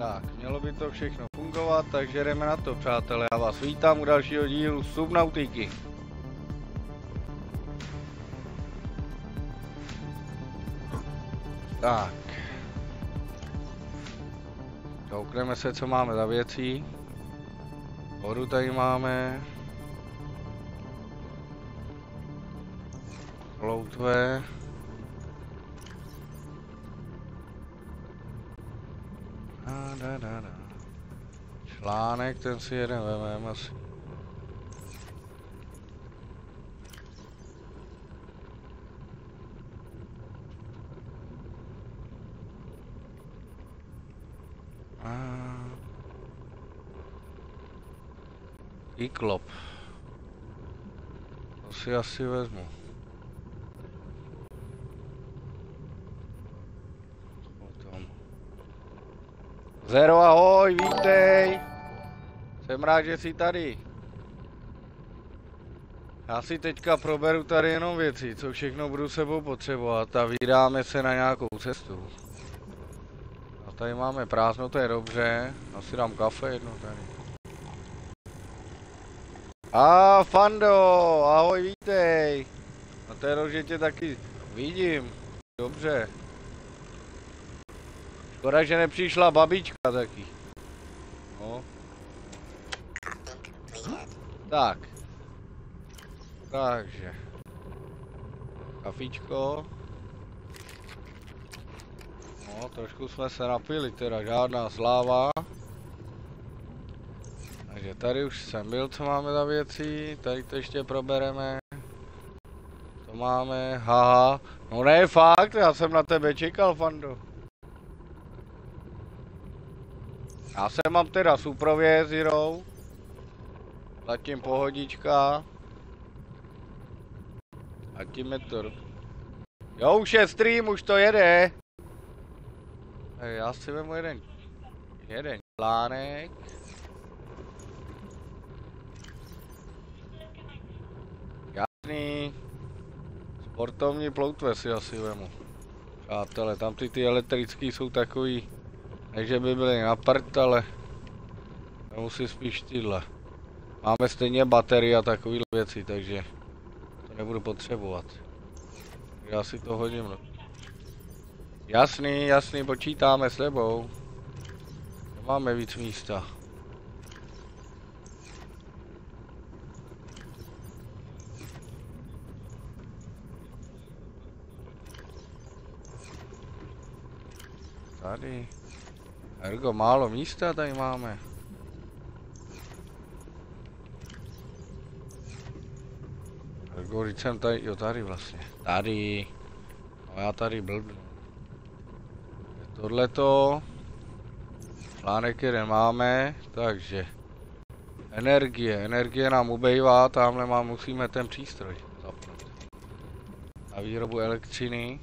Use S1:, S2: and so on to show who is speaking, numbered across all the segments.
S1: Tak, mělo by to všechno fungovat, takže jdeme na to, přátelé. Já vás vítám u dalšího dílu Subnautiky. Tak. Koukneme se, co máme za věcí. Vodu tady máme. Ploutve. Článek, ten si jeden vememe asi. Kyklop. To si asi vezmu. Zero, ahoj, vítej. Jsem rád, že jsi tady. Já si teďka proberu tady jenom věci, co všechno budu sebou potřebovat a vydáme se na nějakou cestu. A tady máme prázdno, to je dobře. Asi dám kafe jedno tady. A Fando, ahoj, vítej. A to je rok, že tě taky vidím. Dobře. Škoda, že nepřišla babička taky. No. Tak. Takže. Kafičko. No, trošku jsme se napili, teda žádná sláva. Takže tady už jsem byl, co máme za věci. Tady to ještě probereme. To máme, haha. No ne, fakt, já jsem na tebe čekal, Fando. Já se mám teda suprově s Jirou. Zatím pohodička. A tím je to. Jo, už je stream, už to jede. Já si vemu jeden článek. Jasný. Sportovní ploutve si asi vemu. Přátelé, tam ty elektrický jsou takový. Ne, že by byly na prd, ale musí spíš tyhle. Máme stejně baterie a takovýhle věci, takže to nebudu potřebovat. Já si to hodím. Jasný, počítáme s tebou. Máme víc místa. Tady. Ergo, málo místa tady máme. Ergo, když jsem tady, jo tady vlastně. Tady. No já tady blbnu. Tohleto. Článek jeden máme, takže. Energie nám ubejvá, tamhle musíme ten přístroj zapnout. Na výrobu elektřiny.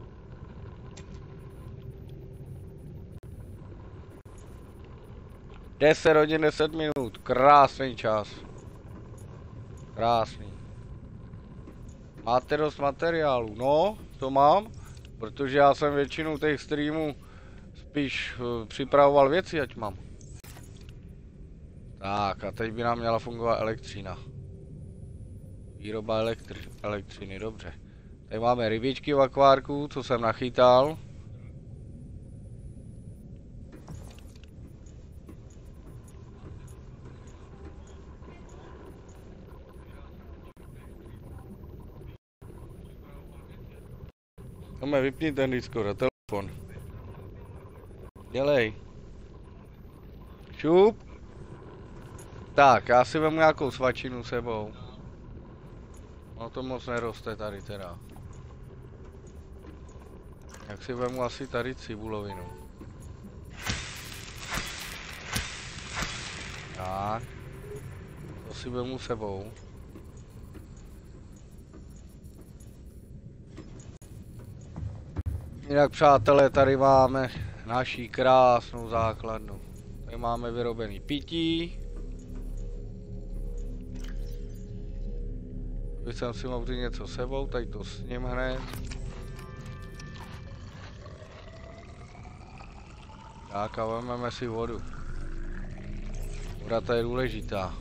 S1: 10 hodin 10 minut, krásný čas. Krásný. Máte dost materiálu? No, to mám, protože já jsem většinu těch streamů spíš připravoval věci, ať mám. Tak a teď by nám měla fungovat elektřina. Výroba elektřiny, dobře. Tady máme rybičky v akvárku, co jsem nachytal. Tome, vypni ten Discord a telefon. Dělej. Šup. Tak, já si vemu nějakou svačinu sebou. No to moc neroste tady teda. Jak si vemu asi tady cibulovinu. Tak. To si vemu sebou. Jinak přátelé, tady máme naši krásnou základnu. Tady máme vyrobený pití. Když jsem si mohl vzít něco sebou, tady to s ním hned. Tak a vezmeme si vodu. Voda ta je důležitá.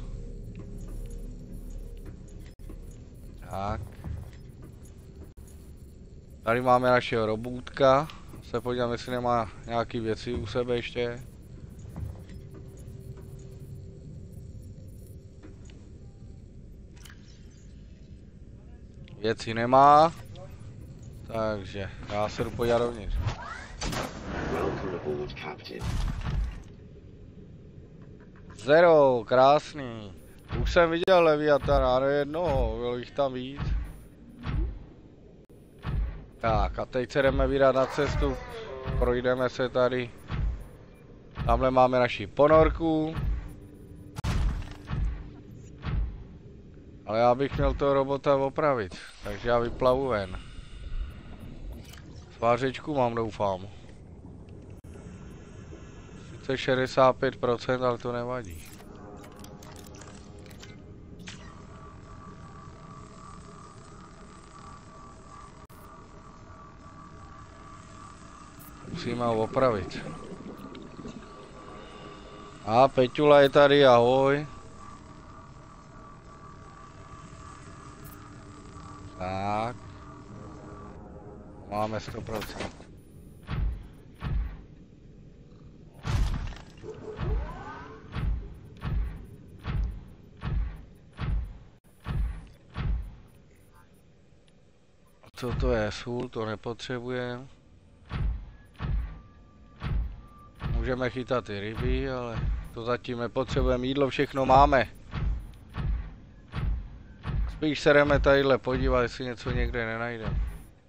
S1: Tak. Tady máme našeho robůtka. Se podívám, jestli nemá nějaký věci u sebe ještě. Věci nemá. Takže já se jdu podívat dovnitř. Zero, krásný. Už jsem viděl Leviatana, ale jednoho, bylo jich tam víc. Tak a teď se jdeme vydat na cestu. Projdeme se tady. Tamhle máme naši ponorku. Ale já bych měl toho robota opravit, takže já vyplavu ven. Svářečku mám, doufám. Sice 65%, ale to nevadí. Musíme ho opravit. A Peťula je tady, ahoj. Tak. Máme 100%. Co to je? Sůl, to nepotřebujeme. Můžeme chytat i ryby, ale to zatím nepotřebujeme. Jídlo všechno máme. Spíš se jdeme tadyhle podívat, jestli něco někde nenajdeme.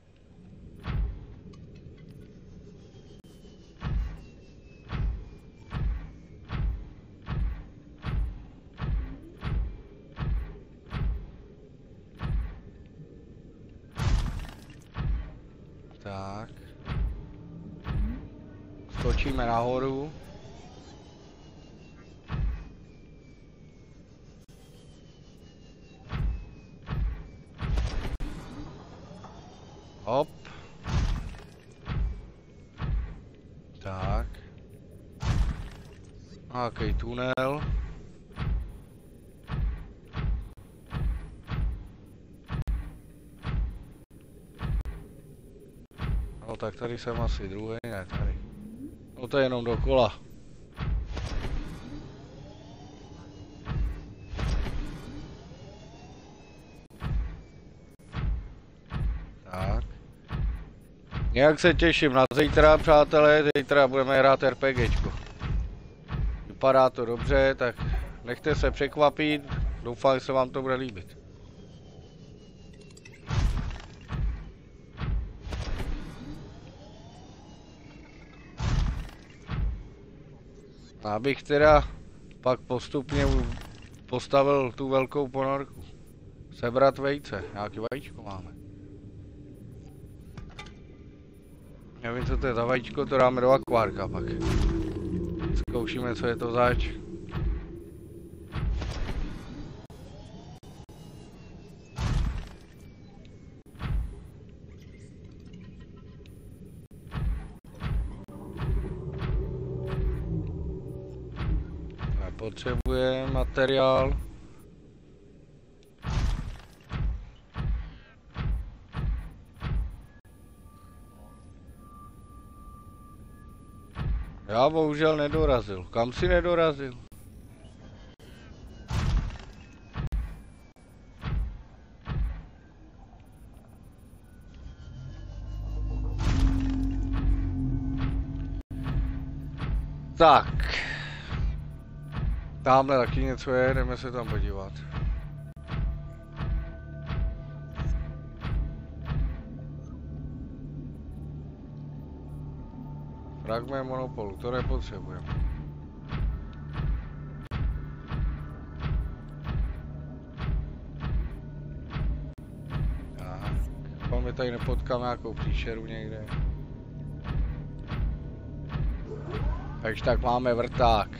S1: Tak. Skočíme nahoru. Hop. Tak. Nějaký tunel. No tak tady jsem asi druhý, ne tady. No to je jenom dokola. Tak. Nějak se těším na zítra, přátelé, zítra budeme hrát RPGčko. Vypadá to dobře, tak nechte se překvapit, doufám, že se vám to bude líbit. Abych teda pak postupně postavil tu velkou ponorku. Sebrat vejce, nějaký vajíčko máme. Nevím, co to je za vajíčko, to dáme do akvárka pak. Zkoušíme, co je to zač. Potřebujeme materiál. Já bohužel nedorazil. Kam si nedorazil? Tak. Tamhle taky něco je, jdeme se tam podívat. Fragment monopolu, to nepotřebujeme. Tak, my tady nepotkáme nějakou příšeru někde. Takže tak máme vrták.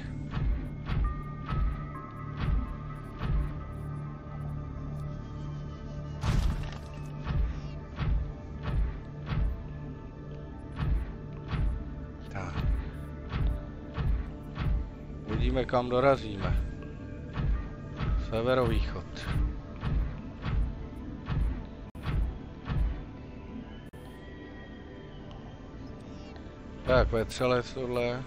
S1: uvidíme, kam dorazíme. Severovýchod. Tak, vetřelec tohle.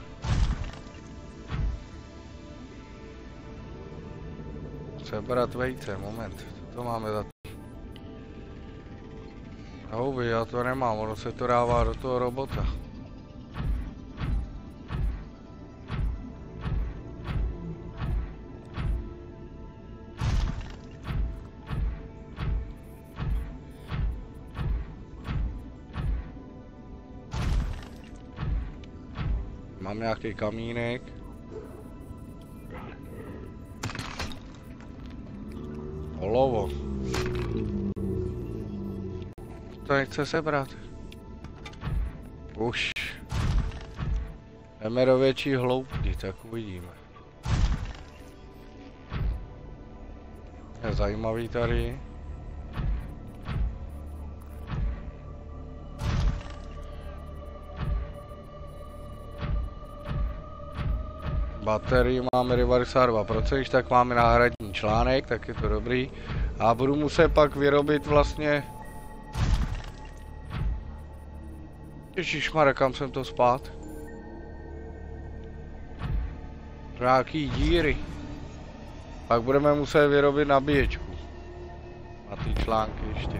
S1: Sebrat vejce, moment. Co to máme za... Houby, já to nemám, ono se to dává do toho robota. Mám nějaký kamínek. Olovo. To nechce sebrat. Už. Jdeme do větší hloubky, tak uvidíme. Je zajímavý tady. Baterii máme 92%, když tak máme náhradní článek, tak je to dobrý. A budu muset pak vyrobit vlastně... Ježišmarja, kam jsem to spát? Nějaký díry. Pak budeme muset vyrobit nabíječku. Na ty články ještě.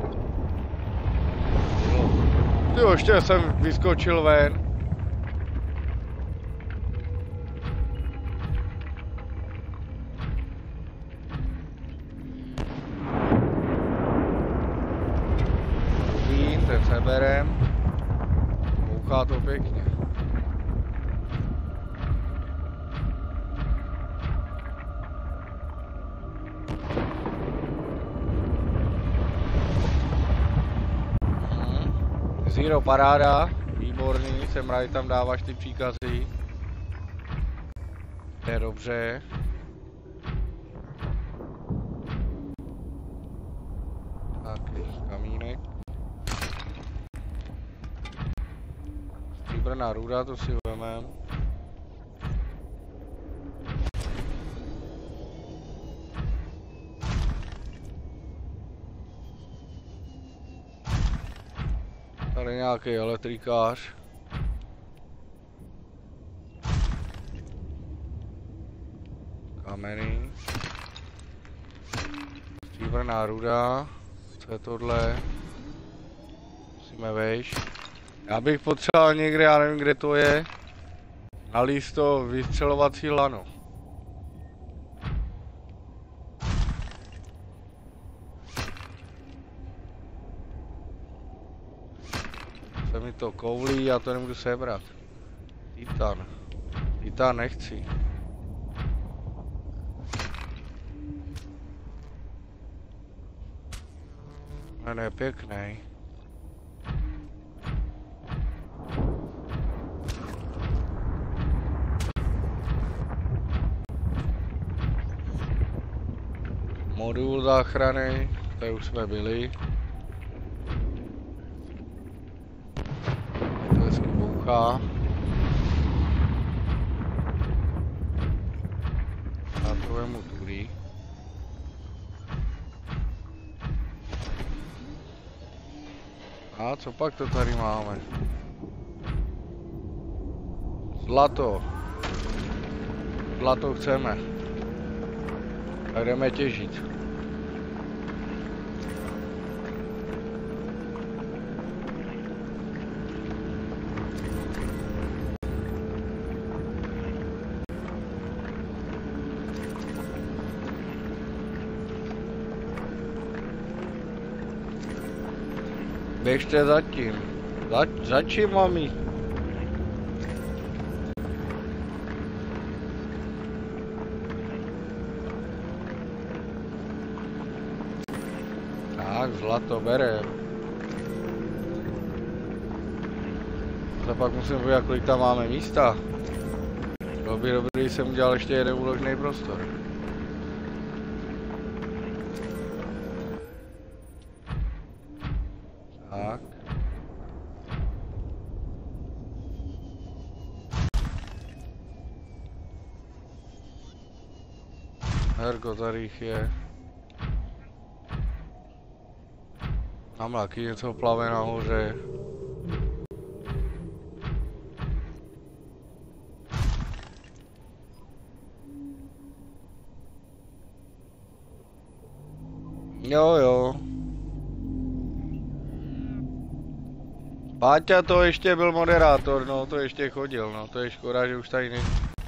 S1: Jo, ještě jsem vyskočil ven. Ten seberem. Bouchá to pěkně. Zero paráda, výborný, jsem rád, tam dáváš ty příkazy. To je dobře. Takový kamínek. Stříbrná ruda, to si vemem. Tady nějaký elektrikář. Kameny. Stříbrná ruda. Co je tohle? Musíme vejš. Já bych potřeboval někde, já nevím, kde to je, nalíst to vystřelovací lano. Se mi to koulí, já to nemůžu sebrat. Titan. Titan nechci. Ne, pěkný. Modul záchrany, tady už jsme byli. To hezky bouchá. Já to vemu tudy. A co pak to tady máme? Zlato. Zlato chceme. Tak jdeme těžit. Běžte zatím. Za čím mám jít? Tak, zlato berem. A pak musím podívat, kolik tam máme místa. Bylo by dobrý, jsem udělal ještě jeden úložný prostor. Tak. Hergo, tady jich je. Tam taky něco plave nahoře. Jo. Páťa to ještě byl moderátor, no to ještě chodil, no to je škoda, že už tady není.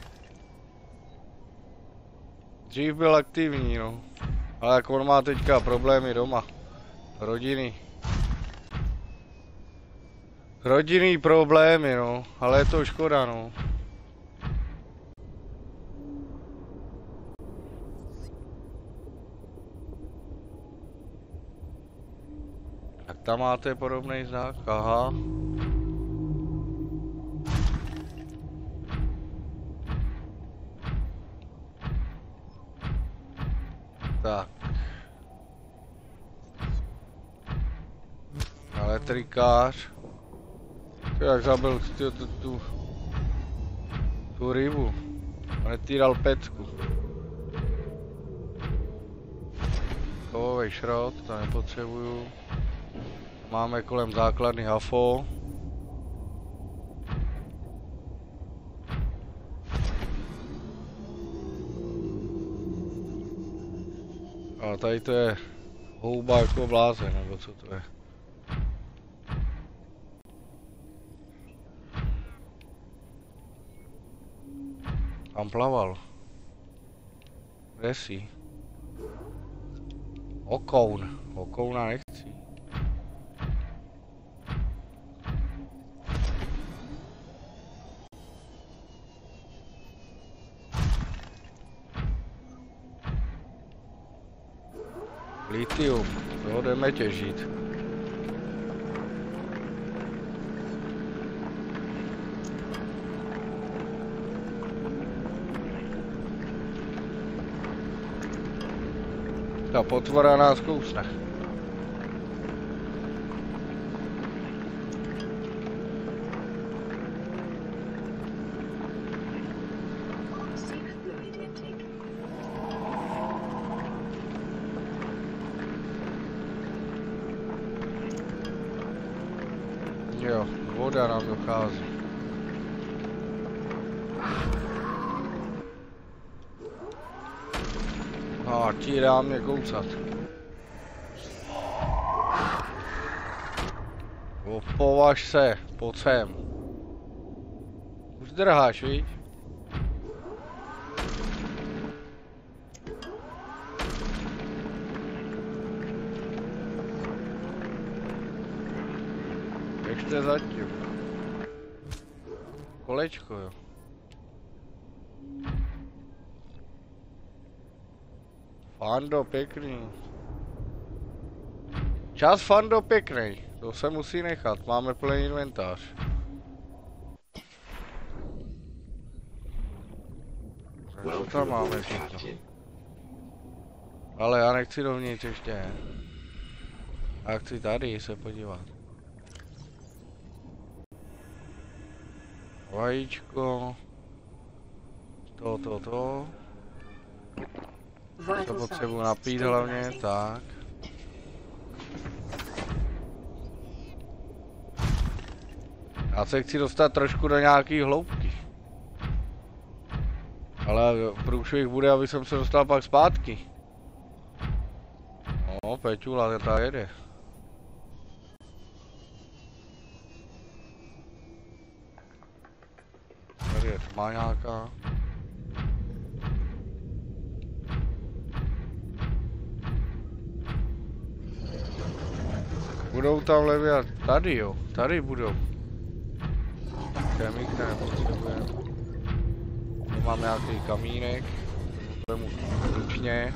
S1: Dřív byl aktivní, no. Ale jak on má teďka problémy doma. Rodinný problémy, no. Ale je to škoda, no. Tak tam máte podobný znak, aha. Tak. Elektrikář. Jak zabil tu rybu. Netýral pecku. Kovový šrot, to nepotřebuju. Máme kolem základny hafo. A tady to je houba jako blázen, nebo co to je? Tam plaval. Vesí. Okoun. Okouna nechci. Litium. Toho jdeme těžit. Ta potvora nás kousne. Jo, voda nám dochází. A ti dá mě koucat. Opovaž se, pojď sem. Už drháš, víš? Ještě zatím. Kolečko, jo. Fando pěkný. Čas Fando pěkný. To se musí nechat. Máme plný inventář. Co tam máme všechno? Ale já nechci dovnitř ještě. Já chci tady se podívat. Vajíčko. To. To potřebuji napít hlavně, tak. Já se chci dostat trošku do nějaký hloubky. Ale průšvih bude, aby jsem se dostal pak zpátky. No, Peťula, ta jede. Tady je tma nějaká. Budou tam levě, tady jo, tady budou. Chemik nepotřebujeme. Tu mám nějaký kamínek, mu ručně.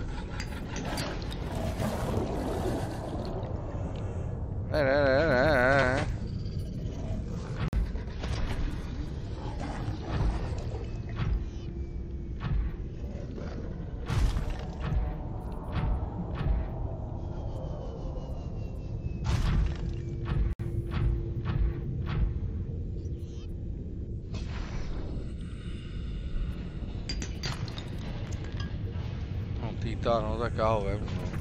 S1: Ne. Svítá, no tak já ho vemu, no.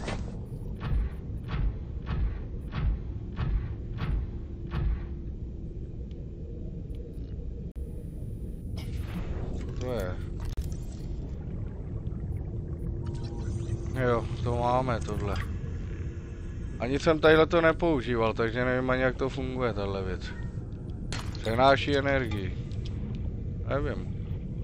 S1: To je. Jo, to máme tohle. Ani jsem tadyhle to nepoužíval, takže nevím ani jak to funguje tahle věc. Přenáší energii. Nevím.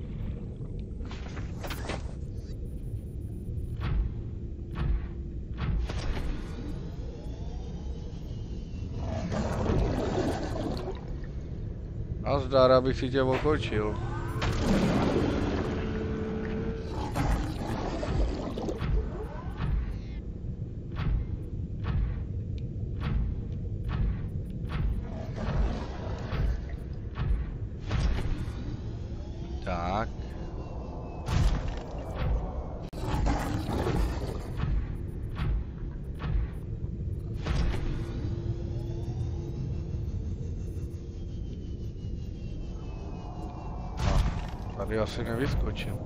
S1: Nazdar, abych si tě okočil. Tak. Tady asi nevyskočím.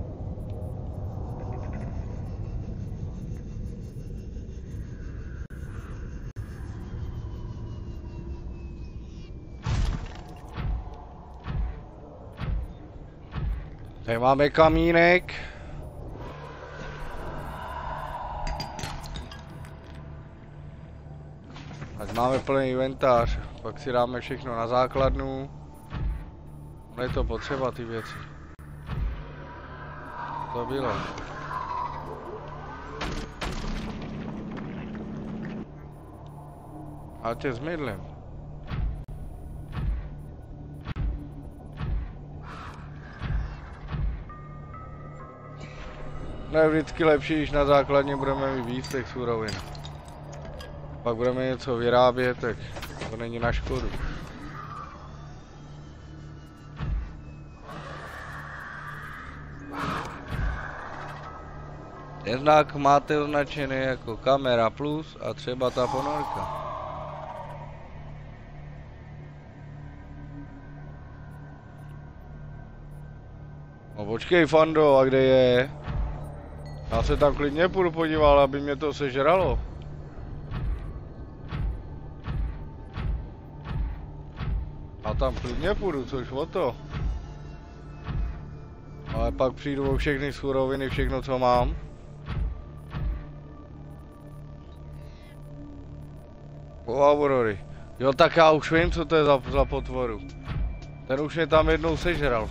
S1: Tady máme kamínek. Ať máme plný inventář, pak si dáme všechno na základnu. No je to potřeba ty věci. To bylo. A tě zmydlím. Ne, vždycky lepší, když na základně budeme mít víc těch surovin. Pak budeme něco vyrábět, tak to není na škodu. Jednak máte označený jako kamera plus a třeba ta ponorka. No počkej Fando, a kde je? Já se tam klidně půjdu podívat, aby mě to sežralo. A tam klidně půjdu, což o to. Ale pak přijdu o všechny suroviny, všechno co mám. O Aurory. Jo, tak já už vím, co to je za potvoru. Ten už mě tam jednou sežral.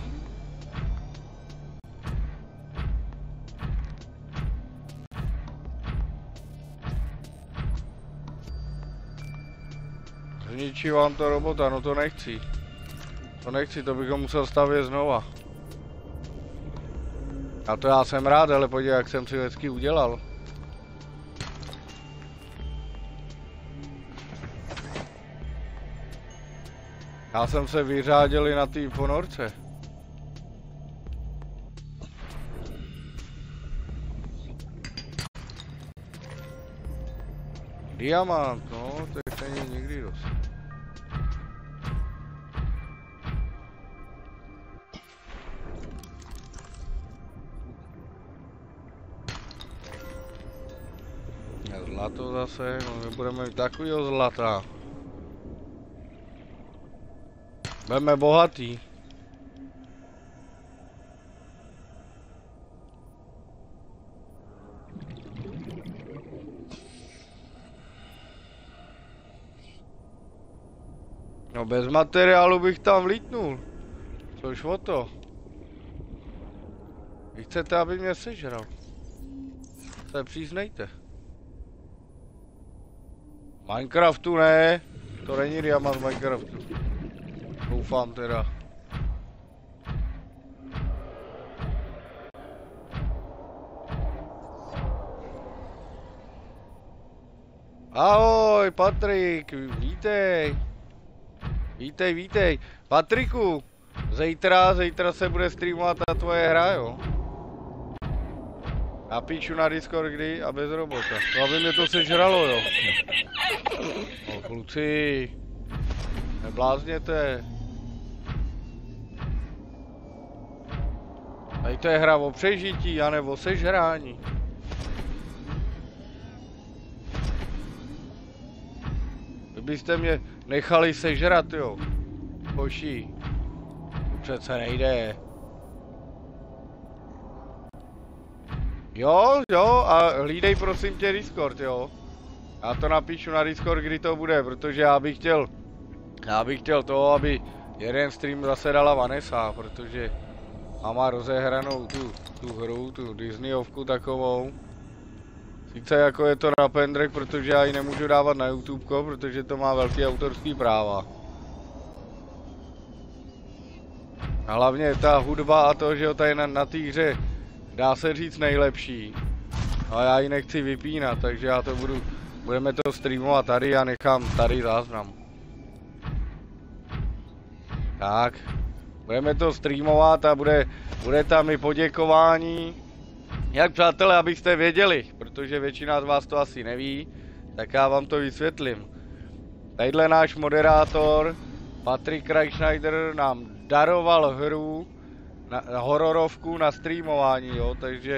S1: Zničí vám to robota, no to nechci. To nechci, to bych ho musel stavět znova. A to já jsem rád, ale podívej, jak jsem si hezky udělal. Já jsem se vyřádil i na té ponorce. Diamant, no, to není nikdy dost. Zlato zase, no my budeme mít takovýho zlata. Budeme bohatý. No bez materiálu bych tam vlítnul. Což o to. Vy chcete, aby mě sežral. Se přiznejte. Minecraftu ne. To není diamant Minecraftu. Doufám teda. Ahoj, Patrik, vítej. Vítej. Patriku, zítra se bude streamovat ta tvoje hra, jo? Já píšu na Discord kdy a bez robota. To aby mě to sežralo, jo. No kluci, neblázněte. Tady to je hra o přežití, anebo sežrání. Kdybyste mě nechali sežrat, jo. Hoši. To přece nejde. Jo, a hlídej prosím tě Discord, jo. Já to napíšu na Discord, kdy to bude, protože já bych chtěl to, aby jeden stream zase dala Vanessa, protože má rozehranou tu hru, tu Disneyovku takovou. Sice jako je to na pendrek, protože já ji nemůžu dávat na YouTube, protože to má velký autorský práva. A hlavně ta hudba a to, že jo, tady na té hře dá se říct nejlepší. A já ji nechci vypínat, takže já to budeme to streamovat tady a nechám tady záznam. Tak, budeme to streamovat a bude tam i poděkování. Jak přátelé, abyste věděli, protože většina z vás to asi neví, tak já vám to vysvětlím. Tadyhle náš moderátor, Patrik Reichschneider, nám daroval hru, hororovku na streamování, jo,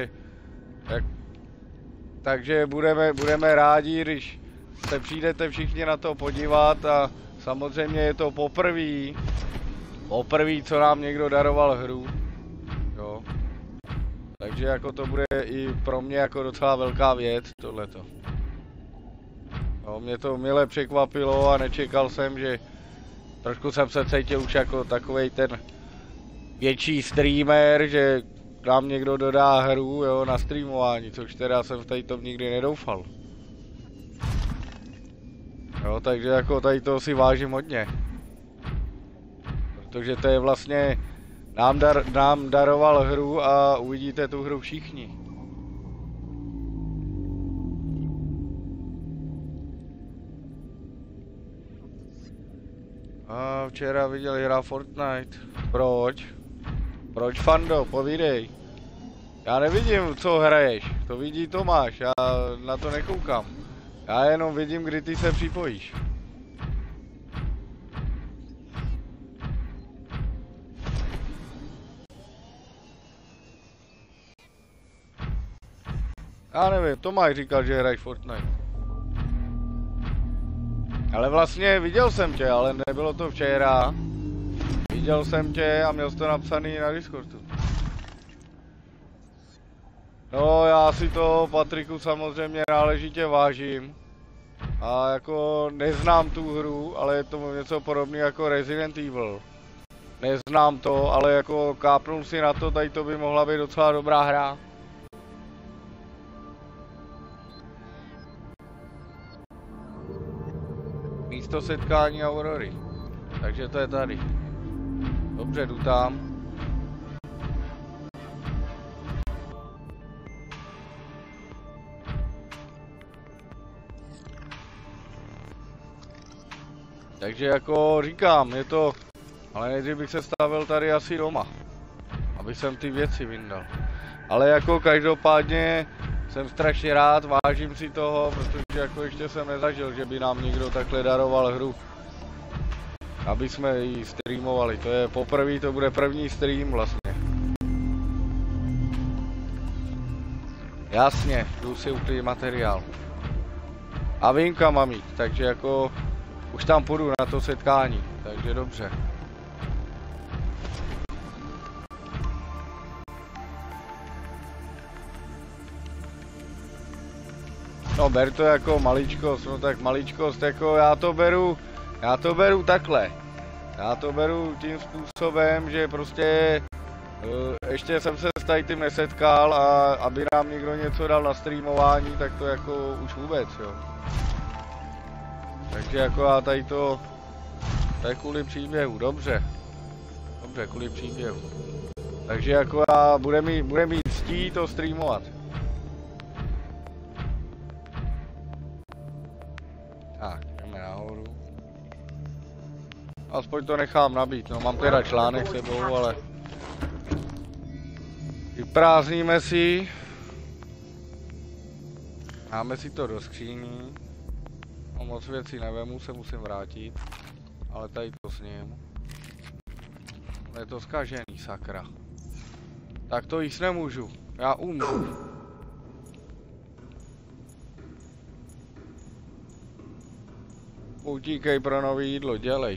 S1: takže budeme rádi, když se přijdete všichni na to podívat a samozřejmě je to poprvé, co nám někdo daroval hru, jo. Takže jako to bude i pro mě jako docela velká věc, tohleto. No, mě to mile překvapilo a nečekal jsem, že trošku jsem se cítil už jako takovej ten větší streamer, že nám někdo dodá hru, jo, na streamování, což teda jsem v tady tom nikdy nedoufal. Jo, takže jako tady toho si vážím hodně. Protože to je vlastně, nám daroval hru a uvidíte tu hru všichni. A včera viděl hra Fortnite. Proč? Proč, Fando? Povídej. Já nevidím, co hraješ. To vidí Tomáš, já na to nekoukám. Já jenom vidím, kdy ty se připojíš. Já nevím, Tomáš říkal, že hraješ Fortnite. Ale vlastně viděl jsem tě, ale nebylo to včera. Viděl jsem tě a měl jsi to napsaný na Discordu. No, já si to, Patriku, samozřejmě náležitě vážím. A jako neznám tu hru, ale je to něco podobné jako Resident Evil. Neznám to, ale jako kápnul si na to, tady to by mohla být docela dobrá hra. Místo setkání Aurory. Takže to je tady. Dobře, jdu tam. Takže jako říkám, je to... Ale nejdřív bych se stavil tady asi doma. Aby jsem ty věci vyndal. Ale jako každopádně jsem strašně rád, vážím si toho, protože jako ještě jsem nezažil, že by nám někdo takhle daroval hru. Aby jsme ji streamovali, to je poprvé, to bude první stream vlastně. Jasně, jdu si uklidit materiál. A vím, kam mám jít, takže jako už tam půjdu na to setkání, takže dobře. No ber to jako maličkost, no tak maličkost, jako já to beru takhle. Já to beru tím způsobem, že prostě ještě jsem se s tady tím nesetkal a aby nám někdo něco dal na streamování, tak to jako už vůbec, jo. Takže jako já tady to je kvůli příběhu, dobře. Dobře, kvůli příběhu. Takže jako já bude mi ctí to streamovat. Tak, jdeme nahoru. Aspoň to nechám nabít, no mám teda článek sebou, ale... Vyprázdníme si. Dáme si to do skříní. No, moc věcí nevemu, se musím vrátit. Ale tady to s ním. Je to zkažený, sakra. Tak to jíst nemůžu, já umřu. Utíkej pro nový jídlo, dělej.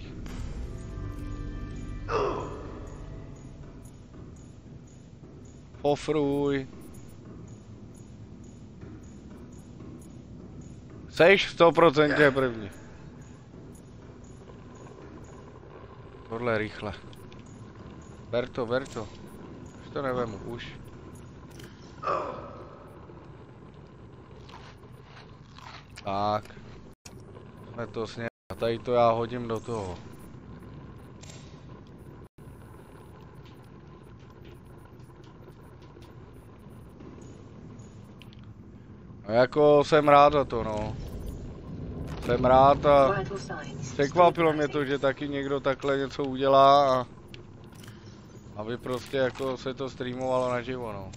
S1: Pofruj. Seš 100% první. Tohle rychle. Ber to. Už to nevemu, už. Tak. Jsme to sněli. A tady to já hodím do toho. No jako jsem rád za to, no. Jsem rád a překvapilo mě to, že taky někdo takhle něco udělá a aby prostě jako se to streamovalo naživo, no.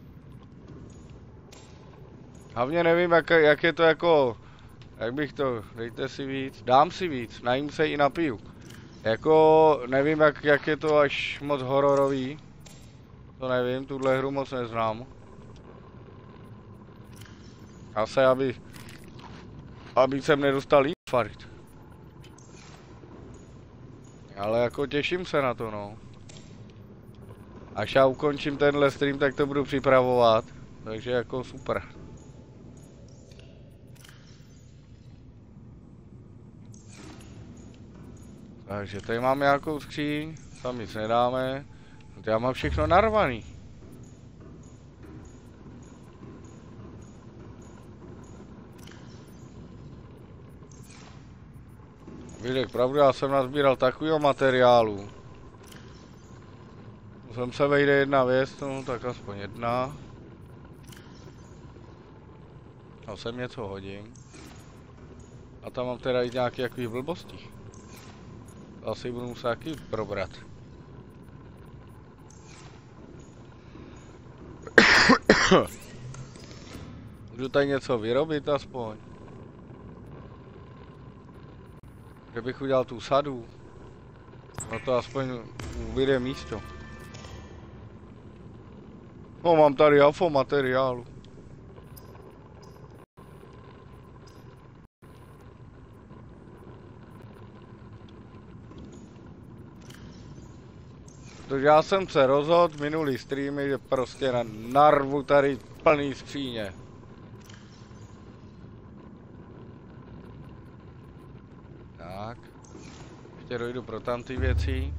S1: Hlavně nevím, jak je to jako, jak bych to, dejte si víc, dám si víc, najím se i napiju. Jako nevím, jak je to až moc hororový, to nevím, tuhle hru moc neznám. Asi aby jsem nedostal infarkt. Ale jako těším se na to, no. Až já ukončím tenhle stream, tak to budu připravovat. Takže jako super. Takže tady mám nějakou skříň, tam nic nedáme. Já mám všechno narvaný. Vídek, pravdu, já jsem nazbíral takovýho materiálu. Sem se vejde jedna věc, no tak aspoň jedna. A sem něco hodím. A tam mám teda i nějaké jaký blbosti. Asi budu muset taky probrat. Můžu tady něco vyrobit aspoň. Kdybych udělal tu sadu, no to aspoň ubyde místo. No mám tady afo materiálu. Protože já jsem se rozhodl minulý streamy, že prostě narvu tady plný skříně. Tak. Ještě dojdu pro tam ty věci.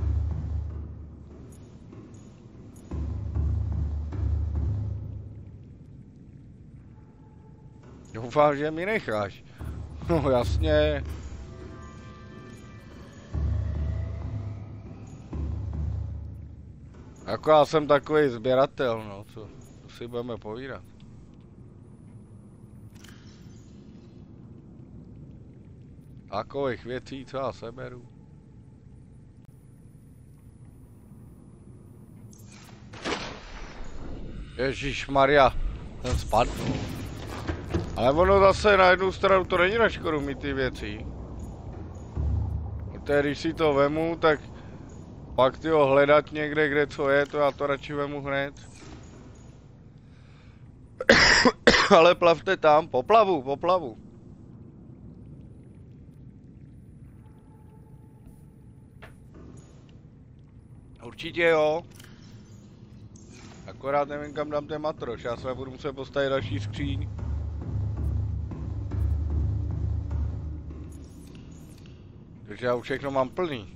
S1: Doufám, že mi necháš. No jasně. Jako já jsem takový sběratel, no, co si budeme povídat. Takových věcí, co já seberu. Ježišmarja, ten spadl. Ale ono zase na jednu stranu to není na škodu mít ty věci. Protože když si to vemu, tak pak tyho hledat někde, kde co je, to já to radši vemu hned. Ale plavte tam, poplavu. Určitě jo. Akorát nevím, kam dám ten matroš, já se budu muset postavit další skříň. Takže já už všechno mám plný.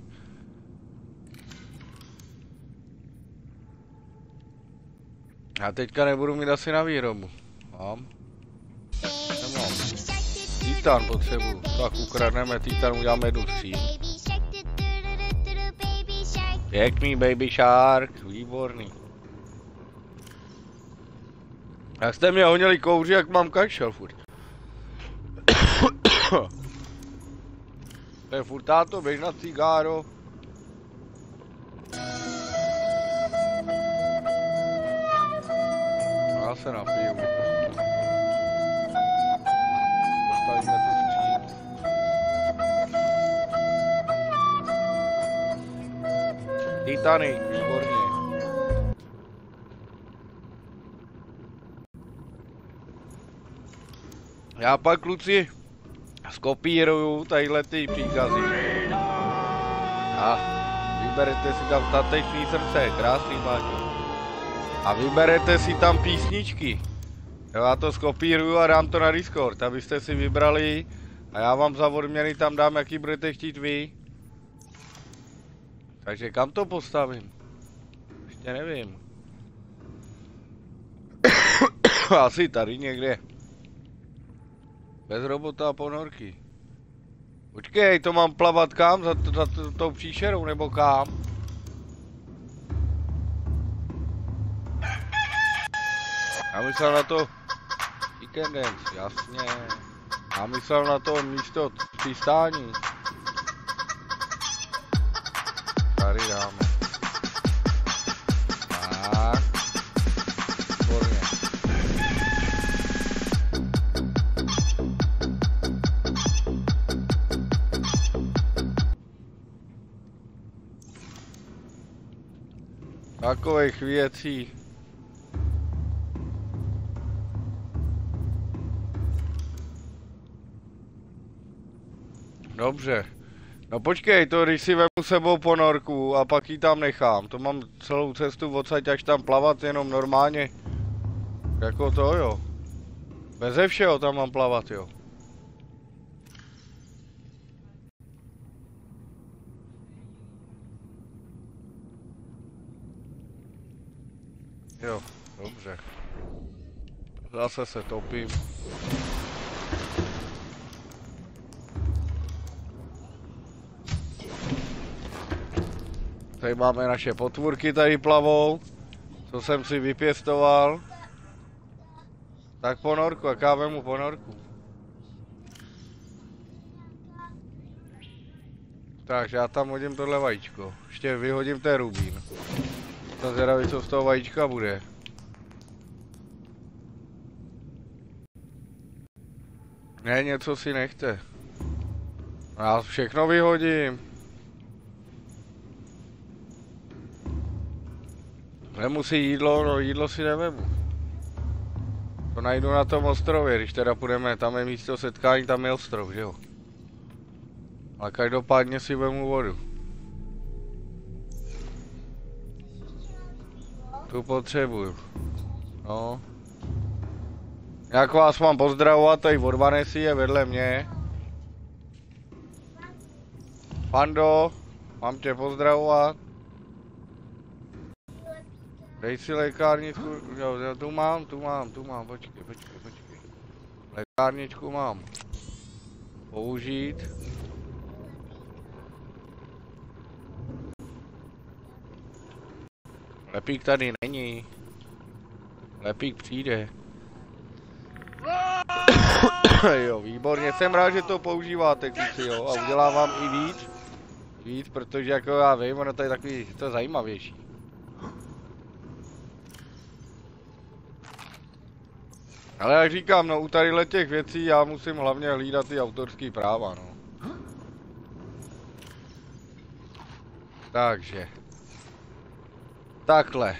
S1: Já teďka nebudu mít asi na výrobu. Mám. Nemám. Titan potřebuju. Tak ukradneme titan, uděláme jednu skříň. Pěkný baby shark, výborný. Jak jste mě honili kouři, jak mám kašel furt. To je furt táto, běž na cigáro. Já se napiju. Postavíme tu skříň. Titanic, výborně. Já pak, kluci, skopíruju tadyhle ty příkazy. A vyberete si tam tateční srdce, krásný Máťo. A vyberete si tam písničky. Já to skopíruju a dám to na Discord, abyste si vybrali. A já vám za odměny tam dám, jaký budete chtít vy. Takže kam to postavím? Ještě nevím. Asi tady někde. Bez robota a ponorky. Počkej, to mám plavat kam? Za tou příšerou nebo kam? Já myslel na to... Weekendence, jasně. Já myslel na to místo přistání. Tady dáme. Tak. Výborně. Takových věcí. Dobře. No počkej, to když si vemu sebou ponorku a pak ji tam nechám. To mám celou cestu odsaď až tam plavat jenom normálně. Jako to jo. Beze všeho tam mám plavat, jo. Jo, dobře. Zase se topím. Tady máme naše potvůrky, tady plavou. Co jsem si vypěstoval. Tak ponorku, jak já vemu ponorku. Takže já tam hodím tohle vajíčko. Ještě vyhodím ten rubín. Jsem zvědavý, co z toho vajíčka bude. Ne, něco si nechte. Já všechno vyhodím. Vemu si jídlo, no jídlo si nevemu. To najdu na tom ostrově, když teda půjdeme, tam je místo setkání, tam je ostrov, že jo? Ale každopádně si vemu vodu. Tu potřebuju. No. Jak vás mám pozdravovat, tady od Vanessy je vedle mě. Pando, mám tě pozdravovat. Dej si lékárničku, jo, tu mám, počkej. Lékárničku mám. Použít. Lepík tady není. Lepík přijde. Jo, výborně, jsem rád, že to používáte, kluci, jo, a udělám vám i víc, protože jako já vím, ono to je takový, to je zajímavější. Ale jak říkám, no u tadyhle těch věcí já musím hlavně hlídat ty autorský práva, no. Takže. Takhle.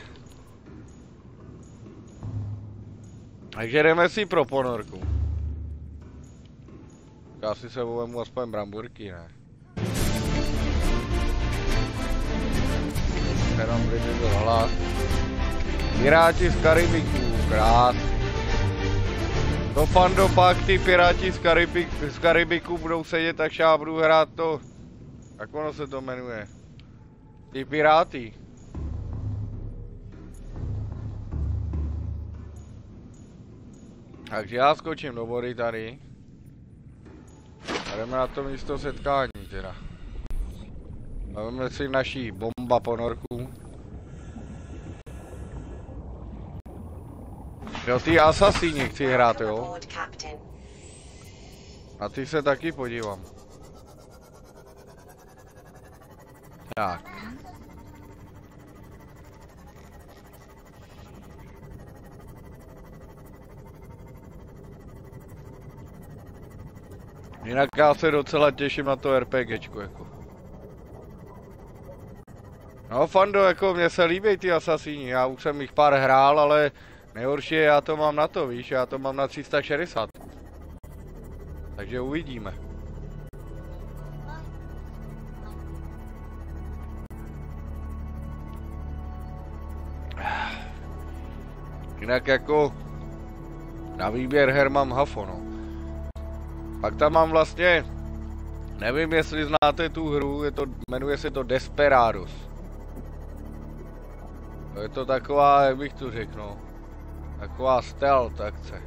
S1: Takže jdeme si pro ponorku. Já si sebou vemu aspoň bramburky, ne? Jenom kdyby byl hlas. Piráti z Karibiku, krásný. Doufám, pak ty piráti z Karibiku budou sedět, tak já budu hrát to... Jak ono se to jmenuje? Ty piráty. Takže já skočím do vody tady. A jdeme na to místo setkání teda. Máme si naší bomba ponorku. Jo, ty asasíni chci hrát, jo. Na ty se taky podívám. Tak. Jinak já se docela těším na to RPGčko, jako. No, Fando, jako mně se líbí ty asasíni, já už jsem jich pár hrál, ale nejhorší je, já to mám na to, víš, já to mám na 360. Takže takže uvidíme. Jinak jako na výběr her mám hafo, no. Pak tam mám vlastně, nevím jestli znáte tu hru, jmenuje se to Desperados. Je to taková, jak bych to řekl, no, taková stealth akce.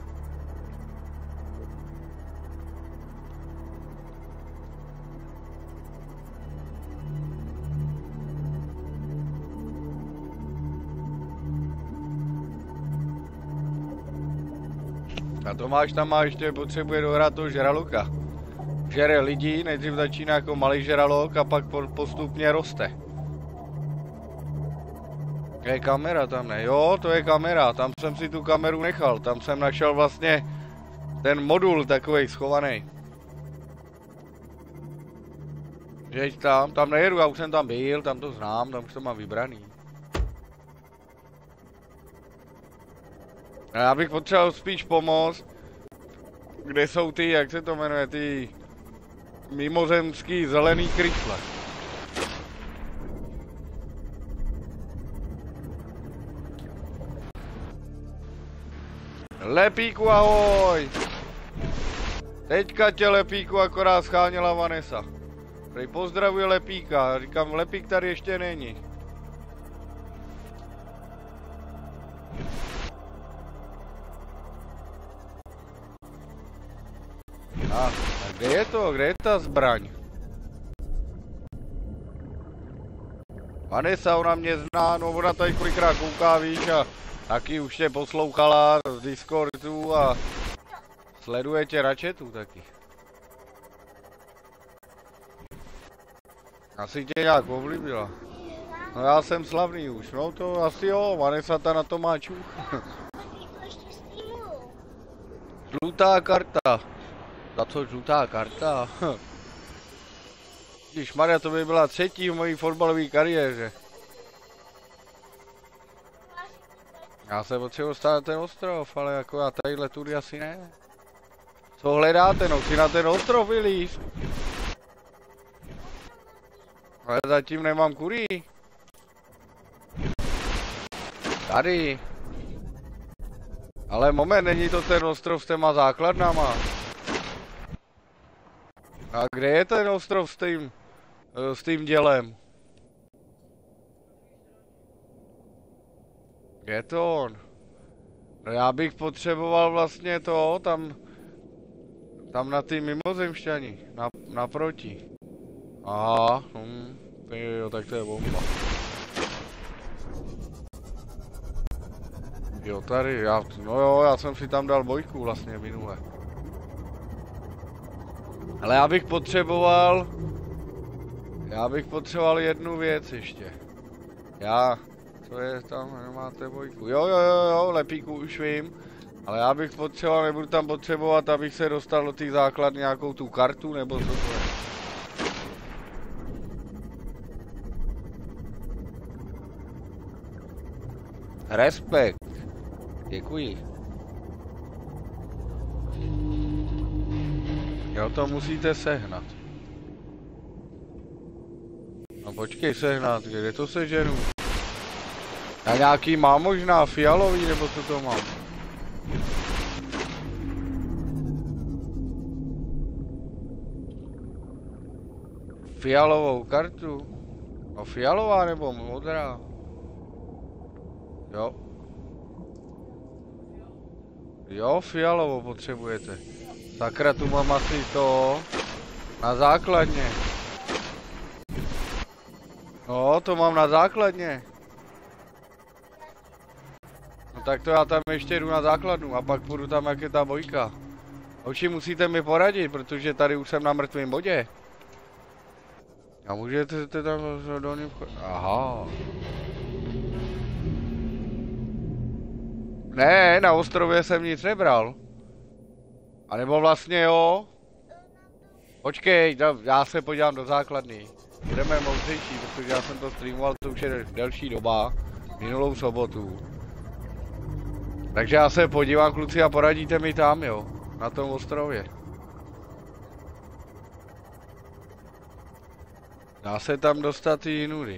S1: A Tomáš tam má ještě, potřebuje dohrát toho žraloka. Žere lidi, nejdřív začíná jako malý žralok a pak postupně roste. Je kamera tam, ne? Jo, to je kamera, tam jsem si tu kameru nechal, tam jsem našel vlastně ten modul takovej schovaný. Žeď tam nejedu, já už jsem tam byl, tam to znám, tam už to mám vybraný. A já bych potřeboval spíš pomoct, kde jsou ty, jak se to jmenuje, ty mimozemský zelený krychle. Lepíku, ahoj! Teďka tě Lepíku akorát scháněla Vanessa. Prej pozdravuje Lepíka, říkám, Lepík tady ještě není. A kde je to? Kde je ta zbraň? Vanessa, ona mě zná, no ona tady kolikrát kouká, víš, a taky už tě poslouchala z Discordu a sleduje tě na chatu taky. Asi tě nějak ovlivnila. No já jsem slavný už, no to asi jo, Vanessa ta na to má čuch. Žlutá karta. Za co žlutá karta? Ježišmarja, to by byla třetí v mojí fotbalové kariéře. Já se potřebuji stát ten ostrov, ale jako já tadyhle tudy asi ne. Co hledáte, no si na ten ostrov vylíz. Ale zatím nemám kurí. Tady. Ale moment, není to ten ostrov s těma základnama. A kde je ten ostrov s tím dělem? Je to on. No já bych potřeboval vlastně to, tam na ty mimozemšťani, naproti. Aha, jo, tak to je bomba. Jo, tady, já jsem si tam dal bojku vlastně minule. Ale já bych potřeboval jednu věc ještě. Co je tam, nemáte bojku? Jo, Lepíku, už vím. Ale já bych potřeboval, nebudu tam potřebovat, abych se dostal do těch základní nějakou tu kartu, nebo co to je. Respekt. Děkuji. Jo, to musíte sehnat. No počkej, sehnat, kde to seženu? Já nějaký mám možná fialový, nebo co to mám? Fialovou kartu? No fialová nebo modrá? Jo. Jo, fialovou potřebujete. Sakra, tu mám asi to na základně. No, to mám na základně. No tak to já tam ještě jdu na základnu a pak půjdu tam, jak je ta bojka. Oči, musíte mi poradit, protože tady už jsem na mrtvém bodě. A můžete tam do ní vchodit. Aha. Ne, na ostrově jsem nic nebral. A nebo vlastně jo. Počkej, já se podívám do základny. Budeme moudřejší, protože já jsem to streamoval, to už je delší doba. Minulou sobotu. Takže já se podívám, kluci, a poradíte mi tam, jo. Na tom ostrově. Dá se tam dostat i jinudy.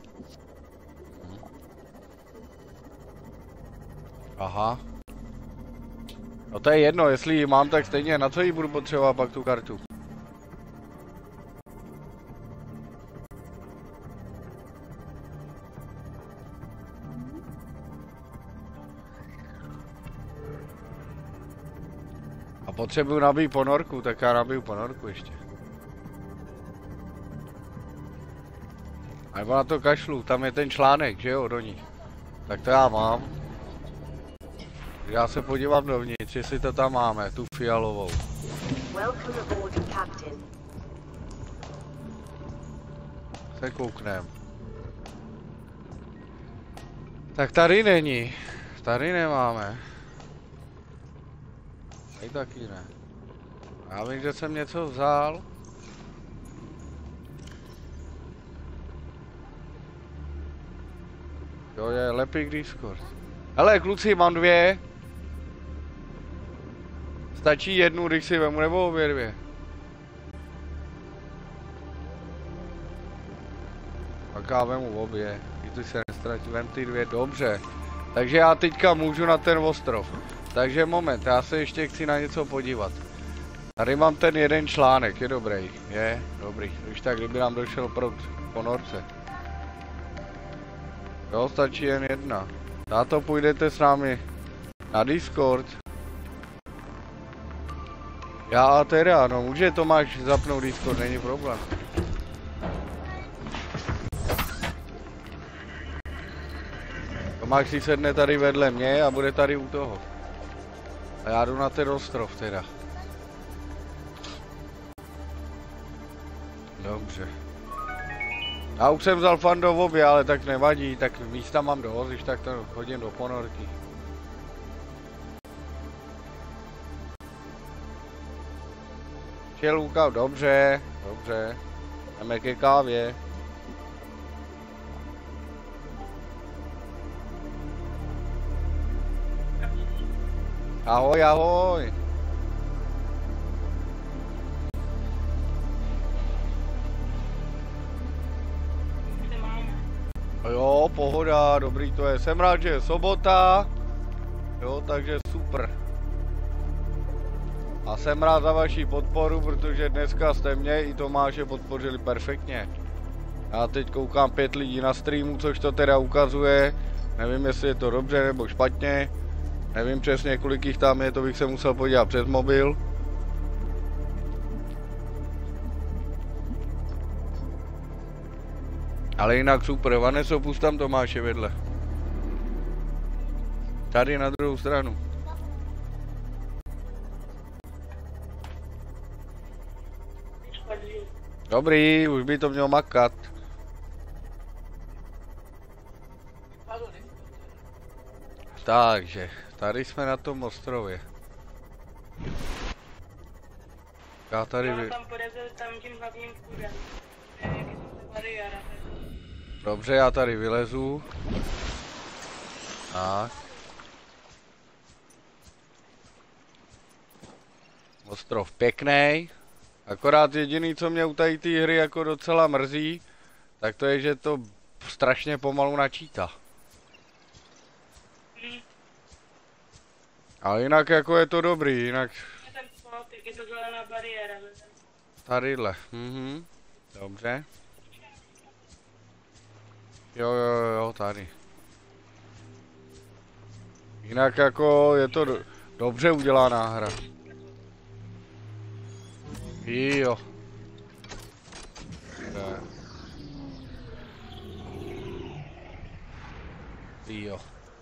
S1: Aha. No to je jedno, jestli ji mám, tak stejně na co ji budu potřebovat pak tu kartu. A potřebuju nabít ponorku, tak já nabiju ponorku ještě. A nebo na to kašlu, tam je ten článek, že jo, do ní. Tak to já mám. Já se podívám dovnitř, jestli to tam máme, tu fialovou. Se kouknem. Tak tady není. Tady nemáme. Tady taky ne. Já vím, že jsem něco vzal. Jo, je Lepik Discord. Hele, kluci, mám 2. Stačí jednu, když si vemu, nebo obě 2? Tak já vemu obě, i tu se nestratí, vem ty 2, dobře. Takže já teďka můžu na ten ostrov. Takže moment, já se ještě chci na něco podívat. Tady mám ten jeden článek, je dobrý, je dobrý. Už tak, kdyby nám došel po norce. Jo, stačí jen jedna. Táto, půjdete s námi na Discord. Já a teda, no může Tomáš zapnout Discord, není problém. Tomáš si sedne tady vedle mě a bude tady u toho. A já jdu na ten ostrov teda. Dobře. Já už jsem vzal fan do obě, ale tak nevadí, tak místa mám dost, když tak to hodím do ponorky. Luka, dobře, dobře. Jdeme ke kávě. Ahoj, ahoj. Jo, pohoda, dobrý to je. Jsem rád, že je sobota. Jo, takže super. A jsem rád za vaši podporu, protože dneska jste mě i Tomáše podpořili perfektně. Já teď koukám 5 lidí na streamu, což to teda ukazuje. Nevím, jestli je to dobře nebo špatně. Nevím přesně, kolik jich tam je, to bych se musel podívat přes mobil. Ale jinak super, Vaneso, pust tam Tomáše vedle. Tady na druhou stranu. Dobrý, už by to mělo makat. Takže, tady jsme na tom ostrově. Já tady
S2: tam porazil tam tím hlavním vchodem.
S1: Dobře, já tady vylezu. Tak. Ostrov pěkný. Akorát jediný, co mě u tady té hry jako docela mrzí, tak to je, že to strašně pomalu načítá. Ale jinak jako je to dobrý, jinak...
S2: Je to zelená bariéra.
S1: Tadyhle, dobře. Jo, tady. Jinak jako je to dobře udělaná hra. Jo. Jo.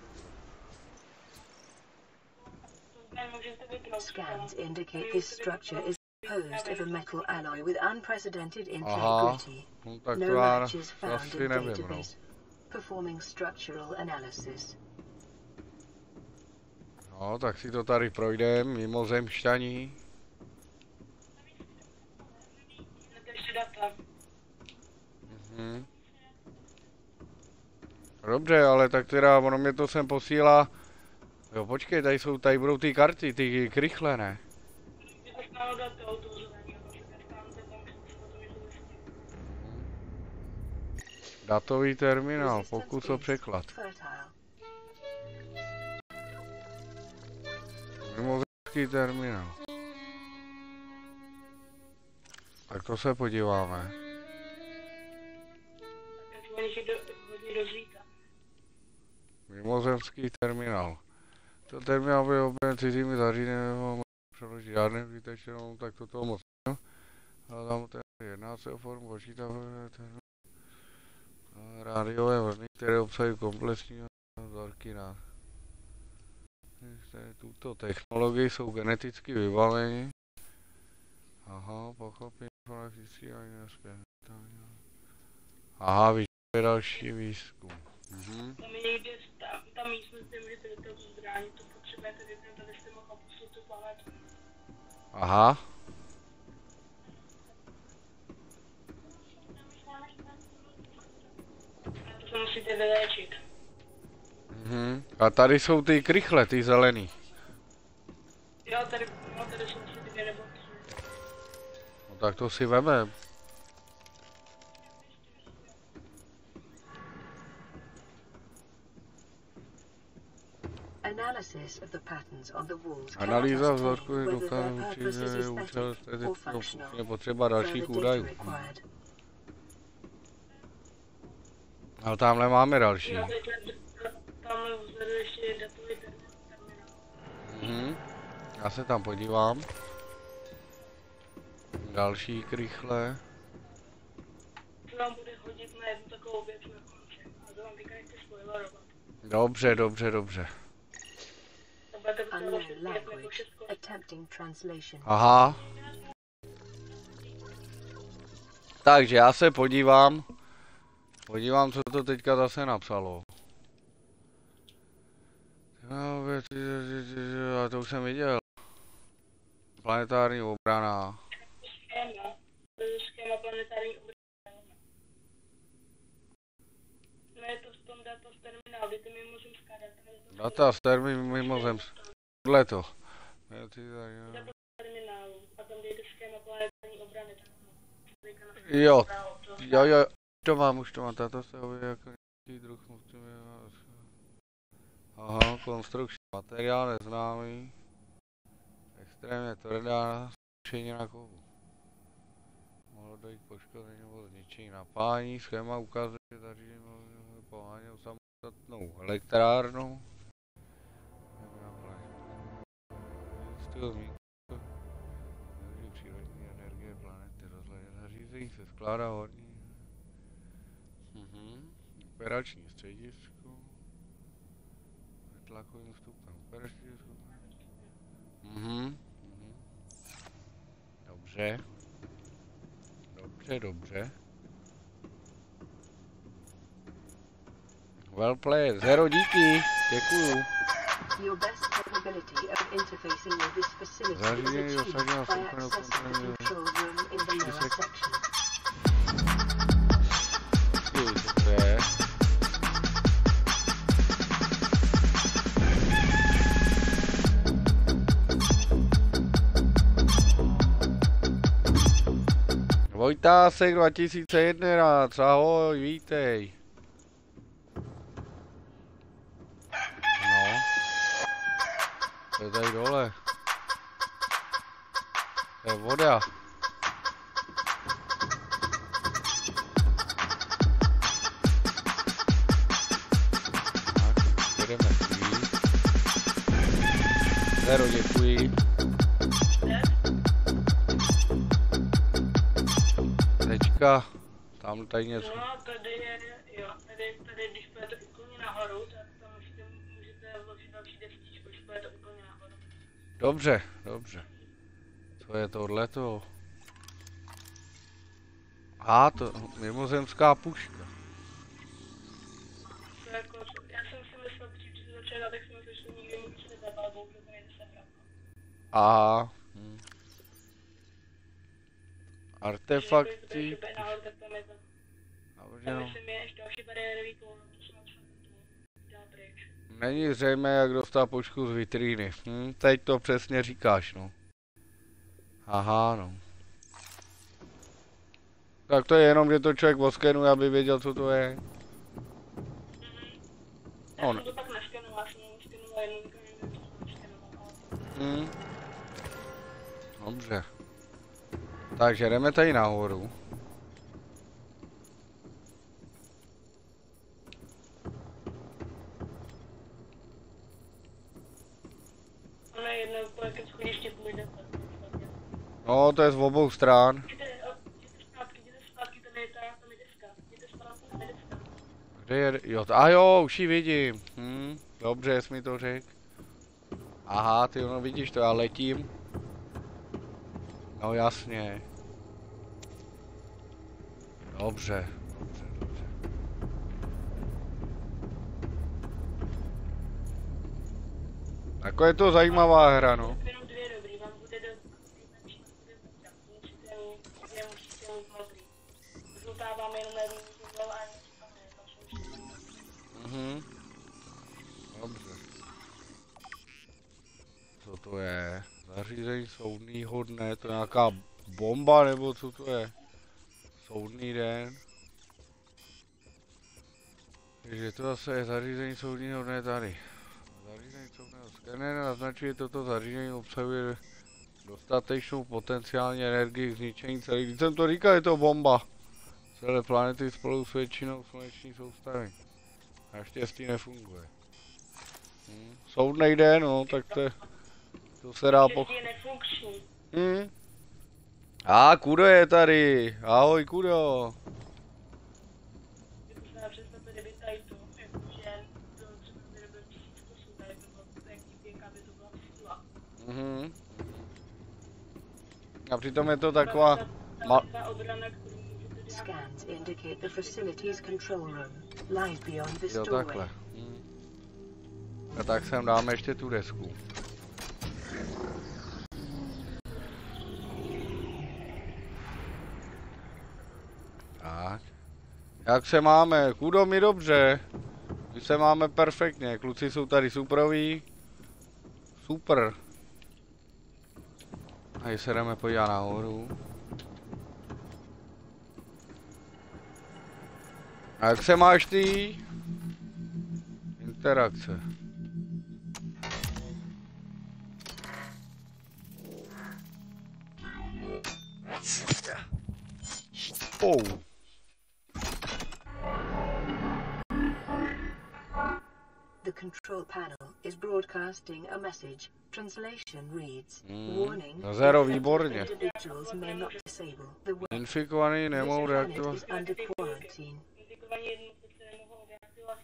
S3: Scans indicate this structure is composed of a metal alloy with unprecedented integrity. No matches found in database. Performing structural analysis.
S1: No, tak si to tady projdem, mimozemšťaní. Dobře, ale tak teda ono mě to sem posílá. Jo, počkej, tady budou ty karty, ty krychle, ne? Datový terminál, pokus o překlad. Mimozemský terminál. Tak to se podíváme. Mimozemský terminál. To terminál byl obrněn cizími zařízeními, přeložit žádným výtečnou, tak to toho moc ne. Ale tam jedná se o formu počítačové rádiové vlny, které obsahují komplexní vzorky na tuto technologii, jsou geneticky vybaveni. Aha, pochopím, aha, vyžaduje další výzkum.
S2: Tam je někde, ta místnost, kde můžete vypnout zbraň, to potřebujete vypnout, abyste mohl opustit tu planetu.
S1: Aha.
S2: A to se musíte vyléčit.
S1: A tady jsou ty krychle, ty zelený.
S2: Jo, tady jsou asi 2 nebo 3.
S1: No tak to si veme. Analýza vzorku je dokáže určit, že je účel estetického potřeba dalších údajů. Ale tamhle máme další.
S2: Tamhle vzadu ještě je datový terminál.
S1: Já se tam podívám. Další krychle.
S2: To vám bude hodit na jednu takovou věc na konci. A to vám teďka nechci spoilerovat.
S1: Dobře, dobře, dobře. Aha. Takže já se podívám. Co to teďka zase napsalo. A to už jsem viděl. Planetární obrana.
S2: Schéma planetární obrany. No je to v tom data z terminálu, kdy ty mimozemská data.
S1: Data z mimozemská. Tohle to.
S2: Data z terminálu. A tam dejte schéma planetární obrany.
S1: Jo. Už to mám. Tato se objeví jako nějaký druh. Aha, konstrukční materiál neznámý. Extrémně tvrdá, zrušení na kovu. Mohlo dojít k poškození nebo zničení napájení. Schéma ukazuje, že zařízení poháněl samostatnou elektrárnu. Styl mínku. Přírodní energie planety rozhledě zařízení se skládá hodně. Operační středisko. Tlakovým vstupem operační středisko. Dobře. Well played. Zero, díky. Děkuju. Zařízení dosaženo vstupného kontrolního. Vojtásek 2011, ahoj, vítej. No. To je tady dole. To je voda. Tak, jedeme víc. Zero, děkuji. Tečka, tam tady něco.
S2: No, tady je, jo, tady, když půjdete úplně nahoru, tak tam můžete vložit další destičku, když půjdete úplně nahoru.
S1: Dobře. Co je tohleto? A to mimozemská puška.
S2: To jako, já jsem si myslel, že to začala, tak jsem myslel, že to nikdy moc nezabal, bohužel to nejde sebrat.
S1: Aha. Artefakty. Není zřejmé, jak dostat pušku z vitríny. Teď to přesně říkáš, no. Aha, no. Tak to je jenom, že to člověk oskenuje, aby věděl, co to je.
S2: Já jsem to pak naskenoval, jsem naskenoval jednou, nevím, co jsem naskenoval.
S1: Dobře. Takže jdeme tady nahoru.
S2: Ono je jedno, kolik schodiště půjde.
S1: No, to je z obou stran.
S2: Jděte zpátky, tam je deska. Jděte zpátky, tam je deska.
S1: Kde je? Jo, a jo, už ji vidím. Dobře, jsi mi to řekl. Aha, ty no vidíš to, já letím. No jasně. Dobře. Jako je to zajímavá hra, no.
S2: Jenom dvě dobrý, vám bude musíte mít modrý. Zlutáváme jenom jednu zlutal a nic tam ne,
S1: Dobře. Co to je? Zařízení soudního dne, to je nějaká bomba nebo co to je? Soudný den. Takže to zase je zařízení soudního dne tady. Zařízení soudného skenéra naznačuje, toto zařízení obsahuje dostatečnou potenciální energii k zničení celých. Když jsem to říkal, je to bomba. Celé planety spolu s většinou sluneční soustavy. Naštěstí nefunguje. Soudnej den, no, tak to se dá
S2: je nefunkční.
S1: A Kudo je tady. Ahoj Kudo.
S2: Jako se dá představit, kdyby tady to, jakože to třeba vyrobil 1000 kusů, tady to bylo jak pěkná, by to byla síla.
S1: A přitom je to taková
S2: Ta obrana, kterou můžete dělat.
S3: Scans indicate the facility's control room lies beyond this
S1: jo,
S3: doorway.
S1: takhle. A tak sem dáme ještě tu desku. Tak. Jak se máme? Kudo, mi dobře. My se máme perfektně. Kluci jsou tady superoví. Super. A se jdeme podívat nahoru. A jak se máš ty? Interakce.
S3: The control panel is broadcasting a message. Translation reads, warning,
S1: Zero, výborně.
S3: individuals may not disable the
S1: Infikovaný nemohou reaktivovat.
S3: is under quarantine.
S2: Infikovaní jednotlivci nemohou reaktivovat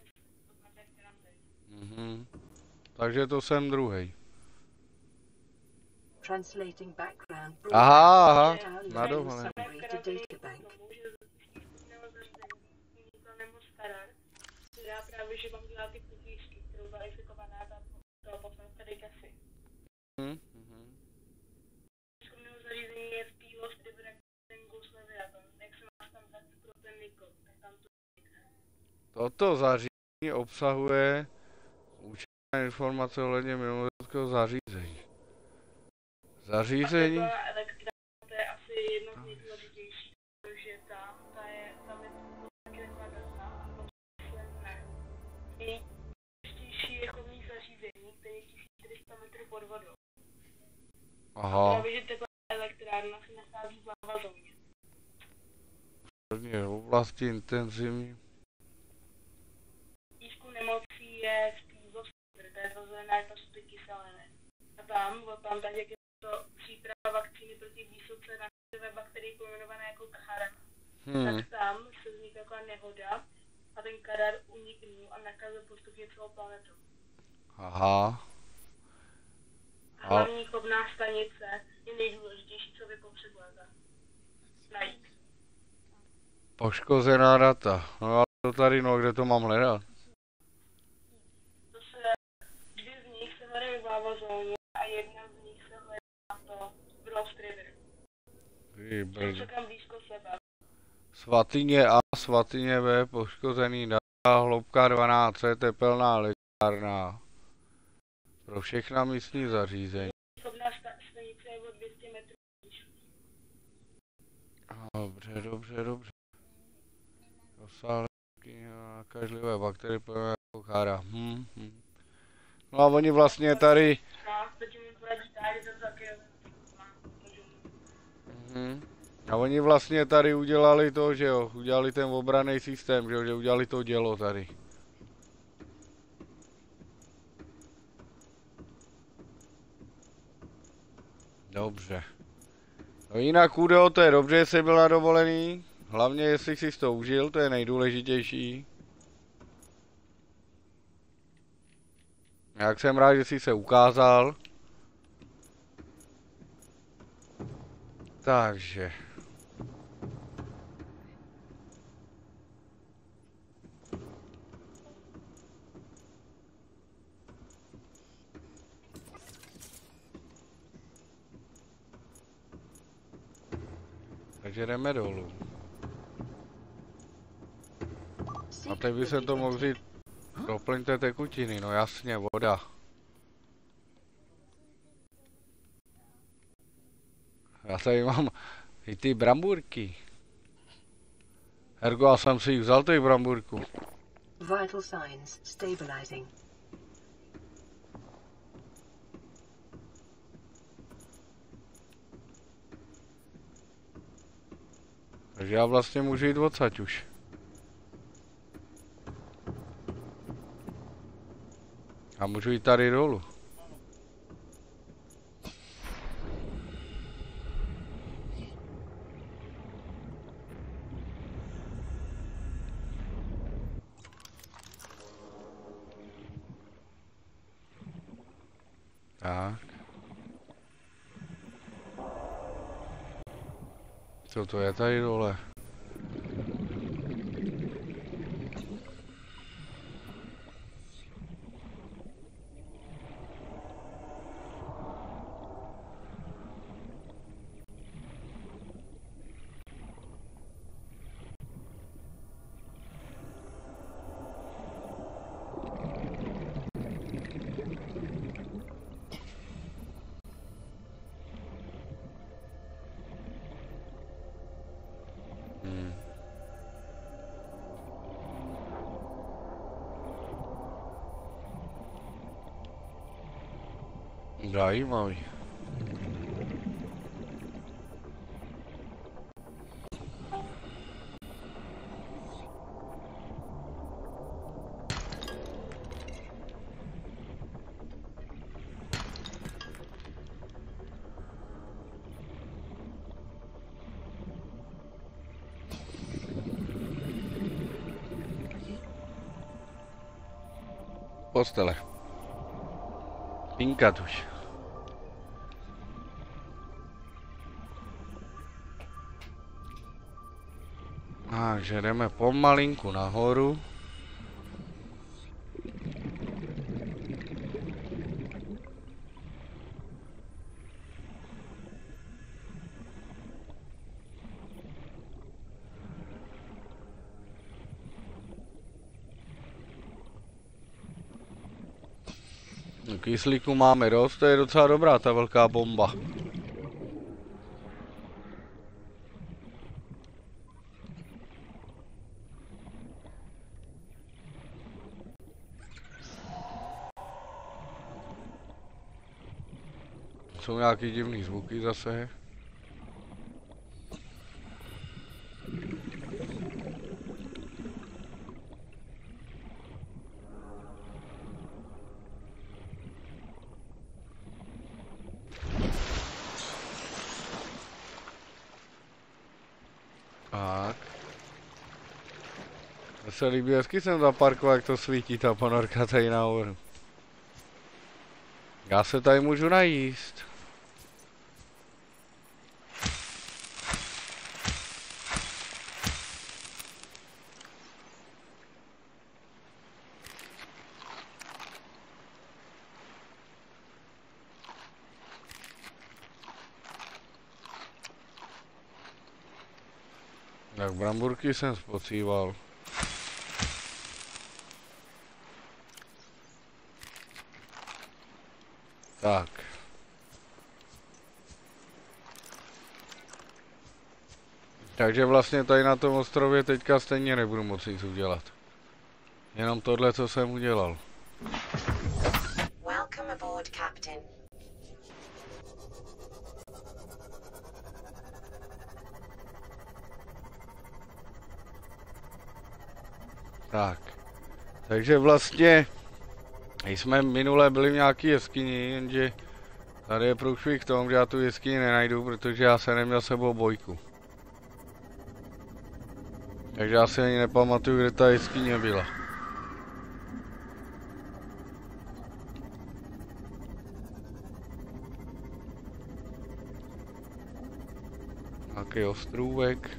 S1: Takže to jsem druhý.
S3: Translating background
S1: Aha,
S3: broadcast
S1: na dovolenou.
S3: summary to databank.
S2: Já právě, že vám dělá ty kutížky, kterou byla infikovaná, ta potom tady kasy. Výzkumného zařízení je v P-Lost Debractingus Leviathan. Jak se máš tam dát pro ten Nikol, tak tam to vznikne.
S1: Toto zařízení obsahuje účinné informace ohledně mimozemského zařízení. Zařízení?
S2: A elektrárna, to je asi jedno z nejdůležitějších, protože tam je taky taková data, a nejdůležitější je chovní zařízení, který je 1400 metrů pod vodou.
S1: Aha.
S2: Právě, že taková elektrárna se nachází v lavazóně.
S1: V oblasti intenzivní.
S2: Výzkum nemocí je v P-Lost, to je rozdělená jako styky kyseliny. A tam tak jak je to příprava vakcíny proti vysoce nákazové bakterii pojmenované jako Kharan, tak tam se vznikla taková nehoda a ten Kharan uniknul a nakazil postupně celou planetu.
S1: Aha.
S2: Hlavní chovná stanice je nejdůležitější, co vy potřebujete najít.
S1: Poškozená data. No ale to tady, no, kde to mám hledat?
S2: To se, dvě z nich se hledají v lavazóně a jedna z nich se hledá to v Lost River. Jsou tam blízko sebe.
S1: Svatyně A, svatyně B, poškozený data, hloubka 12, tepelná lékárna. Pro všechna místní zařízení.
S2: Chovná stanice je o 200 metrů.
S1: Dobře, dobře, dobře. Rozsáhlé nakažlivé bakterie pojmenují jako chára. No a oni vlastně tady... A oni vlastně tady udělali to, že jo, udělali ten obranný systém, že jo, že udělali to dělo tady. Dobře. No jinak Udo, to je dobře, jestli byl na dovolený. Hlavně jestli jsi to užil, to je nejdůležitější. Jak jsem rád, že jsi se ukázal. Takže. Takže jdeme dolů. A teď by se to mohl vzít. Doplňte tekutiny, no jasně, voda. Já tady mám i ty bramburky. Ergo, já jsem si jich vzal, ty bramburku.
S3: Vital signs stabilizing.
S1: Takže já vlastně můžu jít odsaď už. A můžu jít tady dolů. Tak. Co to je tady dole? Zajímavý. Postele. Pinkat už. Takže jdeme pomalinku nahoru. Kyslíku máme dost, to je docela dobrá ta velká bomba. Jsou nějaký divný zvuky zase. Tak. To se líbí, hezky jsem zaparkoval, jak to svítí ta ponorka tady nahoru. Já se tady můžu najíst. Tak bramburky jsem spocíval. Tak. Takže vlastně tady na tom ostrově teďka stejně nebudu moci nic udělat. Jenom tohle, co jsem udělal.
S4: Welcome aboard, Captain.
S1: Tak. Takže vlastně jsme minule byli v nějaký jeskyni, jenže tady je průšvih v tom, že já tu jeskyni nenajdu, protože já jsem neměl sebou bojku. Takže já si ani nepamatuju, kde ta jeskyně byla. Nějaký ostrůvek.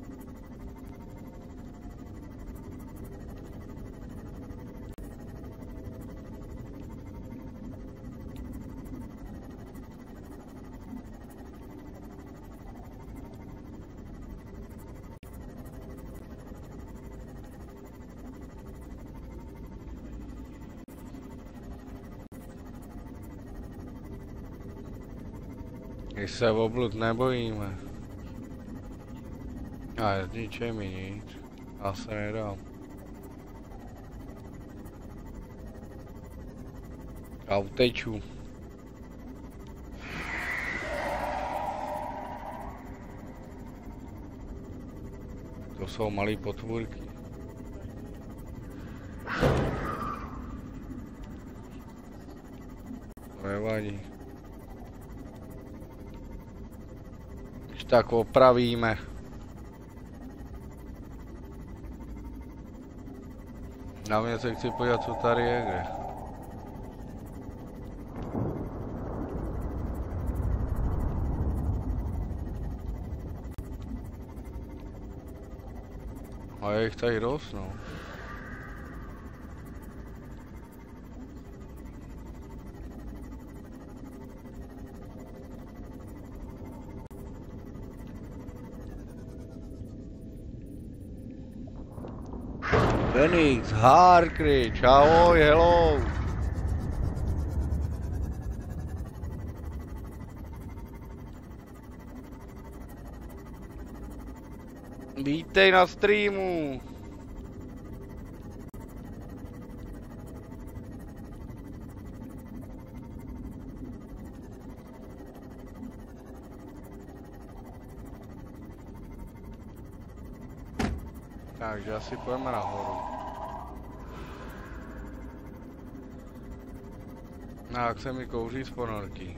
S1: Když se oblud nebojíme. A zničej mi nic. Já se nedám. Já uteču. To jsou malý potvůrky. To nevadí. Když tak opravíme. Na mě se chci podívat, co tady je, kde. A je jich tady dost, no. Phoenix, Harkridge, ahoj, hello. Vítej na streamu. Takže asi půjdeme nahoru. No, jak se mi kouří z ponorky.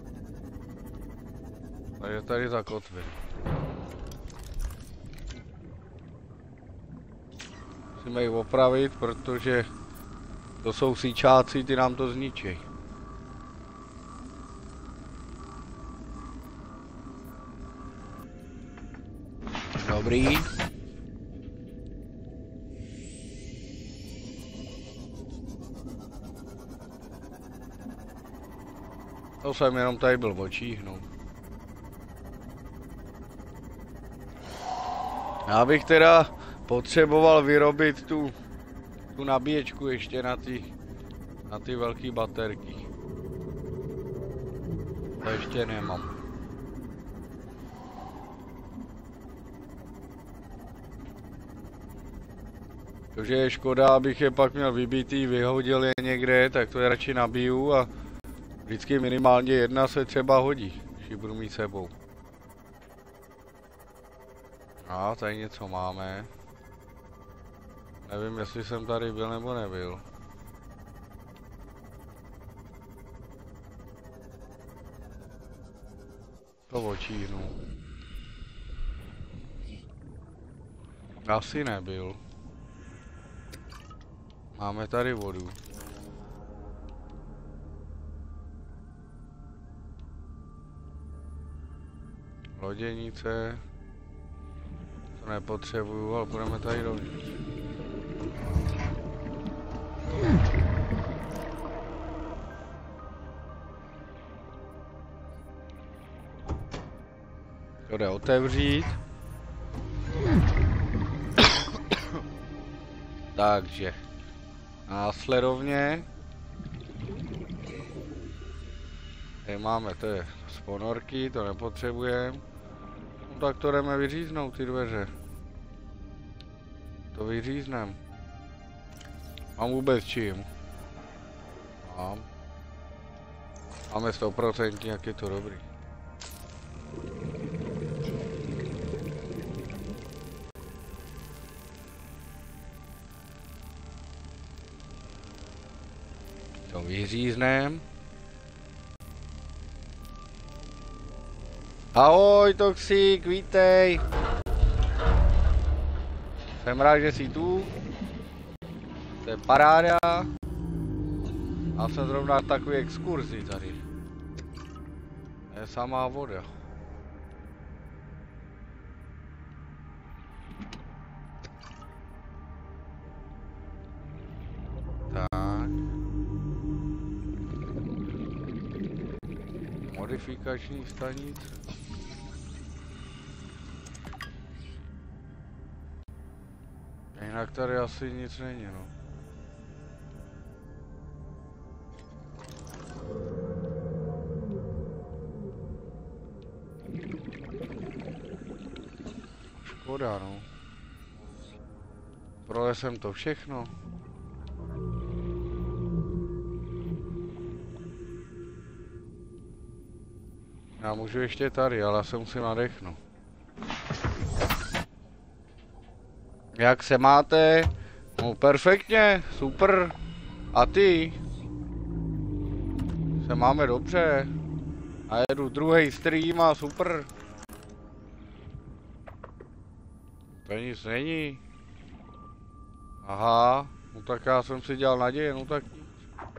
S1: Takže tady zakotvím. Musíme ji opravit, protože to jsou síčáci, ty nám to zničí. Dobrý. To jsem jenom tady byl v očích, no. Já bych teda potřeboval vyrobit tu nabíječku ještě na ty velké baterky. To ještě nemám. Takže je škoda, abych je pak měl vybitý, vyhodil je někde, tak to je radši nabiju a vždycky minimálně jedna se třeba hodí, když ji budu mít sebou. A tady něco máme. Nevím, jestli jsem tady byl nebo nebyl. To očíhnu. Asi nebyl. Máme tady vodu. Loděnice. To nepotřebuju, ale půjdeme tady dovnitř. To jde otevřít. Takže následovně tady máme, to je z ponorky, to nepotřebujeme. tak to jdeme vyříznout ty dveře. To vyříznem. Mám vůbec čím? Mám. Máme 100%, jak je to dobrý. To vyříznem. Ahoj Toxik, vítej. Jsem rád, že jsi tu. To je paráda. Já jsem zrovna v takové exkurzi tady. Je samá voda. Tak. Modifikační stanice. Jinak tady asi nic není, no. Škoda, no. Prolez jsem to všechno. Já můžu ještě tady, ale já se musím nadechnout. Jak se máte? No perfektně, super. A ty? Se máme dobře. A jedu druhý stream a super. To nic není. Aha, no tak já jsem si dělal naděje, no tak nic.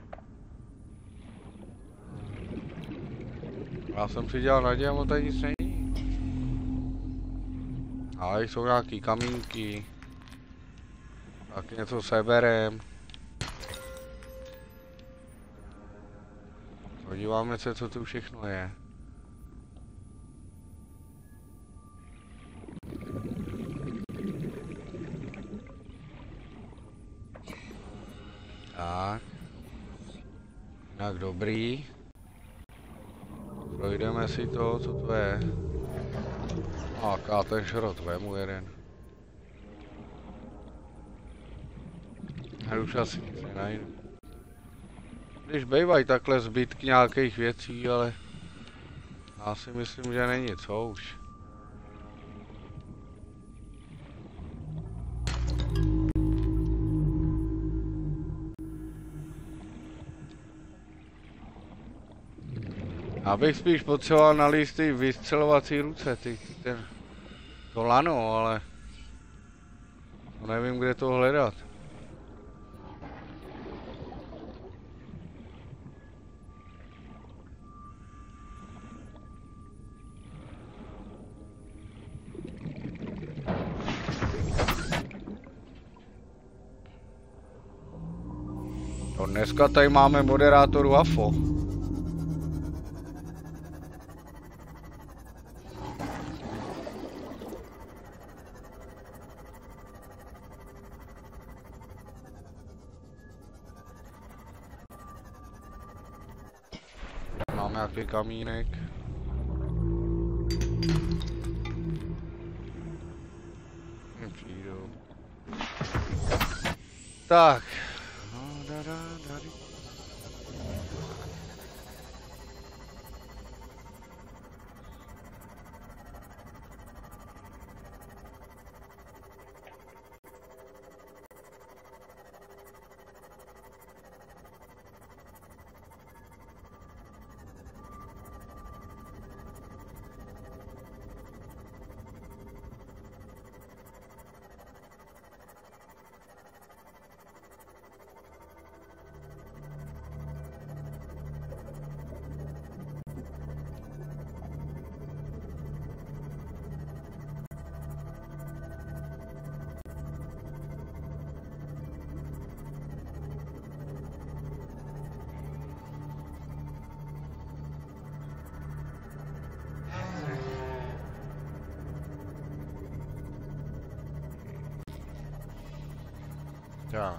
S1: Já jsem si dělal naděje, no tady nic není. Ale jsou nějaký kamínky. Tak něco seberem. Podíváme se, co tu všechno je. Tak. Tak dobrý. Projdeme si to, co to je. A ten šrot, vemu jeden. A už asi nic nenajdu. Když bývají takhle zbytky nějakých věcí, ale já si myslím, že není co už. Abych spíš potřeboval nalíst ty vystřelovací ruce, to lano, ale to nevím, kde to hledat. No dneska tady máme moderátoru AFO. Máme nějaký kamínek. Přijdu. Tak. Tak.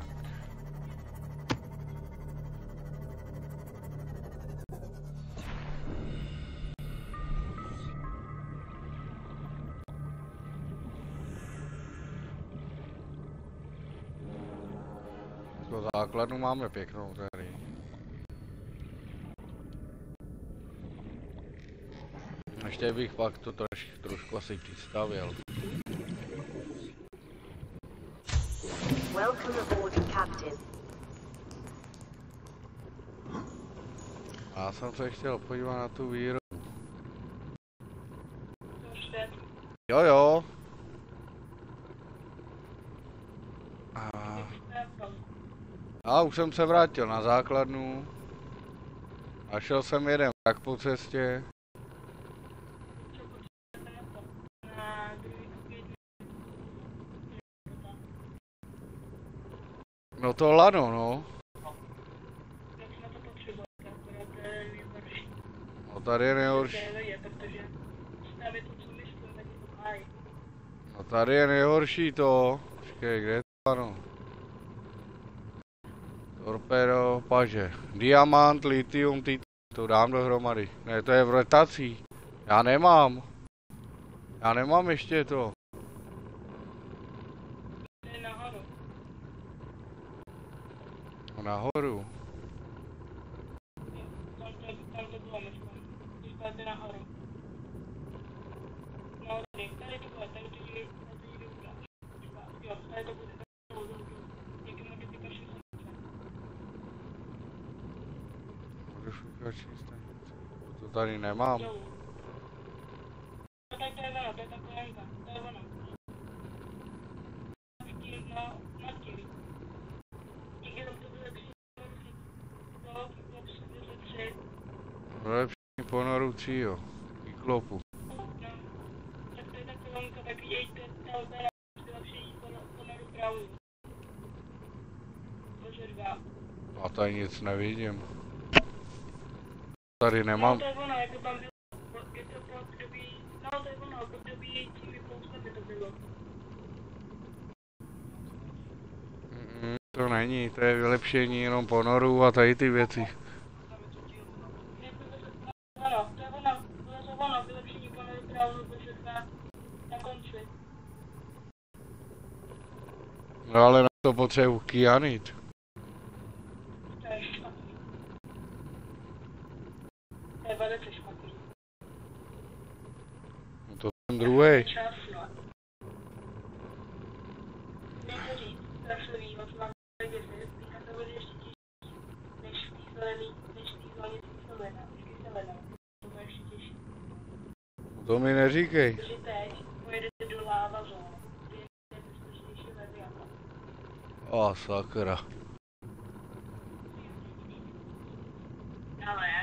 S1: Jako základnu máme pěknou tady. Ještě bych pak to trošku asi přistavil.
S3: Welcome aboard, Captain.
S1: Já jsem se chtěl podívat na tu výrobu. Jo. A už jsem se vrátil na základnu. A šel jsem jeden tak po cestě. No to lano, no. No tady je nejhorší. No tady je nejhorší to. Počkej, kde je to lano? Torpedo, paže. Diamant, litium, to dám dohromady. Ne, to je v letacích. Já nemám. Já nemám ještě to. Nahoru.
S2: Tam to bylo, myslím. Když půjdete nahoru. No, tady to bude, tady to jde uděláš. Jo, tady to bude, jaký modifikační stanice.
S1: Modifikační stanice. To tady nemám.
S2: No, tak to je ono, to je ta kolenka, to je ono. Na tím. Díky tomu to bude
S1: Lepší ponoru třího. Kyklopu.
S2: No, tak to je ta kolonka, tak jejte ta vylepšení ponoru Brownu. Bože 2.
S1: A tady nic nevidím. Tady nemám.
S2: No to je ono, jako tam bylo, je to po období, no to je ono, po období těmi poustami to bylo.
S1: To není, to je vylepšení jenom ponoru a tady ty věci.
S2: Ano, to je ono, vylepšení ponoru Brownu Bože 2 na konci.
S1: No ale na to potřebuji kyanit.
S2: To je špatný. To je velice špatný.
S1: No to ten druhý.
S2: Čas, no. Nechci říct, strašlivý, moc mám děsit, teďka to bude ještě těžší, než v té zelený, než v té zóně kyselina, to bude ještě těžší.
S1: To mi neříkej.
S2: Protože teď pojedete do láva zónu, kde je bezpečnější leviata.
S1: O, sakra.
S2: Ale...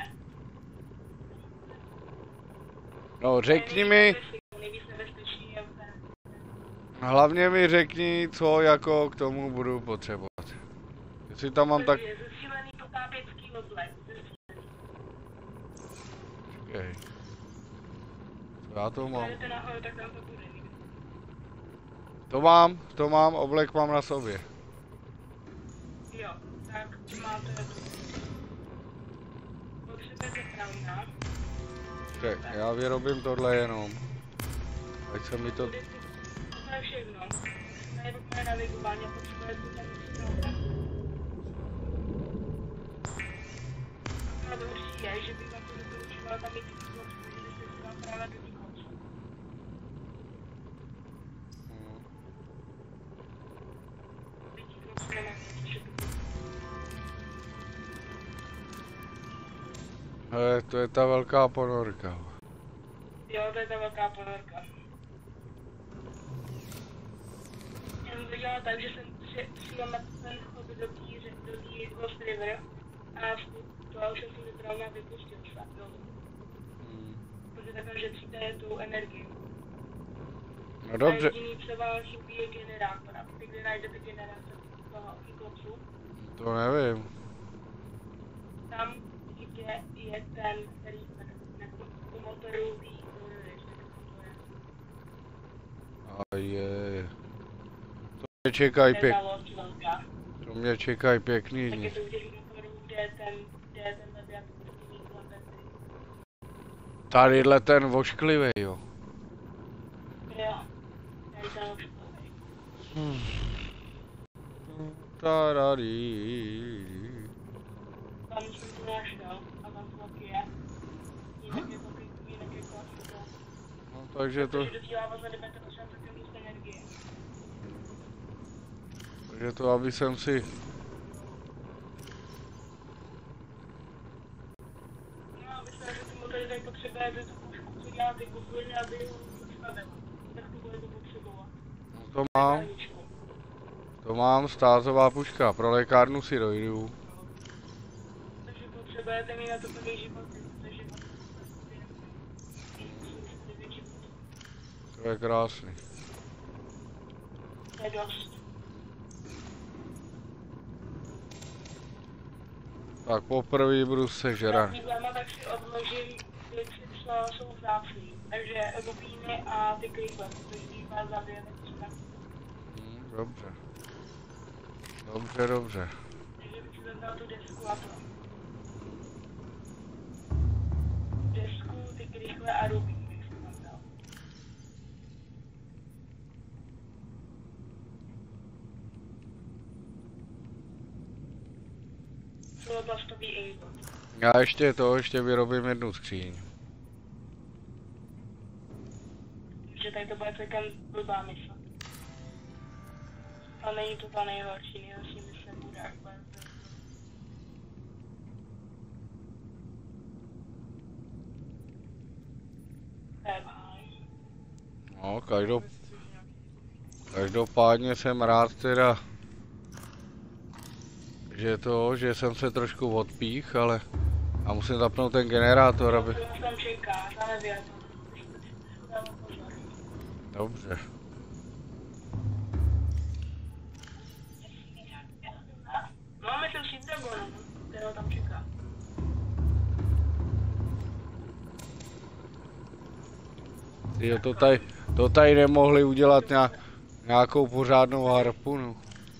S1: No řekni mi,
S2: Nejvíc nebezpečný je ten...
S1: hlavně mi řekni, co jako k tomu budu potřebovat. Jestli tam mám tak...
S2: Je zesílený potápěcký oblek, zesílený.
S1: Počkej. Co já to mám?
S2: Pojedete nahoru, tak tam to bude.
S1: To mám, oblek mám na sobě.
S2: Jo, tak máte tu. Potřebujete Browna.
S1: Okay, já vyrobím tohle jenom. Ať se mi to...
S2: To je všechno. Nejlepší navigování, potřebujete ten Browna. A důležitý je, že bych vám to doporučovala tam mít kyslot, protože se vám právě do ní konce.
S1: To je ta velká ponorka.
S2: Jo, to je ta velká ponorka. Já jsem to dělala tak, že jsem přijel na ten chod do té Lost River a to už jsem si Browna vypustil do protože takhle šetříte tu energii.
S1: No dobře.
S2: A jediný, co vám chybí, je generátor. A ty, kde najdete generátor toho Cyclopsu?
S1: To nevím.
S2: Tam, kde je ten, který u motoru ví,
S1: A je. To mě čekají pěkný
S2: dny.
S1: dny.
S2: Tak je to u těch motorů, kde je ten leviat, který mít letety.
S1: Tadyhle ten vošklivý, jo.
S2: Jo, tady ten ošklivý. Tam jsem to našel a tam to taky je. Jinak je klasika.
S1: No takže to...
S2: Dosílává za 98% míst energie.
S1: Takže to, aby jsem si...
S2: No, aby se že tomu tady potřebujete tu pušku, co dělá ty bubliny, aby ho zastavil. Tak to bude to potřebovat.
S1: No to mám. To mám, stázová puška, pro lékárnu si dojdu.
S2: Takže potřebujete mít na to plný životy, protože
S1: To je krásný.
S2: to je dost.
S1: Tak poprvé budu sežrat.
S2: Tak si odložím věci, co jsou vzácný. Takže rubíny a ty klíple, protože jich má zabije třeba.
S1: Dobře. Dobře.
S2: Takže bych si tam dal tu desku a to. Desku, ty krychle a rubíny bych si tam dal. Celoplastový ingot.
S1: Já ještě vyrobím jednu skříň.
S2: Takže tady to bude celkem blbá mysl. A není to ta nejhorší mysl bude akbar.
S1: No, každopádně jsem rád teda, že jsem se trošku odpích, ale a musím zapnout ten generátor, aby...
S2: Tam čeká, zanevěl to.
S1: Dobře.
S2: Máme sem si dragonu, kterého tam čeká.
S1: Jo, to tady nemohli udělat nějakou pořádnou harpunu.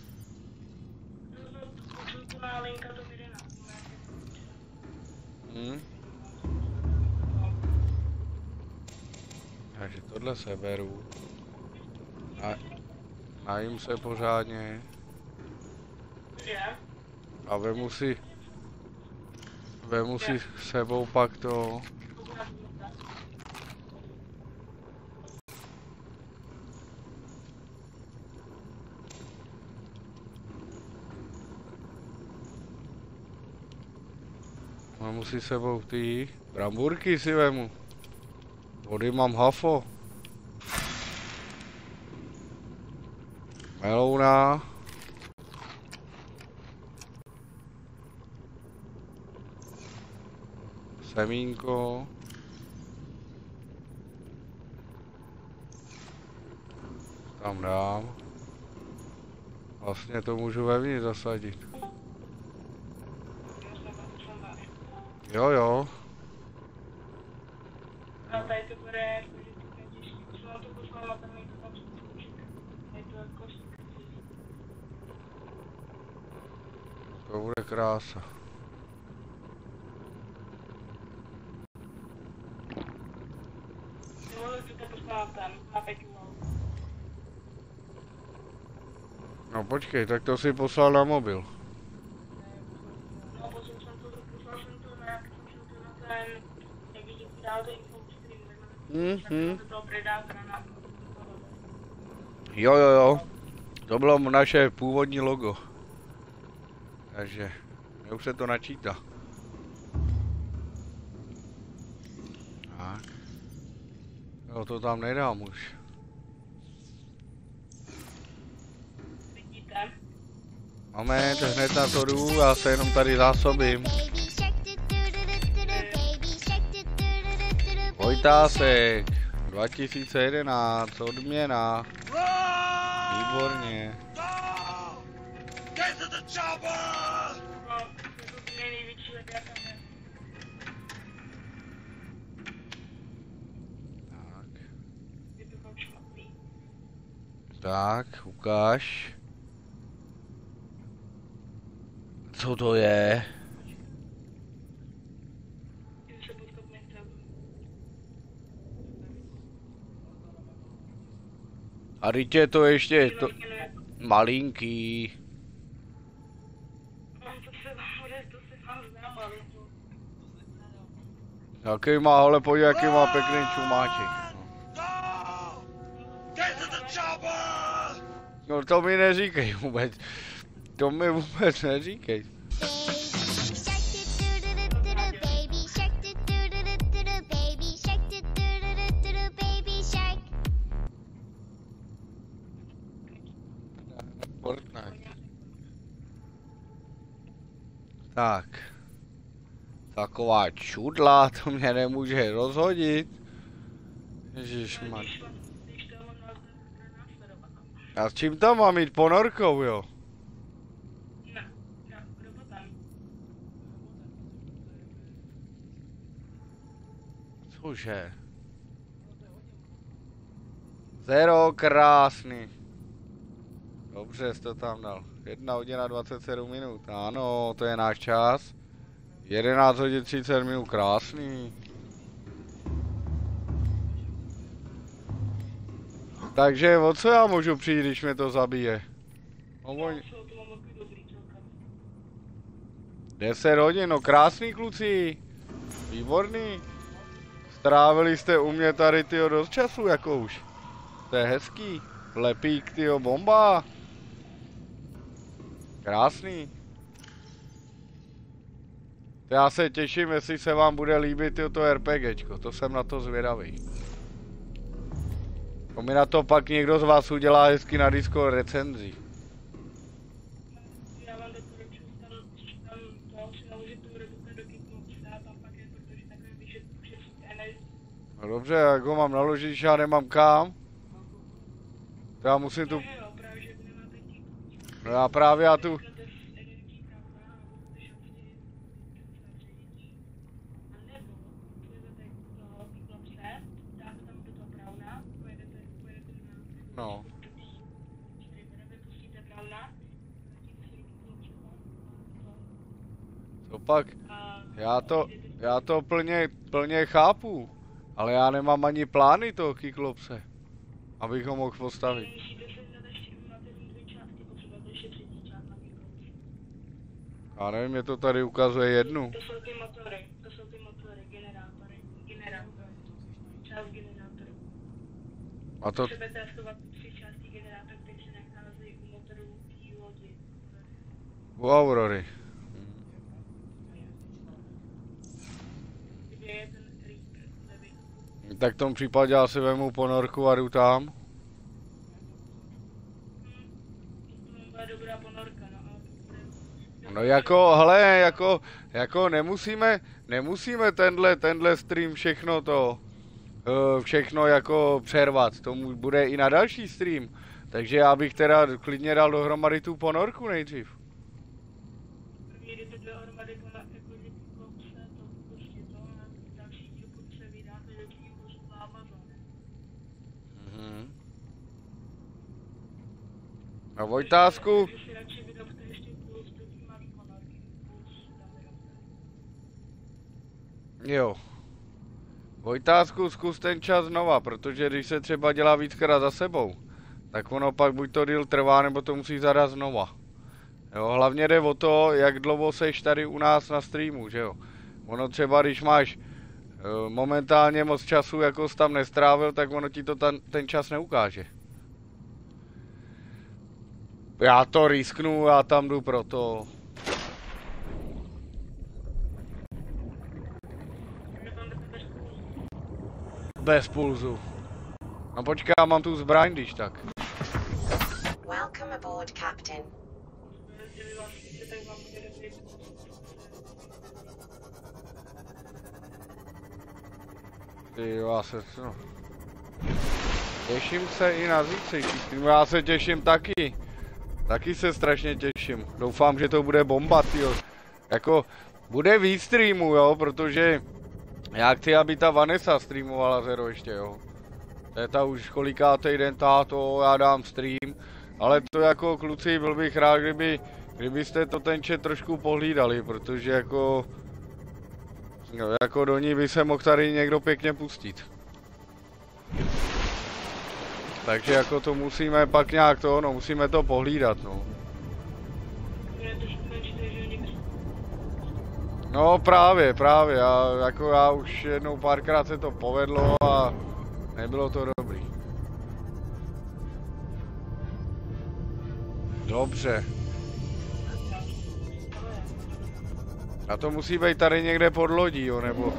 S1: Takže tohle seberu. Najím se pořádně. A vemu si sebou pak to. Vemu si sebou ty bramburky si vemu. Vody mám hafo. Melouna. Semínko. Tam dám. Vlastně to můžu vevnitř zasadit. Jo.
S2: A tady to bude, protože to je těžké. Když mám to poslal na ten to tam zkusit. Je to jako
S1: to bude krása. No počkej, tak to si poslal na mobil.
S2: No, poslal jsem to na ten, jak vidíte, dál to infostream, tak to toho predátora na...
S1: Jo. To bylo naše původní logo. Takže, už se to načítá. Tak. Jo, to tam nedám už. Moment, hned na to jdu, já se jenom tady zásobím. Vojtásek, 2011, odměna. Výborně. Tak, ukáž. Co to je? A teď je to ještě to malinký.
S2: To se vám znám, ale to...
S1: Jaký má, ale podívej, jaký má pěkný čumáček. No to mi neříkej vůbec. To mi vůbec neříkej. Tak. Taková čudla, to mě nemůže rozhodit. Ježišmar. A s čím tam mám jít? Ponorkou, jo? Cože? Zero, krásný. Dobře, jsi to tam dal. 1 hodina 27 minut. Ano, to je náš čas. 11 hodin 30 minut, krásný. Takže o co já můžu přijít, když mě to zabije? 10 hodin, no krásný kluci. Výborný. Strávili jste u mě tady tyjo dost času jako už. To je hezký. Lepík tyjo, bomba. Krásný. Já se těším, jestli se vám bude líbit to RPGčko, to jsem na to zvědavý. To mi na to pak někdo z vás udělá hezky na Discord recenzi.
S2: Já vám doporučuji tam to si naložit tu redukce do Kickboxe a tam pak je, protože takové vyšetřit energie.
S1: No dobře, jak ho mám naložit, když já nemám kam? To já musím tu... No já právě já tu... No. To pak, já to plně chápu, ale já nemám ani plány toho Kyklopse, abych ho mohl postavit. Já nevím, mě to tady ukazuje jednu.
S2: To jsou ty motory, generátory, část generátoru.
S1: A to...
S2: Třeba testovat 3 části generátorů, které se nacházejí u motorů té lodi.
S1: U Aurory.
S2: Kde je ten Reaper?
S1: Tak v tom případě já si vemu ponorku a jdu tam.
S2: To byla dobrá ponorka, no.
S1: No jako, hele, jako nemusíme tenhle stream všechno to, všechno jako přervat, tomu bude i na další stream, takže já bych teda klidně dal dohromady tu ponorku nejdřív.
S2: První jdete dohromady ponorku, jako Kyklopse, to prostě to, a další díl, pokud se vydáte do knihu z Amazon.
S1: A Vojtásku... Jo. Vojtásku, zkus ten čas znova, protože když se třeba dělá víckrát za sebou, tak ono pak buď to díl trvá, nebo to musí zadat znova. Jo, hlavně jde o to, jak dlouho seš tady u nás na streamu, že jo. Ono třeba, když máš momentálně moc času, jako jsi tam nestrávil, tak ono ti to ten čas neukáže. Já to risknu, já tam jdu proto. Bez pulzu. No počkej, já mám tu zbraň, když tak.
S3: Welcome aboard, Captain.
S1: Ty já se... No. Těším se i na zítřejší stream, já se těším taky. Taky se strašně těším. Doufám, že to bude bomba, tyjo. Jako, bude víc streamů, jo, protože... Já chci, aby ta Vanessa streamovala Zero ještě, jo. To je ta už kolikátej den táto, já dám stream. Ale to jako kluci, byl bych rád, kdybyste to ten chat trošku pohlídali, protože jako... No, jako do ní by se mohl tady někdo pěkně pustit. Takže jako to musíme pak nějak to, no musíme to pohlídat, no. No právě, já už jednou párkrát se to povedlo a nebylo to dobrý. Dobře. A to musí být tady někde pod lodí, jo, nebo...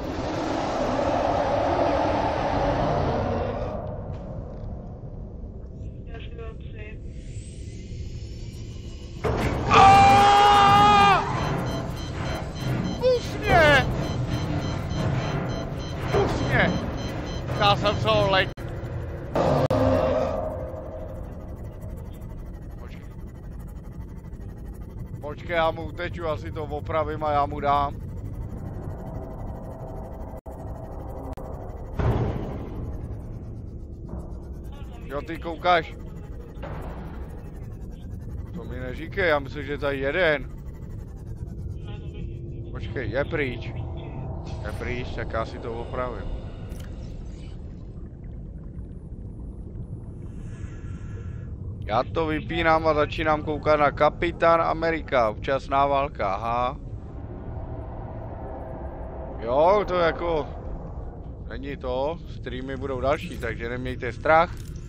S1: Já jsem co, leď. Počkej, já mu uteču, asi to opravím a já mu dám. Jo, ty koukáš. To mi neříkej, já myslím, že tady jeden. Počkej, je pryč. Je pryč, tak já si to opravím. Já to vypínám a začínám koukat na Kapitán Amerika, včasná válka, aha. Jo, to jako... Není to, streamy budou další, takže nemějte strach.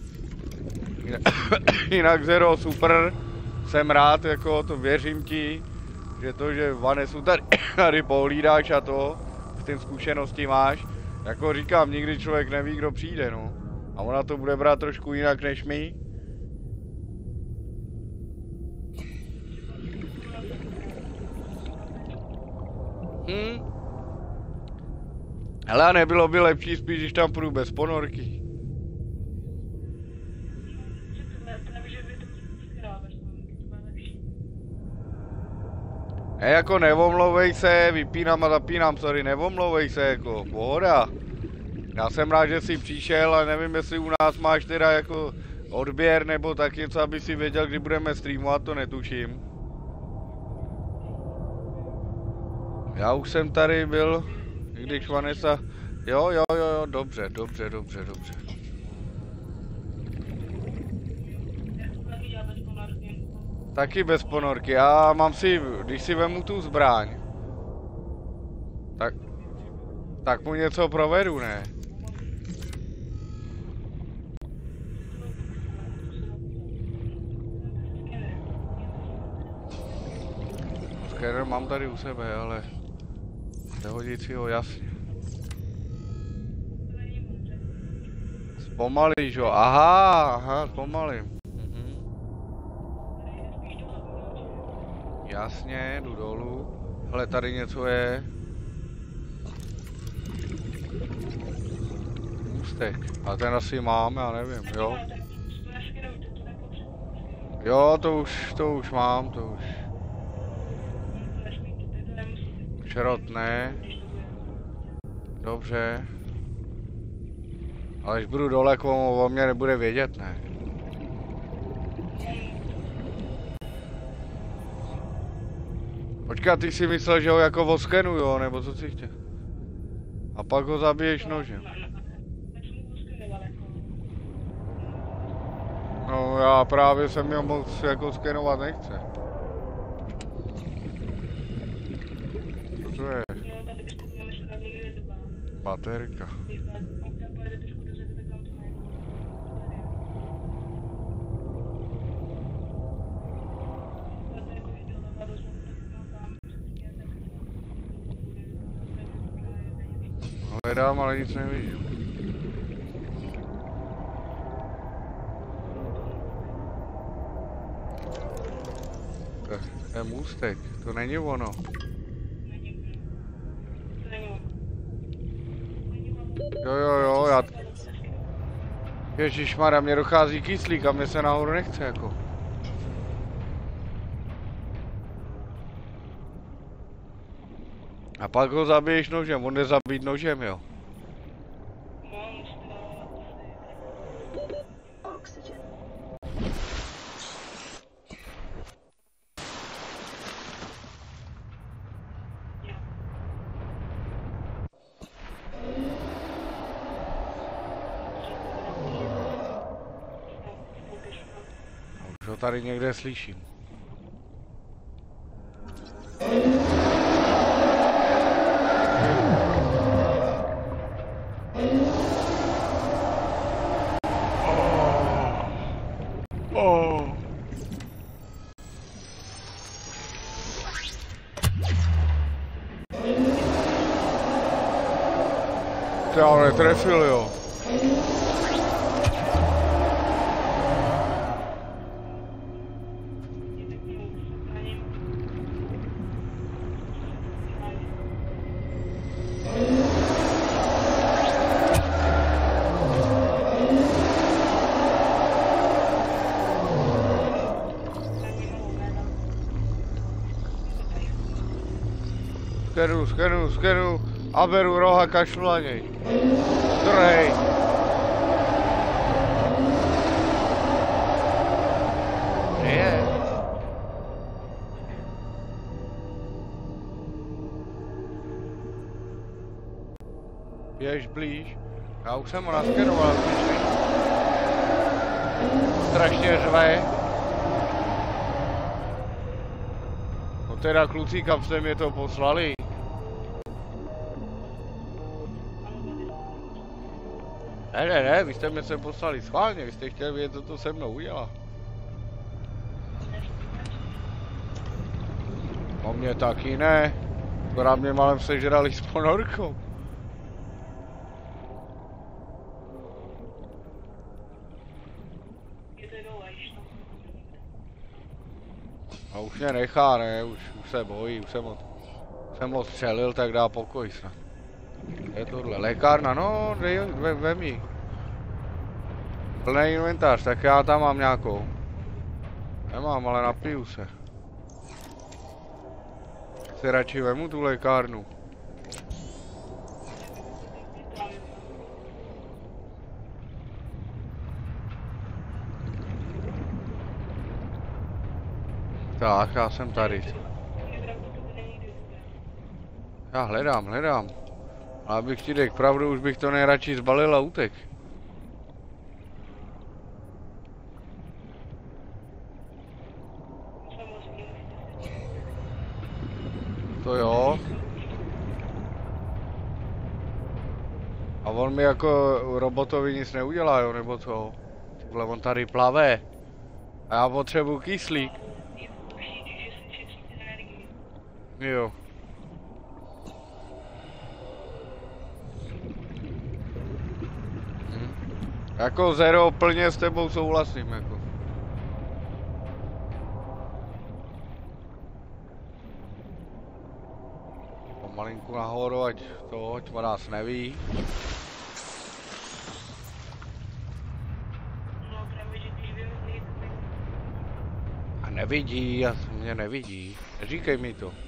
S1: Jinak Zero, super, jsem rád, jako to věřím ti, že to, že Vanesu tady pohlídáš a to, s tím zkušenosti máš. Jako říkám, nikdy člověk neví, kdo přijde, no. A ona to bude brát trošku jinak než my. Hele, nebylo by lepší spíš, když tam půjdu bez ponorky. Jako nevomlouvej se, vypínám a zapínám, sorry, nevomlouvej se, jako, pohoda. Já jsem rád, že jsi přišel, ale nevím, jestli u nás máš teda jako odběr nebo tak něco, aby si věděl, kdy budeme streamovat, to netuším. Já už jsem tady byl, když Vanessa... Jo, dobře. Taky bez ponorky, já mám si, když si vemu tu zbraň, tak mu něco provedu, ne? Scanner mám tady u sebe, ale nehodit si ho jasně. Zpomalíš ho, aha, zpomalím. Jasně, jdu dolů. Hele, tady něco je. Můstek. A ten asi mám, já nevím, jo? Jo, to už mám, to už. Šrot ne. Dobře. Ale když budu dole, o mě nebude vědět, ne? Počkat, ty si myslel, že ho jako oskenuju, jo? Nebo co si chtěl? A pak ho zabiješ nožem. No já právě jsem ho moc jako skenovat nechce. Co to je? Baterka. Hledám, ale nic nevidím. To je můstek, to není ono. Jo, já... Ježišmarja, mě dochází kyslík a mě se nahoru nechce, jako. A pak ho zabiješ nožem, on jde zabít nožem, jo. Už ho tady někde slyším. To já netrefil, jo. Skenu a beru roha, kašlu na něj. Drhej. Kde je? Běž blíž. Já už jsem ho naskenoval, slyšíš? Strašně řve. No teda kluci, kam jste mě to poslali? Ne, vy jste mě sem poslali schválně, vy jste chtěli vědět, co to se mnou udělá. O mě taky ne, akorát mě malem sežrali s ponorkou. A už mě nechá, ne, už se bojí, už jsem ho střelil, tak dá pokoj snad. Je tohle lékárna, no, vem ji. Plný inventář, tak já tam mám nějakou. Nemám, ale napiju se. Si radši vemu tu lékárnu. Tak, já jsem tady. Já hledám. Ale abych ti řekl pravdu, už bych to nejradši zbalil a utek. To jo. A on mi jako robotovi nic neudělá, jo, nebo co? Tohle on tady plave. A já potřebuji kyslík. Jo. Jako Zero, plně s tebou souhlasím, jako. Pomalinku nahoru, ať o nás neví. A nevidí, mě nevidí. Neříkej mi to.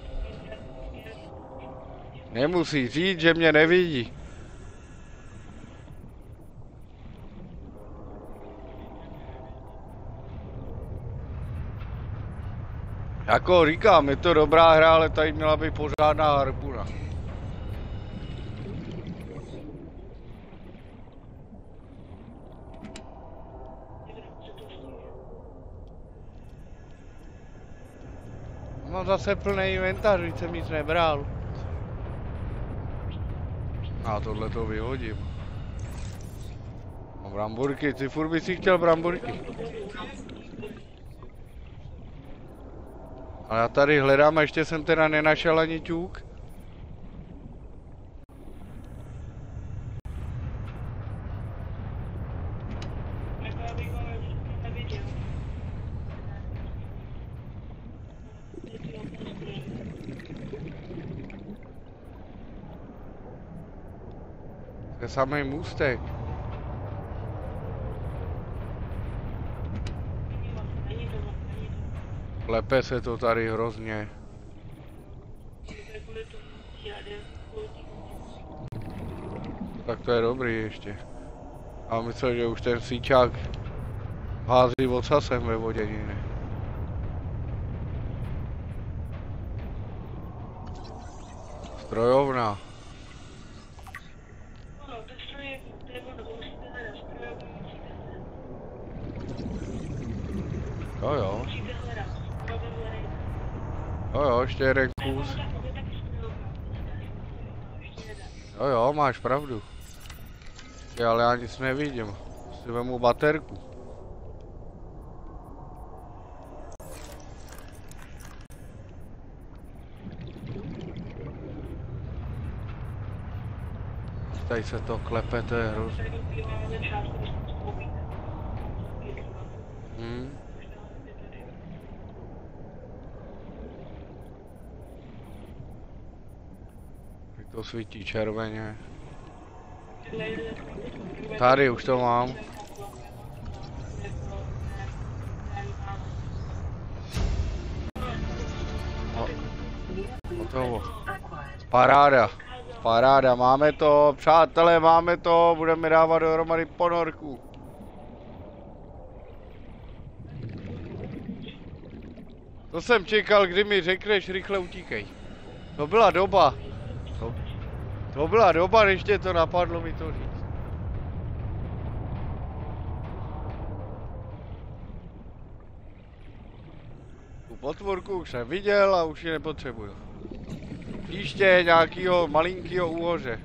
S1: Nemusí říct, že mě nevidí. Jako říkám, je to dobrá hra, ale tady měla být pořádná harpuna. Mám zase plný inventář, když jsem nic nebral. A tohle to vyhodím. Mám bramburky, ty furt bys si chtěl bramburky. Ale já tady hledám a ještě jsem teda nenašel ani ťuk. To je samý můstek. Lepe se to tady hrozně. Tak to je dobrý ještě. A myslel, že už ten síčák hází ocasem ve voděnině. Strojovna. Jo. Jo, ještě jeden kus. Jo, máš pravdu. Ale já nic nevidím. Si vemu baterku. Tady se to klepe, to je hrozný. Teď to svítí červeně. Tady už to mám. Hotovo. Paráda. Paráda, máme to, přátelé, máme to, budeme dávat dohromady ponorku. To jsem čekal, kdy mi řekneš, rychle utíkej. To byla doba. To byla doba, než tě to napadlo mi to říct. Tu potvorku už jsem viděl a už ji nepotřebuju. Příště nějakýho malinkýho úhoře.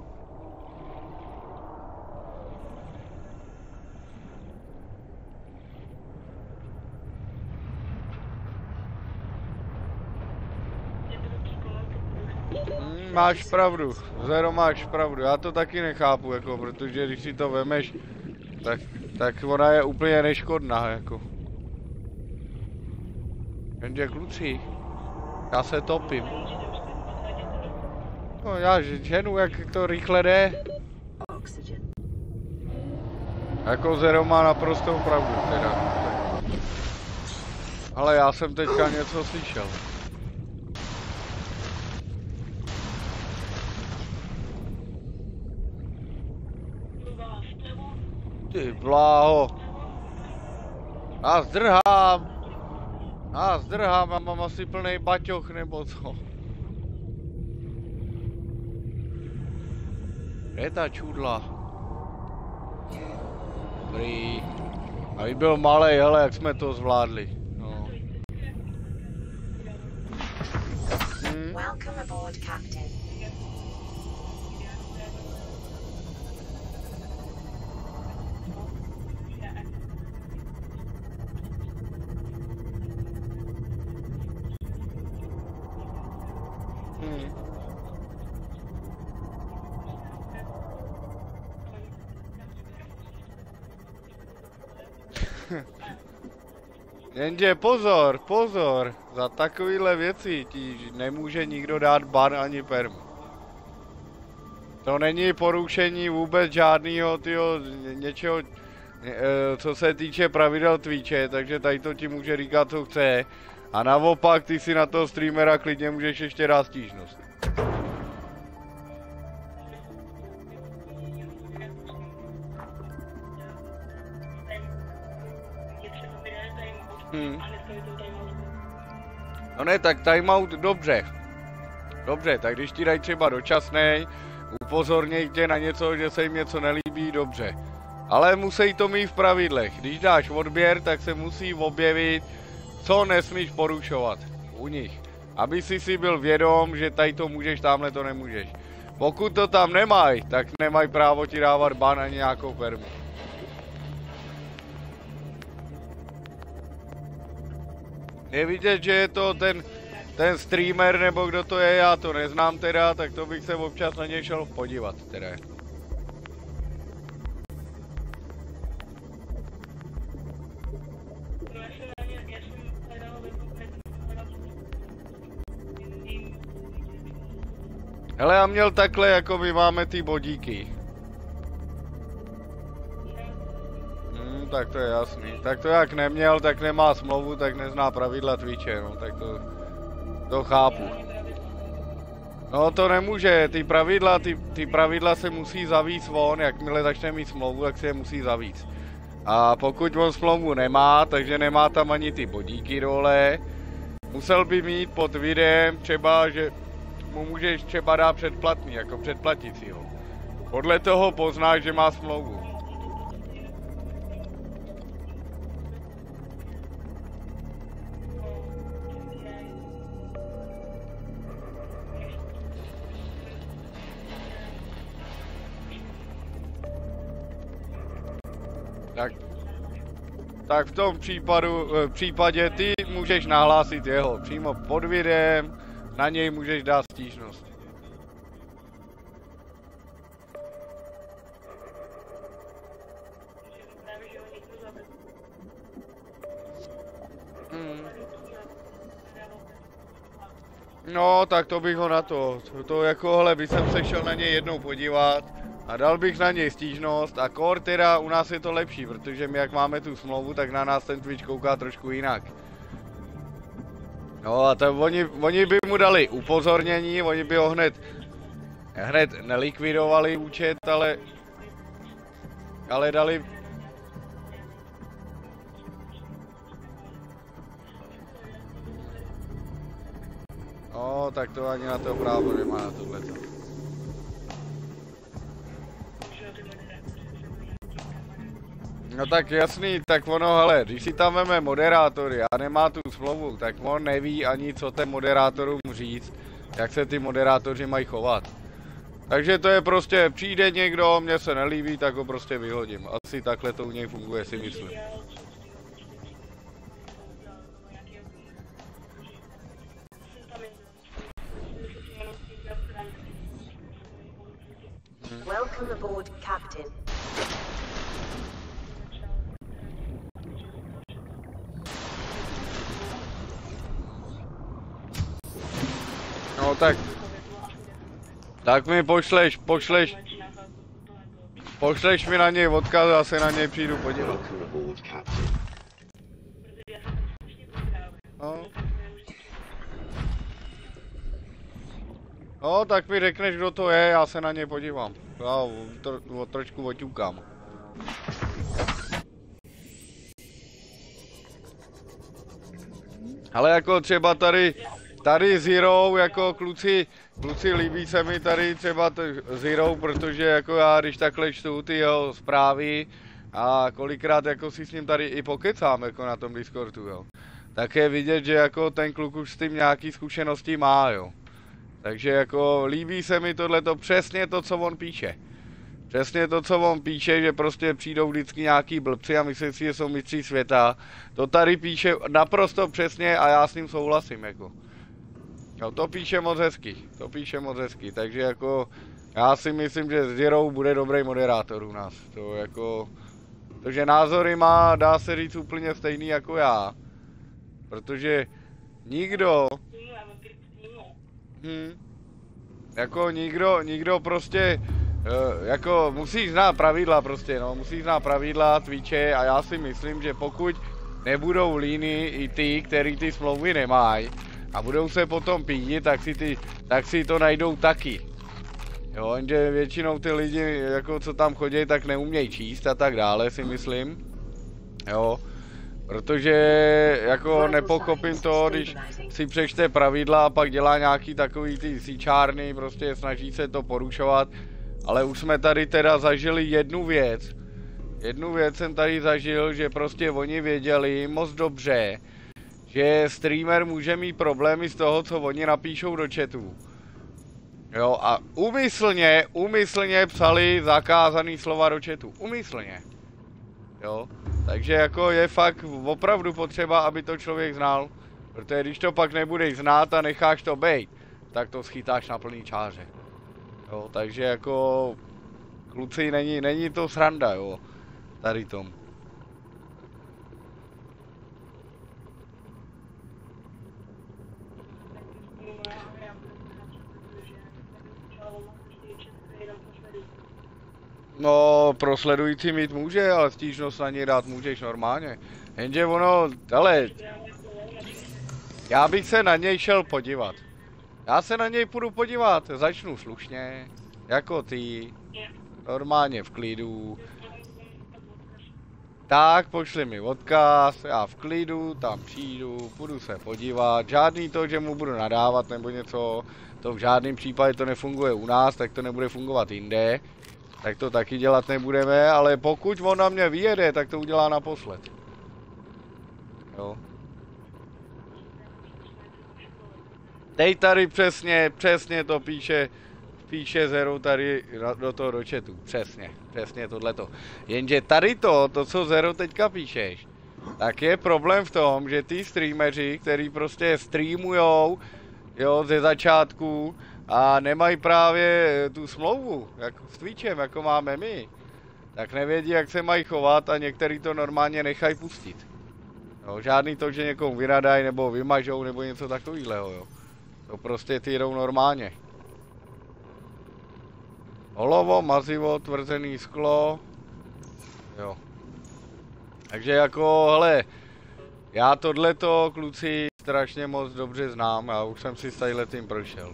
S1: Máš pravdu, Zero, máš pravdu, já to taky nechápu, jako, protože když si to vemeš, tak ona je úplně neškodná, jako. Jenže kluci, já se topím. No já ženu, jak to rychle jde. Jako Zero má naprostou pravdu teda. Ale já jsem teďka něco slyšel. Ty bláho. Já zdrhám a mám asi plnej baťoch nebo co. Kde je ta čudla? Dobrý. Aby byl malej, hele, jak jsme to zvládli. No.
S3: Welcome aboard, Captain.
S1: Jenže pozor, pozor, za takovýhle věci ti nemůže nikdo dát ban ani perm. To není porušení vůbec žádného něčeho, co se týče pravidel Twitche, takže tady to ti může říkat, co chce. A naopak, ty si na toho streamera klidně můžeš ještě dát stížnost. No ne, tak timeout, dobře. Dobře, tak když ti dají třeba dočasnej, upozorněj tě na něco, že se jim něco nelíbí, dobře. Ale musí to mít v pravidlech. Když dáš odběr, tak se musí objevit, co nesmíš porušovat u nich. Aby si byl vědom, že tady to můžeš, tamhle to nemůžeš. Pokud to tam nemají, tak nemají právo ti dávat ban ani nějakou permu. Je vidět, že je to ten streamer, nebo kdo to je, já to neznám teda, tak to bych se občas na něj šel podívat teda. Hele, já měl takhle, jako my máme ty bodíky. Tak to je jasný. Tak to jak neměl, tak nemá smlouvu, tak nezná pravidla Twitche, no, tak to chápu. No to nemůže, ty pravidla se musí zavíct von, jakmile začne mít smlouvu, tak se je musí zavíct. A pokud on smlouvu nemá, takže nemá tam ani ty bodíky dole, musel by mít pod videem třeba, že mu můžeš třeba dát předplatný, jako předplatícího. Podle toho poznáš, že má smlouvu. Tak v tom případě ty můžeš nahlásit jeho přímo pod videem, na něj můžeš dát stížnost. No, tak to bych ho na to. To jako, hele, bych se šel na něj jednou podívat a dal bych na něj stížnost a kor teda u nás je to lepší, protože my jak máme tu smlouvu, tak na nás ten Twitch kouká trošku jinak. No a to oni by mu dali upozornění, oni by ho hned nelikvidovali účet, ale dali... No, tak to ani na to právo nemá na tohleto. No tak jasný, tak ono, hele, když si tam veme moderátory a nemá tu smlouvu, tak on neví ani co ten moderátorům říct, jak se ty moderátoři mají chovat. Takže to je prostě, přijde někdo, mně se nelíbí, tak ho prostě vyhodím. Asi takhle to u něj funguje, si myslím.
S3: Welcome aboard, Captain.
S1: No tak mi pošleš mi na něj odkaz a se na něj přijdu podívat. No, tak mi řekneš, kdo to je, já se na něj podívám. Já trošku oťukám. Ale jako třeba tady Zero, jako kluci líbí se mi tady třeba Zero, protože jako já když takhle čtu ty jeho zprávy a kolikrát jako si s ním tady i pokecám jako na tom Discordu, jo. Tak je vidět, že jako ten kluk už s tím nějaký zkušenosti má, jo. Takže jako líbí se mi tohleto přesně to, co on píše. Přesně to, co on píše, že prostě přijdou vždycky nějaký blbci a myslí si, že jsou mistři světa. To tady píše naprosto přesně a já s ním souhlasím, jako. No to píše moc hezky, takže jako já si myslím, že Zero bude dobrý moderátor u nás. To jako, protože názory má, dá se říct, úplně stejný jako já. Protože nikdo... Jako nikdo prostě, jako musíš znát pravidla prostě, no, musíš znát pravidla Twitche a já si myslím, že pokud nebudou líny i ty, který ty smlouvy nemají a budou se potom pídit, tak si to najdou taky. Jo, jenže většinou ty lidi, jako co tam chodí, tak neumějí číst a tak dále, si myslím. Jo. Protože jako nepochopím to, když si přečte pravidla a pak dělá nějaký takový ty síčárny, prostě snaží se to porušovat. Ale už jsme tady teda zažili jednu věc. Jednu věc jsem tady zažil, že prostě oni věděli moc dobře, že streamer může mít problémy z toho, co oni napíšou do chatu. Jo, a úmyslně psali zakázaný slova do chatu. Úmyslně. Jo, takže jako je fakt opravdu potřeba, aby to člověk znal. Protože když to pak nebudeš znát a necháš to bejt, tak to schytáš na plný čáře. Jo, takže jako kluci, není to sranda, jo, tady tom. No, pro sledující mít může, ale stížnost na něj dát můžeš normálně. Jenže ono, ale já bych se na něj šel podívat. Já se na něj půjdu podívat, začnu slušně, jako ty, normálně v klidu. Tak, pošli mi odkaz, já v klidu, tam přijdu, půjdu se podívat. Žádný to, že mu budu nadávat nebo něco, to v žádném případě to nefunguje u nás, tak to nebude fungovat jinde. Tak to taky dělat nebudeme, ale pokud on na mě vyjede, tak to udělá naposled. Jo. Teď tady přesně to píše Zero tady do toho do chatu. Přesně tohleto. Jenže tady to, co Zero teďka píšeš, tak je problém v tom, že ty streameři, který prostě streamujou, jo, ze začátku, a nemají právě tu smlouvu, jako s Twitchem, jako máme my, tak nevědí, jak se mají chovat a některý to normálně nechají pustit. Jo, žádný to, že někomu vynadají nebo vymažou nebo něco takového, jo. To prostě ty jdou normálně. Olovo, mazivo, tvrzený sklo. Jo. Takže jako, hele, já tohleto, kluci, strašně moc dobře znám, já už jsem si s tadyhletým prošel.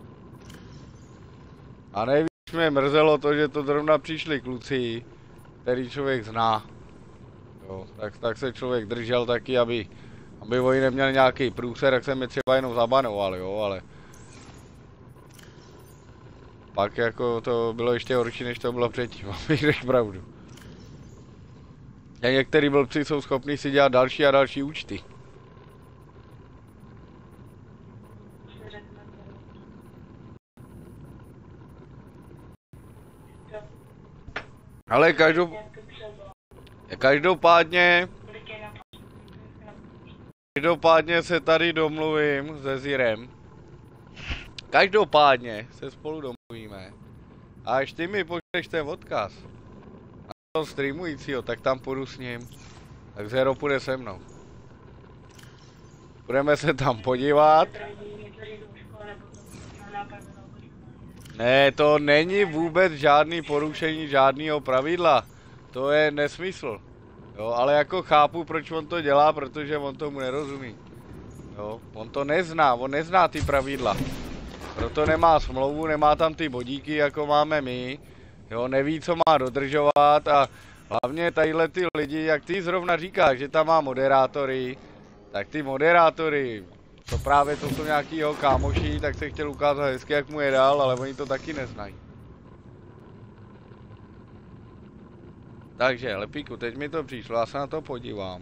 S1: A nejvíc mě mrzelo to, že to zrovna přišli kluci, který člověk zná. Jo, tak se člověk držel taky, aby oni neměli nějaký průser, tak jsem je třeba jenom zabanoval, jo, ale... Pak jako to bylo ještě horší, než to bylo předtím, abych řekl pravdu. A některý blbci jsou schopní si dělat další a další účty. Ale každopádně se tady domluvím se Zirem. Každopádně se spolu domluvíme. A až ty mi pošleš ten odkaz na toho streamujícího, tak tam půjdu s ním. Tak Zero půjde se mnou. Budeme se tam podívat. Ne, to není vůbec žádný porušení žádného pravidla. To je nesmysl. Jo, ale jako chápu, proč on to dělá, protože on tomu nerozumí. Jo, on to nezná, on nezná ty pravidla. Proto nemá smlouvu, nemá tam ty bodíky, jako máme my. Jo, neví, co má dodržovat a hlavně tadyhle ty lidi, jak ty zrovna říkáš, že tam má moderátory, tak ty moderátory, to právě to jsou nějaký jeho kámoši, tak se chtěl ukázat hezky, jak mu je dál, ale oni to taky neznají. Takže, Lepíku, teď mi to přišlo, já se na to podívám.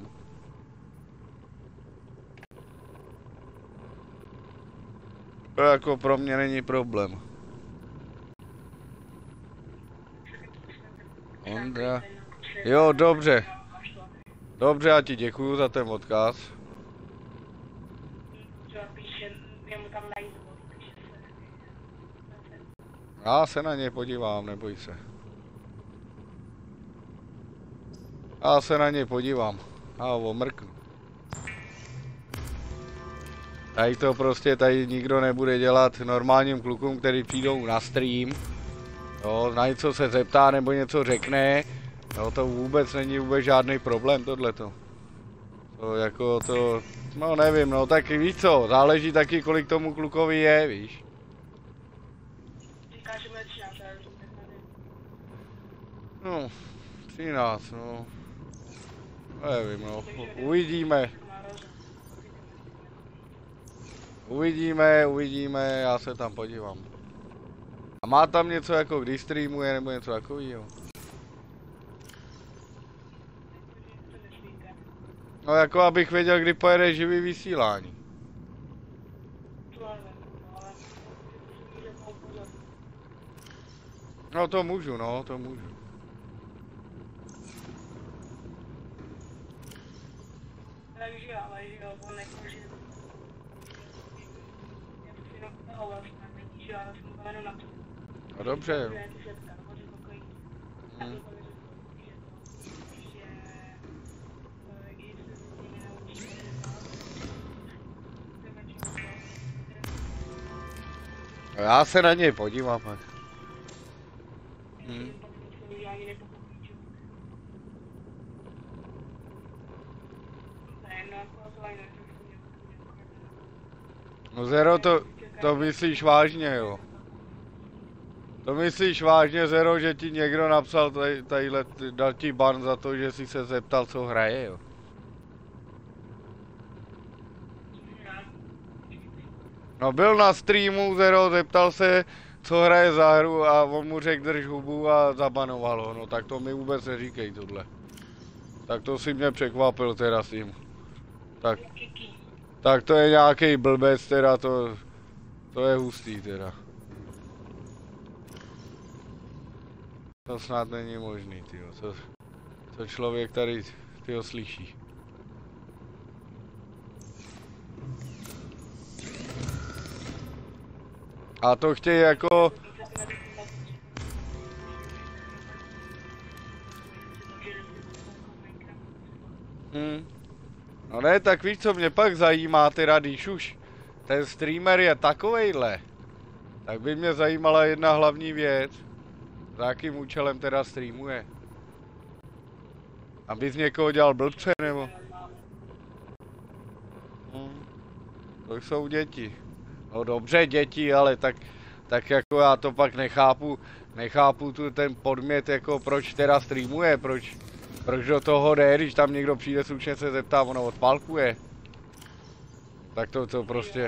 S1: To jako pro mě není problém. Ondra. Jo, dobře. Dobře, já ti děkuju za ten odkaz. Já se na něj podívám, neboj se. Já se na něj podívám. Já ho mrknu. Tady to prostě tady nikdo nebude dělat normálním klukům, kteří přijdou na stream. Jo, na něco se zeptá nebo něco řekne. Jo, to vůbec není vůbec žádný problém tohleto. To jako to, no nevím, no tak víš co, záleží taky kolik tomu klukovi je, víš. No, 13, no. Nevím, no, uvidíme. Uvidíme, já se tam podívám. A má tam něco jako kdy streamuje nebo něco takového? No jako abych věděl, kdy pojede živý vysílání. No to můžu, no, to můžu. No dobře. Já se na něj podívám. No Zero, to myslíš vážně, jo? To myslíš vážně, Zero, že ti někdo napsal tadyhle, dal ti ban za to, že jsi se zeptal, co hraje, jo? No byl na streamu Zero, zeptal se, co hraje za hru a on mu řekl drž hubu a zabanoval ho, no tak to mi vůbec neříkej tohle. Tak to si mě překvapil teda s tím. Tak to je nějaký blbec teda, to je hustý teda. To snad není možný, tyjo, co člověk tady, tyjo, slyší. A to chtějí jako... No ne, tak víš co mě pak zajímá teda, když už ten streamer je takovejhle, tak by mě zajímala jedna hlavní věc. Za jakým účelem teda streamuje? Aby z někoho dělal blbce, nebo? To jsou děti. No dobře, děti, ale tak jako já to pak nechápu ten podmět, jako proč teda streamuje, proč do toho jde, když tam někdo přijde slušně se zeptá, ono odpálkuje. Tak to prostě...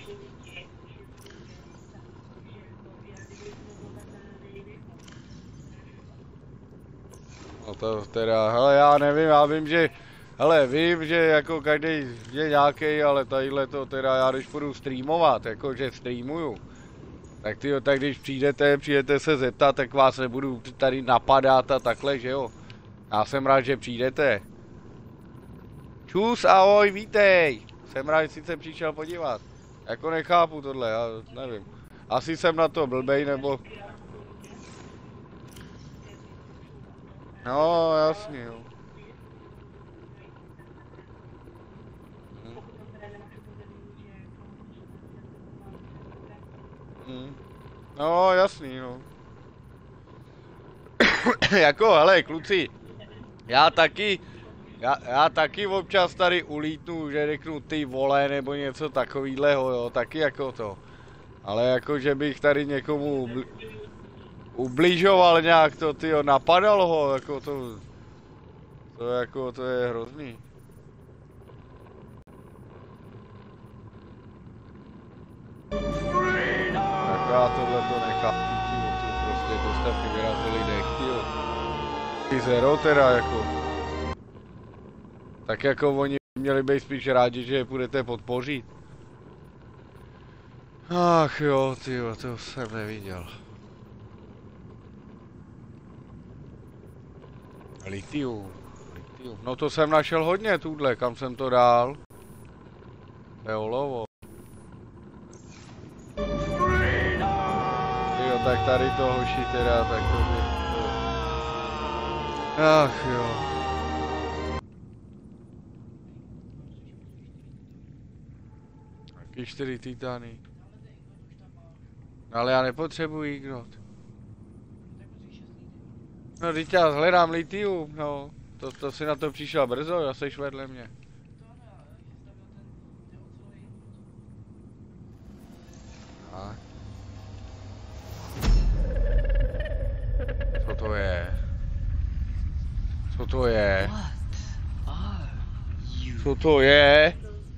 S1: No to teda, hele já nevím, já vím, že... Hele, vím, že jako každý je nějaký, ale tadyhle to teda já když budu streamovat, jakože streamuju. Tak tyjo, tak když přijdete se zeptat, tak vás nebudu tady napadat a takhle, že jo. Já jsem rád, že přijdete. Čus, ahoj, vítej. Jsem rád, že jsi se přišel podívat. Jako nechápu tohle, já nevím. Asi jsem na to blbej, nebo... No, jasně, jo. No, jasný, no. Jako, hele, kluci, já taky občas tady ulítnu, že řeknu ty vole, nebo něco takovýhleho, jo, taky jako to. Ale jako, že bych tady někomu ubližoval nějak to, tyjo, napadal ho, jako to je hrozný. Já tohle to nechápu, to prostě to jste mi vyrazili dech, tyjo. Ty Zero teda jako. Tak jako oni měli být spíš rádi, že je budete podpořit. Ach jo, tyjo, to jsem neviděl. Litium. No to jsem našel hodně tuhle, kam jsem to dal. Eolovo. Tak tady to hoši teda takový. Ach jo. Taky 4 titány. Ale já nepotřebuji grot. No teď já hledám litium, no. To si na to přišel brzo, já seš vedle mě. Tak. Co to je? Co to je? Co to je?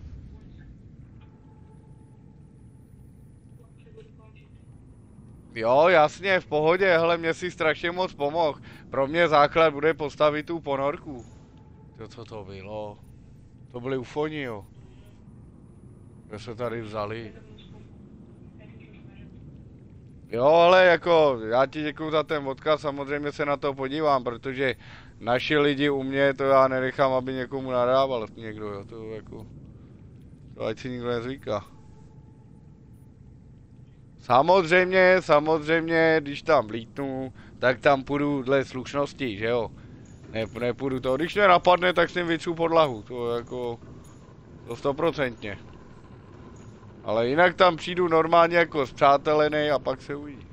S1: Jo, jasně, v pohodě, hele, mě si strašně moc pomohl. Pro mě základ bude postavit tu ponorku. To, co to bylo? To byli ufoni, jo. Kde se tady vzali? Jo, ale jako, já ti děkuju za ten odkaz, samozřejmě se na to podívám, protože naši lidi u mě, to já nenechám, aby někomu nadával někdo, jo, to jako, to ať si nikdo nezvyká. Samozřejmě, když tam vlítnu, tak tam půjdu dle slušnosti, že jo. Nepůjdu to, když mě napadne, tak s ním vytřu podlahu, to jako, to 100%. Ale jinak tam přijdu normálně jako spřátelený a pak se uvidí.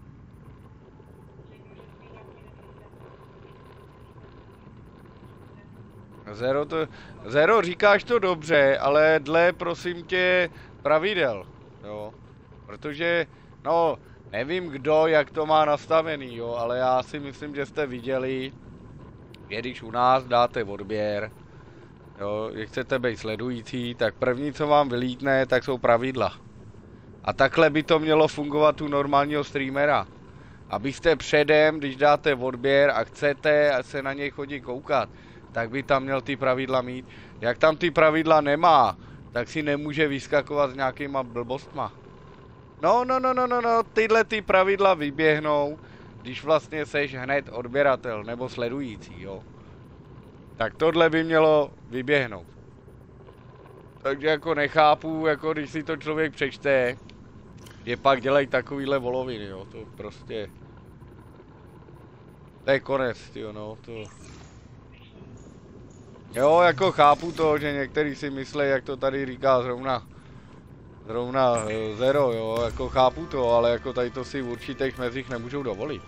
S1: Zero, říkáš to dobře, ale dle, prosím tě, pravidel, jo. Protože, no, nevím kdo, jak to má nastavený, jo, ale já si myslím, že jste viděli, že když u nás dáte odběr, jo, jak chcete být sledující, tak první, co vám vylítne, tak jsou pravidla. A takhle by to mělo fungovat u normálního streamera. Abyste předem, když dáte odběr a chcete se na něj chodit koukat, tak by tam měl ty pravidla mít. Jak tam ty pravidla nemá, tak si nemůže vyskakovat s nějakýma blbostma. No, tyhle ty pravidla vyběhnou, když vlastně seš hned odběratel nebo sledující, jo. Tak tohle by mělo vyběhnout. Takže jako nechápu, jako když si to člověk přečte, je pak dělají takovýhle voloviny, jo, to prostě... To je konec, jo, no, to... Jo, jako chápu to, že někteří si myslí, jak to tady říká zrovna zero, jo, jako chápu to, ale jako tady to si v určitých mezích nemůžou dovolit.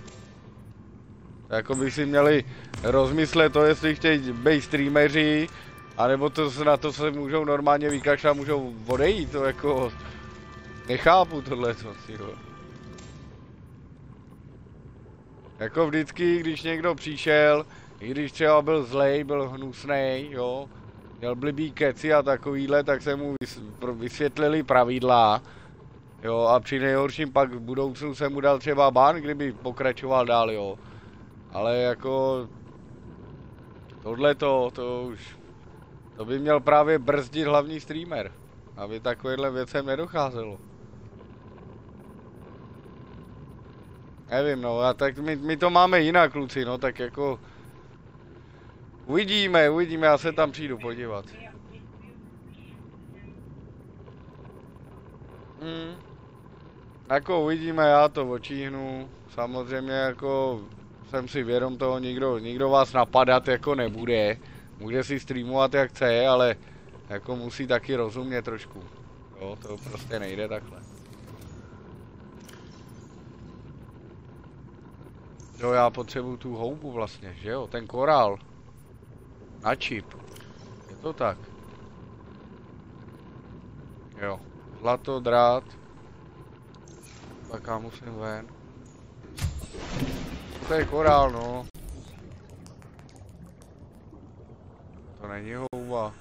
S1: Jako by si měli rozmyslet to, jestli chtějí být streameři, anebo to na to se můžou normálně vykašlat, můžou odejít, to jako nechápu tohle, co si ho. Jako vždycky, když někdo přišel, i když třeba byl zlej, byl hnusnej, jo, měl blbý keci a takovýhle, tak se mu vysvětlili pravidla, jo, a při nejhorším pak v budoucnu se mu dal třeba ban, kdyby pokračoval dál, jo. Ale jako tohleto, to by měl právě brzdit hlavní streamer, aby takovýhle věcem nedocházelo. Nevím, no, a tak my to máme jinak, kluci, no, tak jako uvidíme, já se tam přijdu podívat. Jako uvidíme, já to očíhnu, samozřejmě jako jsem si vědom toho, nikdo vás napadat jako nebude, může si streamovat jak chce, ale jako musí taky rozumět trošku, jo, to prostě nejde takhle. Jo, já potřebuju tu houbu vlastně, že jo, ten korál. Na čip. Je to tak. Jo, zlato, drát. Tak já musím ven. To je korál, no. To není houba.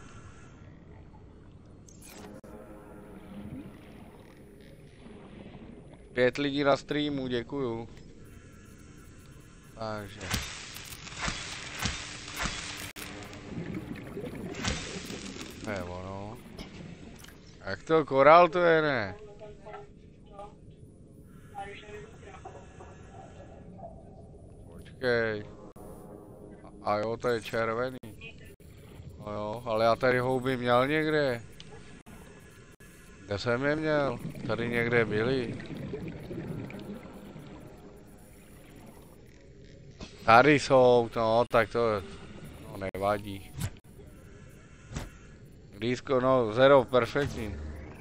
S1: Pět lidí na streamu, děkuju. Takže. To je ono. Jak to korál to je, ne? Počkej. A jo, to je červený. No jo, ale já tady houby měl někde. Kde jsem je měl? Tady někde byli. Tady jsou, no, tak to no, nevadí. Blízko, no, zero, perfektní.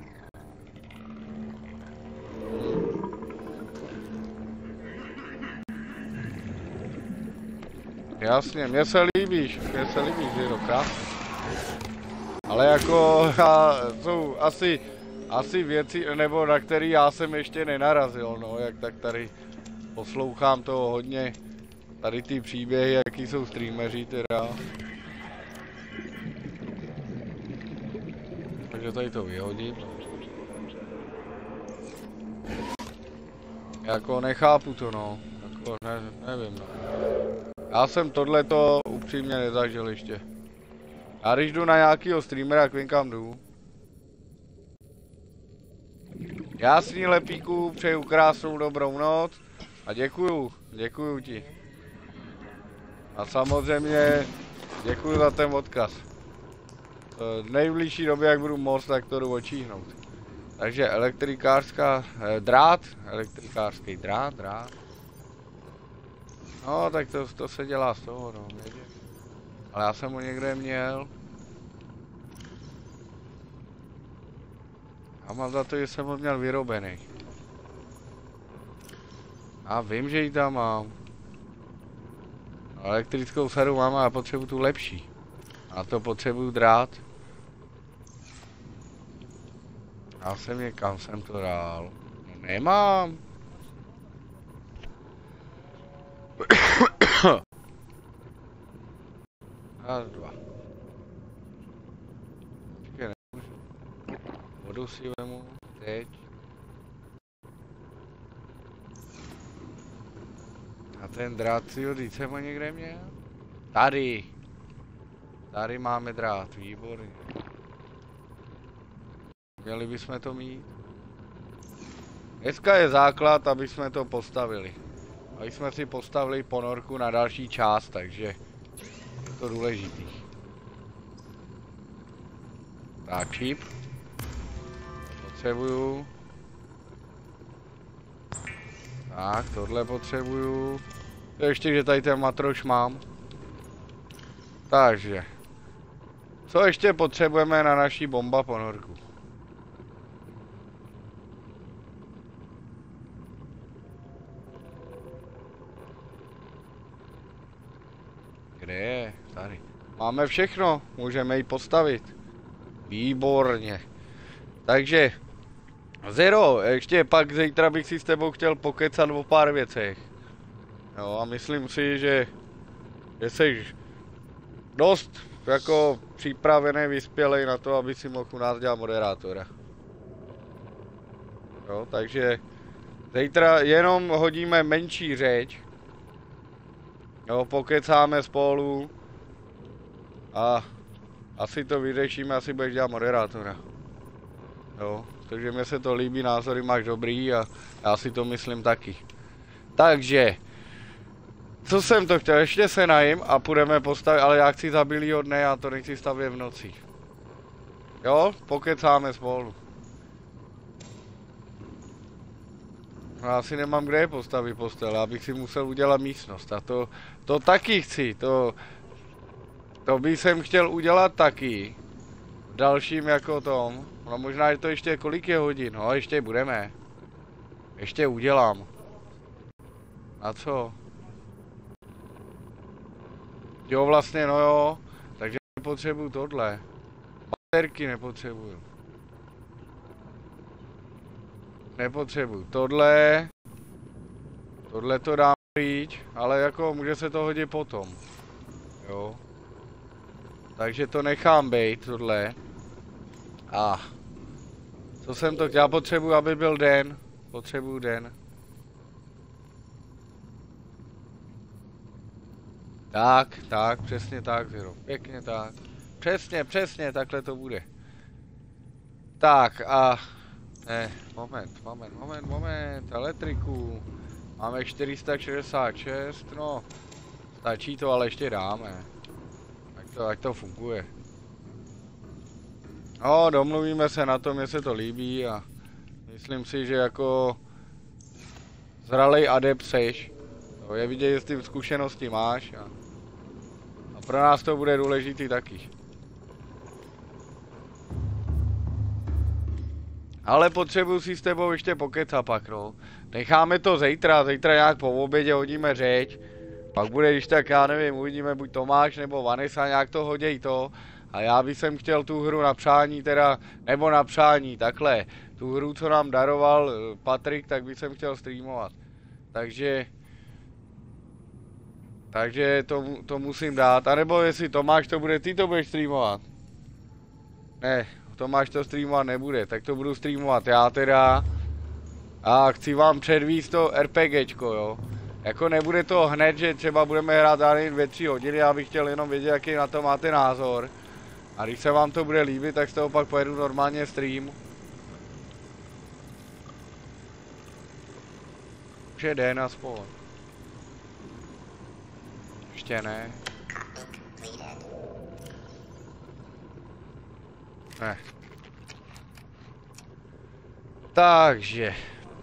S1: Jasně, mně se líbíš, Zero, krásně. Ale jako, jsou asi věci, nebo na který já jsem ještě nenarazil, no, jak tak tady poslouchám to hodně. Tady ty příběhy, jaký jsou streameři teda. Takže tady to vyhodím. Jako nechápu to, no. Jako nevím, no. Já jsem tohleto upřímně nezažil ještě. Já když jdu na nějakýho streamera, k vinkám jdu. Jasný, Lepíku, přeju krásnou dobrou noc. A děkuju ti. A samozřejmě děkuji za ten odkaz. V nejbližší době, jak budu moct, tak to jdu očíhnout. Takže elektrikářská elektrikářský drát. No, tak to se dělá z toho, no, nejde. Ale já jsem ho někde měl. A mám za to, že jsem ho měl vyrobený. A vím, že ji tam mám. Elektrickou sadu mám a potřebuji tu lepší. A to potřebuji drát. Já jsem někam jsem to dal. No, nemám. Raz, dva. Počkej, nemůžu. Vodu si vemu teď. A ten drát si ho teď jsem ho někde měl? Tady. Tady máme drát, výborně. Měli bychom to mít. Dneska je základ, aby jsme to postavili. Aby jsme si postavili ponorku na další část, takže je to důležitý. Tak, čip. Potřebuju. Tak, tohle potřebuju. To ještě, že tady ten matroš mám. Takže. Co ještě potřebujeme na naší bomba ponorku? Kde je? Tady. Máme všechno, můžeme ji postavit. Výborně. Takže, Zero, ještě pak zítra bych si s tebou chtěl pokecat o pár věcech. Jo, a myslím si, že jsi dost jako připravený, vyspělej na to, aby si mohl u nás dělat moderátora. Jo, takže zítra jenom hodíme menší řeč. Jo, pokecáme spolu. A asi to vyřešíme, asi budeš dělat moderátora. Jo, takže mně se to líbí, názory máš dobrý a já si to myslím taky. Takže, co jsem to chtěl, ještě se najím a půjdeme postavit, ale já chci za bílýho dne, já to nechci stavět v noci. Jo, pokecáme spolu. Já si nemám kde postavit postel, abych si musel udělat místnost a to taky chci, to bych jsem chtěl udělat taky. V dalším jako tom, no možná, že to ještě kolik je hodin, no ještě budeme. Ještě udělám. A co? Jo vlastně, no jo, takže nepotřebuju tohle. Baterky nepotřebuju. Nepotřebuju tohle. Tohle to dám pryč, ale jako může se to hodit potom. Jo. Takže to nechám bejt, tohle. A co jsem to chtěl, já potřebuji, aby byl den. Potřebuju den. Tak, přesně tak, Zero. Pěkně tak. Přesně, takhle to bude. Tak a... Ne, moment, elektriku. Máme 466, no. Stačí to, ale ještě dáme. Ať to funguje. No, domluvíme se na tom, mně se to líbí a myslím si, že jako zralej adept seš. To je vidět, jestli v zkušenosti máš a pro nás to bude důležitý taky. Ale potřebuji si s tebou ještě pokecat pak, no. Necháme to zítra nějak po obědě hodíme řeč. Pak bude, když tak, já nevím, uvidíme buď Tomáš nebo Vanessa, nějak to hoděj to. A já bych sem chtěl tu hru na přání teda, nebo na přání, takhle. Tu hru, co nám daroval Patrik, tak bych sem chtěl streamovat. Takže to musím dát. A nebo jestli Tomáš to bude, ty to budeš streamovat. Ne, Tomáš to streamovat nebude, tak to budu streamovat já teda. A chci vám předvíst to RPGčko, jo. Jako nebude to hned, že třeba budeme hrát dále 2-3 hodiny, já bych chtěl jenom vědět, jaký na to máte názor. A když se vám to bude líbit, tak z toho pak pojedu normálně stream. Už je den aspoň. Ještě ne. Ne. Takže.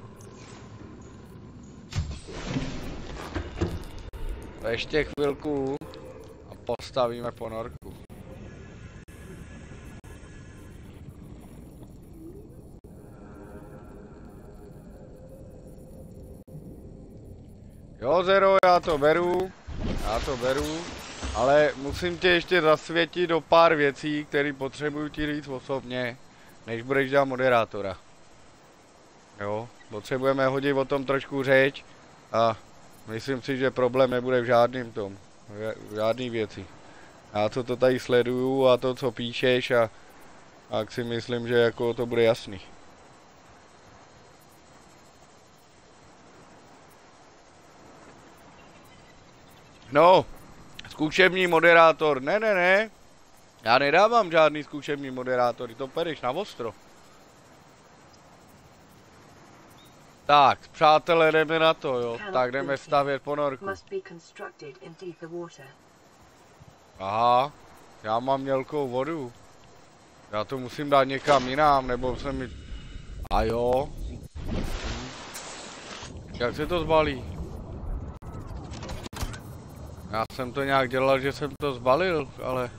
S1: Ještě chvilku a postavíme ponorku. Jo, Zero, já to beru, ale musím tě ještě zasvětit do pár věcí, které potřebuju ti říct osobně, než budeš dělat moderátora. Jo, potřebujeme hodit o tom trošku řeč a myslím si, že problém nebude v žádným tom, v žádný věci. Já to tady sleduju a to, co píšeš a si myslím, že jako to bude jasný. No, zkušební moderátor, ne, já nedávám žádný zkušební moderátory, to pereš na ostro. Tak, přátelé, jdeme na to, jo, tak jdeme stavět ponorku. Aha, já mám mělkou vodu. Já to musím dát někam jinam, nebo se mi... A jo. Jak se to zbalí? Já jsem to nějak dělal, že jsem to zbalil, ale...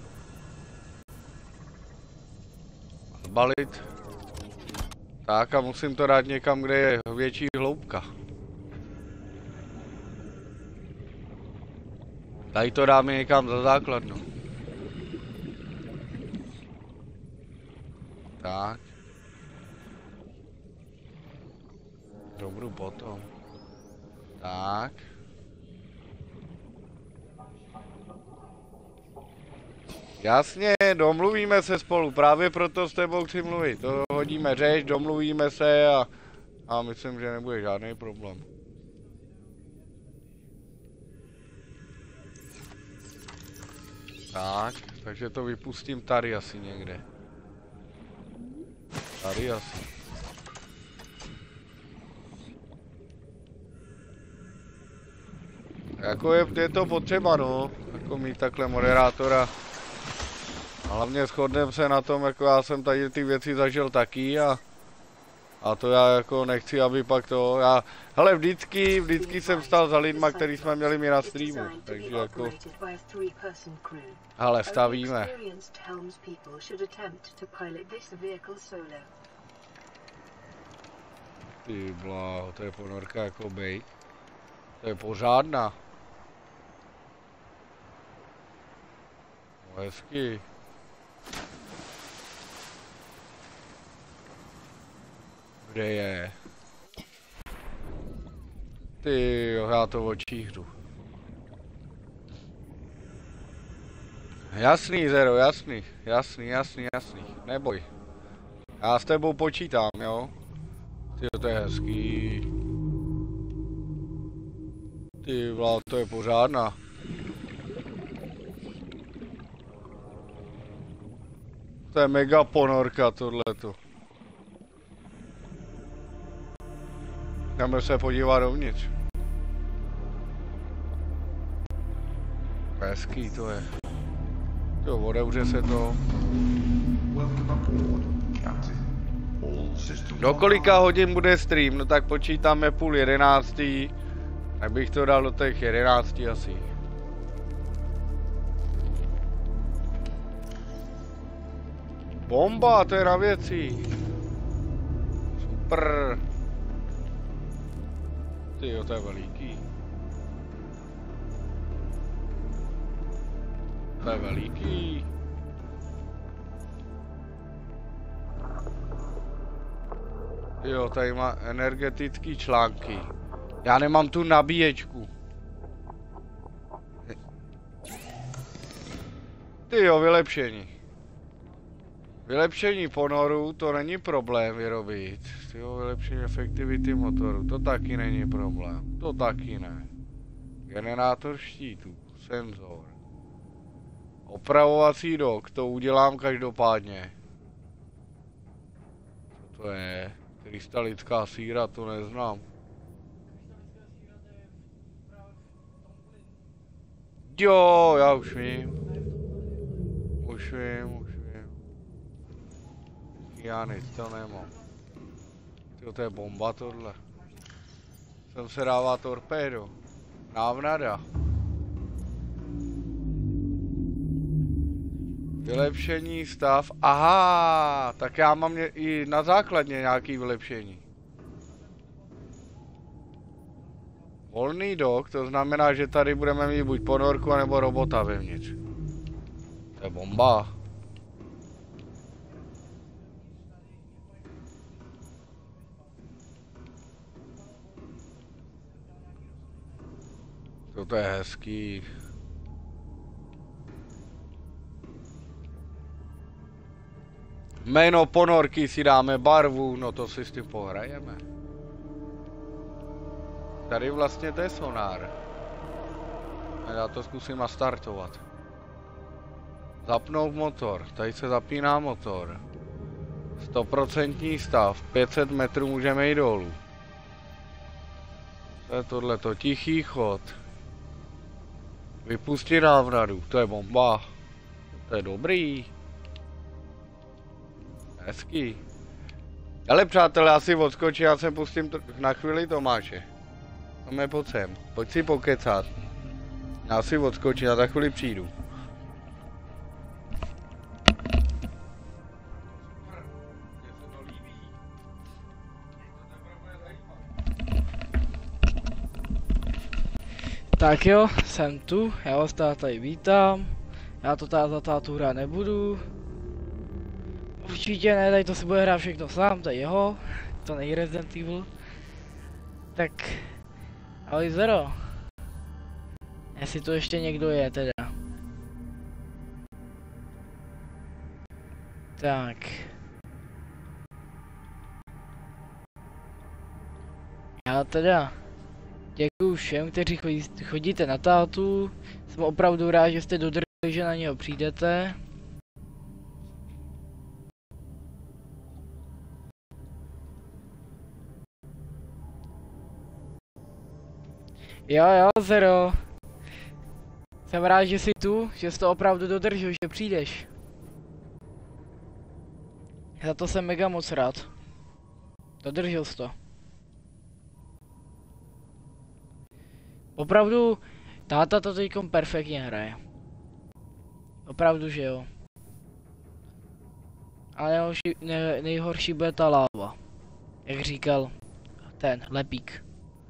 S1: Zbalit. Tak a musím to dát někam, kde je větší hloubka. Tady to dáme někam za základnu. Tak. Dobru potom. Tak. Jasně, domluvíme se spolu, právě proto s tebou chci mluvit. To hodíme řeč, domluvíme se a myslím, že nebude žádný problém. Tak, takže to vypustím tady asi někde. Tady asi. Jako je to potřeba, no, jako mít takhle moderátora. A hlavně shodneme se na tom, jako já jsem tady ty věci zažil taky a to já jako nechci, aby pak to, hele vždycky jsem stál za lidma, který jsme měli mi na streamu, takže jako, hele stavíme. Ty bláho, to je ponorka jako bejt, to je pořádná. No hezky. Kde je? Ty jo, já to v očích jdu. Jasný, Zero, jasný. Neboj. Já s tebou počítám, jo? Ty to je hezký. Ty vlá, to je pořádná. To je mega ponorka tohleto. Jdeme se podívat dovnitř. Hezký to je. Jo, odevře se to. Do kolika hodin bude stream? No tak počítáme 10:30. Tak bych to dal do těch 11 asi. Bomba, to je na věci. Super. Tyjo, to je veliký. To je veliký. Jo, tady má energetický články. Já nemám tu nabíječku. Tyjo, vylepšení. Vylepšení ponoru, to není problém vyrobit. Tyjo, vylepšení efektivity motoru, to taky není problém. To taky ne. Generátor štítů, senzor. Opravovací dok, to udělám každopádně. Co to je? Krystalická síra, to neznám. Jo, já už vím. Už vím. Já nic to nemám. Tyjo, to je bomba tohle. Sem se dává torpédo. Návnada. Vylepšení stav. Aha, tak já mám i na základně nějaký vylepšení. Volný dok, to znamená, že tady budeme mít buď ponorku, nebo robota vevnitř. To je bomba. To je hezký. Jméno ponorky si dáme, barvu, no to si s tím pohrajeme. Tady vlastně to je sonár. Já to zkusím nastartovat. Zapnout motor, tady se zapíná motor. 100% stav, 500 metrů můžeme jít dolů. To je tohleto, tichý chod. Vypustit návnadu, to je bomba. To je dobrý. Hezký. Ale přátelé, já si odskočím, já se pustím na chvíli Tomáše. Máme pojď sem, pojď si pokecat. Já si odskočím, já za chvíli přijdu.
S4: Tak jo, jsem tu, já vás tady vítám. Já to za tátu hrát nebudu. Určitě ne, tady to si bude hrát všechno sám, to je jeho. To není Resident Evil. Tak, ahoj Zero. Jestli to ještě někdo je teda. Tak. Já teda děkuju všem, kteří chodíte na tátu. Jsem opravdu rád, že jste dodrželi, že na něho přijdete. Jo, Zero. Jsem rád, že jsi tu, že jsi to opravdu dodržel, že přijdeš. Za to jsem mega moc rád. Dodržel jsi to. Opravdu, táta to teďkom perfektně hraje. Opravdu, že jo. Ale nejhorší bude ta láva. Jak říkal ten Lepík.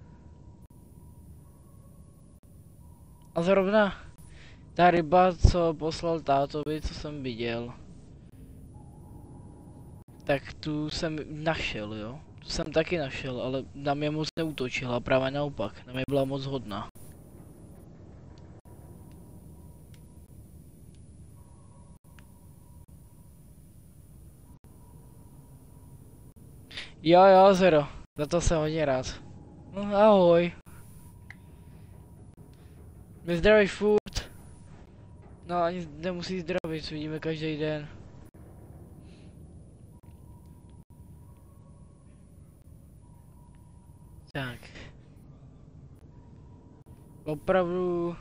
S4: A zrovna ta ryba, co poslal tátovi, co jsem viděl. Tak tu jsem našel, jo. Tu jsem taky našel, ale na mě moc neútočila, právě naopak, na mě byla moc hodná. Jo, Zero, za to jsem hodně rád. No, ahoj. My zdravíš furt. No, ani nemusí zdravit, vidíme každý den. Tak. Opravdu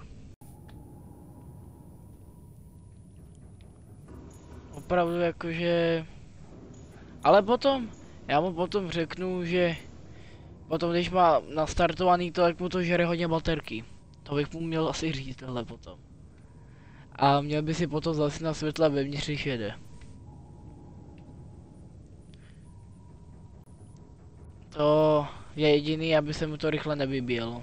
S4: jakože... Ale potom, já mu potom řeknu, že potom když má nastartovaný to, jak mu to žere hodně baterky. To bych mu měl asi říct tohle potom. A měl by si potom zase na světla vevnitř, když jede. To je jediný, aby se mu to rychle nevybíjelo.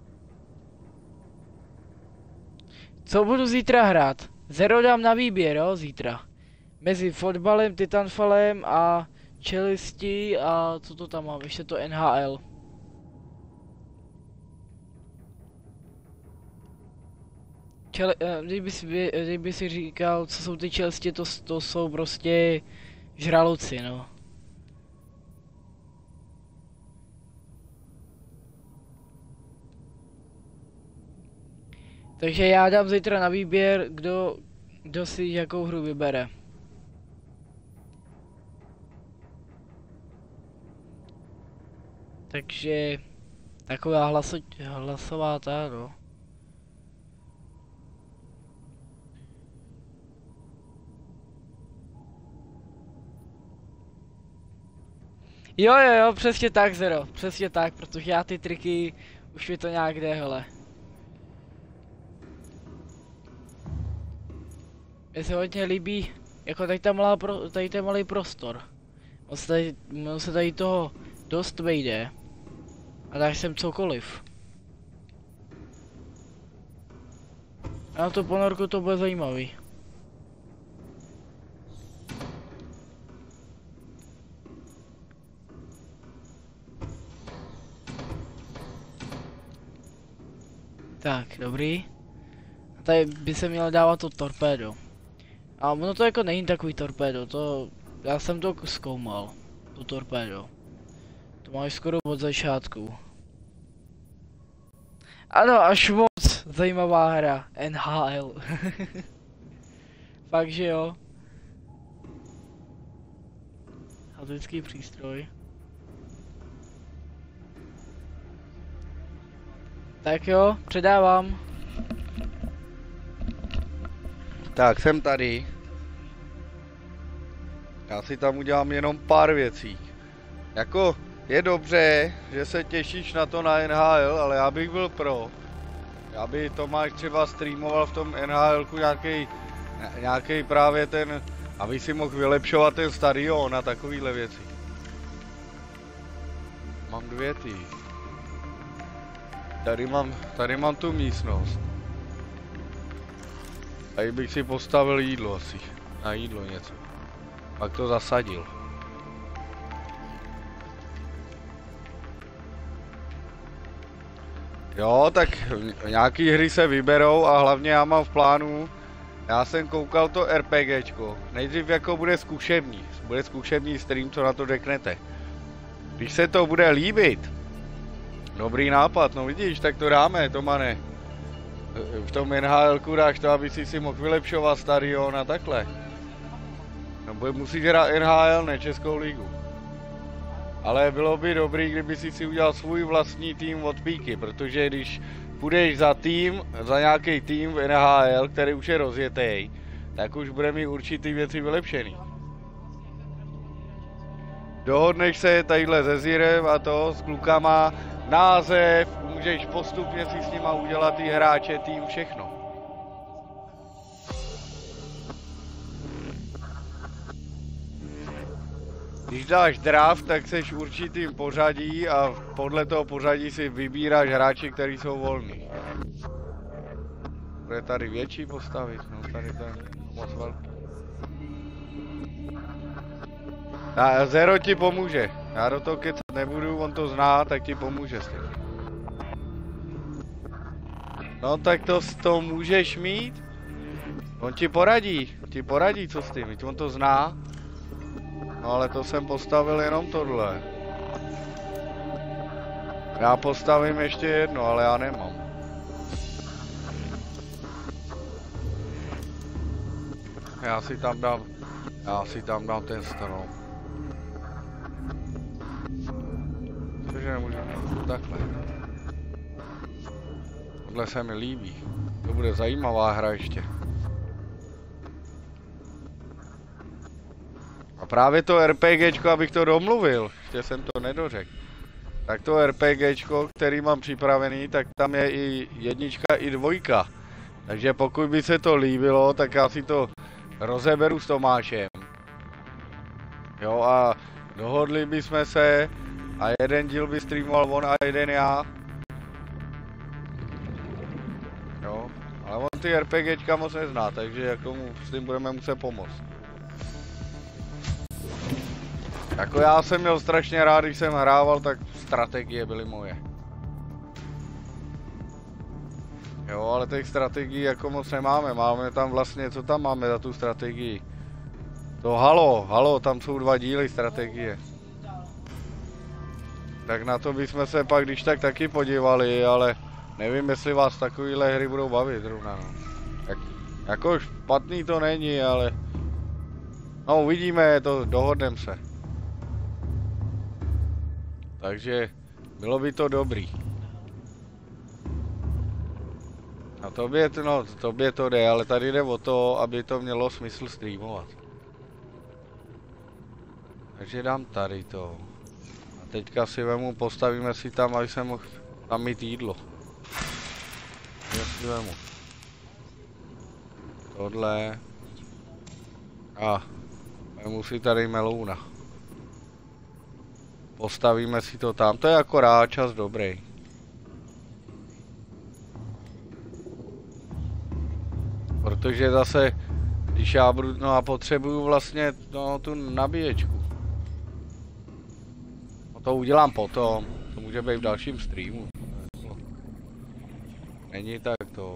S4: Co budu zítra hrát? Zero dám na výběr, jo, zítra. Mezi fotbalem, Titanfallem a čelistí a co to tam mám, ještě to NHL. Kdyby si říkal, co jsou ty čelisti, to jsou prostě žraloci, no. Takže já dám zítra na výběr, kdo si jakou hru vybere. Takže taková hlasová ta, no. Jo, přesně tak, Zero, přesně tak, protože já ty triky, už mi to nějak jde, hele. Mně se hodně líbí, jako tady ten malý prostor. On se tady toho dost vejde. A dáš sem cokoliv. A na tu ponorku to bude zajímavý. Tak, dobrý. A tady by se měl dávat to torpédo. A ono to jako není takový torpédo, to... Já jsem to zkoumal, to torpédo. To máš skoro od začátku. Ano, až moc zajímavá hra, NHL. Fakt, že jo. Hasičský přístroj. Tak jo, předávám.
S1: Tak, jsem tady. Já si tam udělám jenom pár věcí. Jako, je dobře, že se těšíš na to na NHL, ale já bych byl pro. Aby Tomáš třeba streamoval v tom NHLku nějaký právě ten, aby si mohl vylepšovat ten stadion a takovýhle věci. Mám dvě ty. Tady mám tu místnost. Tady bych si postavil jídlo asi. Na jídlo něco. Pak to zasadil. Jo, tak nějaký hry se vyberou a hlavně já mám v plánu. Já jsem koukal to RPGčko. Nejdřív jako bude zkušební. Bude zkušební stream, co na to řeknete. Když se to bude líbit. Dobrý nápad, no vidíš, tak to dáme, Tomane. V tom NHL-ku dáš to, aby si mohl vylepšovat stadion a takhle. No musíš hrát NHL, ne Českou ligu. Ale bylo by dobrý, kdyby si udělal svůj vlastní tým od píky, protože když půjdeš za nějaký tým v NHL, který už je rozjetý, tak už bude mít určitý věci vylepšený. Dohodneš se tadyhle se Zirem a to s klukama, název, můžeš postupně si s nima udělat ty hráče, tým, všechno. Když dáš draft, tak seš v určitým pořadí a podle toho pořadí si vybíráš hráči, kteří jsou volní. Bude tady větší postavit, no tady to je moc velký. A Zero ti pomůže, já do toho kecat nebudu, on to zná, tak ti pomůže s tím. No tak to můžeš mít, on ti poradí co s tím, on to zná. No ale to jsem postavil jenom tohle. Já postavím ještě jedno, ale já nemám. Já si tam dám ten strom. Cože nemůžu takhle. Tohle se mi líbí. To bude zajímavá hra ještě. A právě to RPGčko, abych to domluvil, ještě jsem to nedořekl. Tak to RPGčko, který mám připravený, tak tam je i 1 i 2. Takže pokud by se to líbilo, tak já si to rozeberu s Tomášem. Jo a dohodli bychom se a jeden díl by streamoval on a jeden já. Jo, ale on ty RPGčka moc nezná, takže jako mu s tím budeme muset pomoct. Jako já jsem měl strašně rád, když jsem hrával, tak strategie byly moje. Jo, ale těch strategií jako moc nemáme, máme tam vlastně, co tam máme za tu strategii? To Halo, tam jsou 2 díly strategie. Tak na to bychom se pak když tak taky podívali, ale nevím, jestli vás takovýhle hry budou bavit zrovna, no. Jako špatný to není, ale... No uvidíme, to dohodneme se. Takže bylo by to dobrý. A tobě to jde, ale tady jde o to, aby to mělo smysl streamovat. Takže dám tady to. A teďka si vemu, postavíme si tam, aby jsem mohl tam mít jídlo. Já si vemu. Tohle. A vemu si tady melouna. Postavíme si to tam, to je akorát čas dobrý. Protože zase, když já budu, no a potřebuju vlastně tu nabíječku. No to udělám potom, to může být v dalším streamu. Není tak to.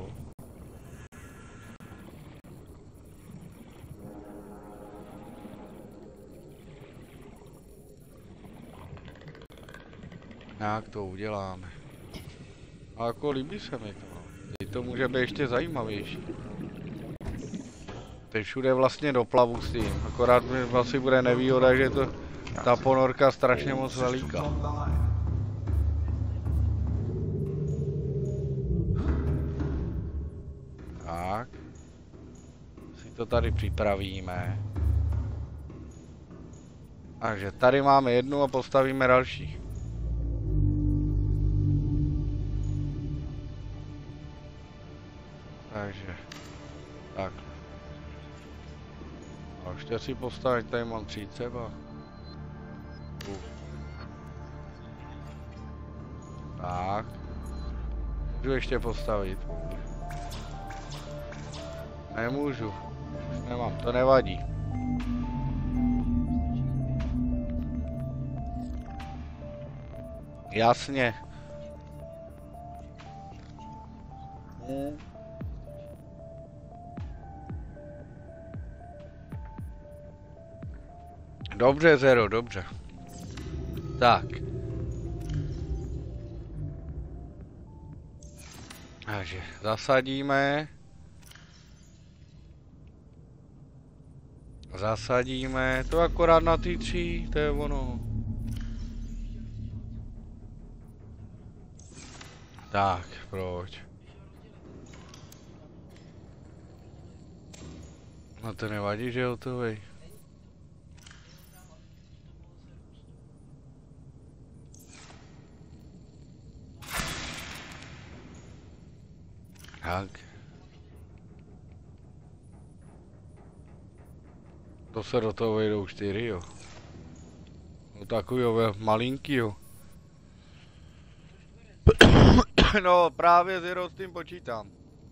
S1: Jak to uděláme. A jako líbí se mi to. Teď to může být ještě zajímavější. Teď všude vlastně doplavu s tím. Akorát mi vlastně bude nevýhoda, že to ta ponorka strašně moc veliká. Tak. Si to tady připravíme. Takže tady máme jednu a postavíme další. Takže, tak. A ještě si postavit, tady mám 3 třeba. Tak. Můžu ještě postavit. Nemůžu. Už nemám, to nevadí. Jasně. Dobře, Zero, dobře. Tak. Takže zasadíme. Zasadíme. To akorát na ty 3, to je ono. Tak, proč? No to nevadí, že je hotovej. Tak. To se do toho vejdou 4, jo. No takovýho malinkýho. No právě Zero s tím počítám.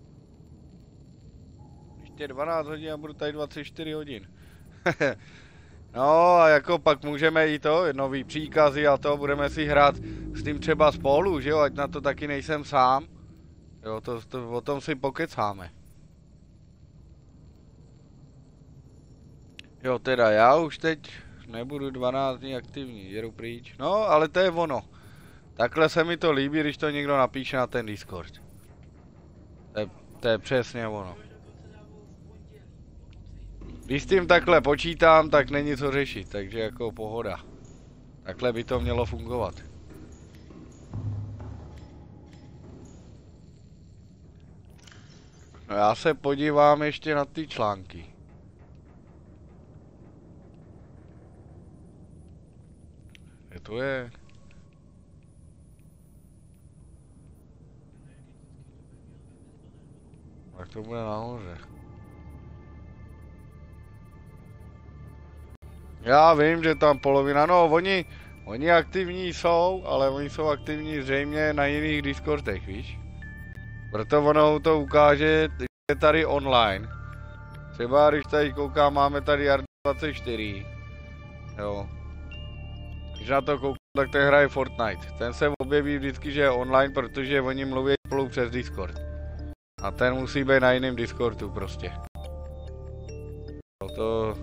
S1: Ještě 12 hodin a budu tady 24 hodin. No a jako pak můžeme i to, nový příkazy a to, budeme si hrát s tím třeba spolu, že jo, ať na to taky nejsem sám. Jo, o tom si pokecáme. Jo, teda já už teď nebudu 12 dní aktivní, jedu pryč. No, ale to je ono. Takhle se mi to líbí, když to někdo napíše na ten Discord. To je přesně ono. Když s tím takhle počítám, tak není co řešit, takže jako pohoda. Takhle by to mělo fungovat. No já se podívám ještě na ty články. Kde to je? Tak to bude nahoře. Já vím, že tam polovina, no oni aktivní jsou, ale oni jsou aktivní zřejmě na jiných Discordech, víš? Proto ono to ukáže, je tady online. Třeba když tady koukám, máme tady R24. Jo. Když na to koukám, tak ten hraje Fortnite. Ten se objeví vždycky, že je online, protože oni mluví spolu přes Discord. A ten musí být na jiném Discordu prostě. To...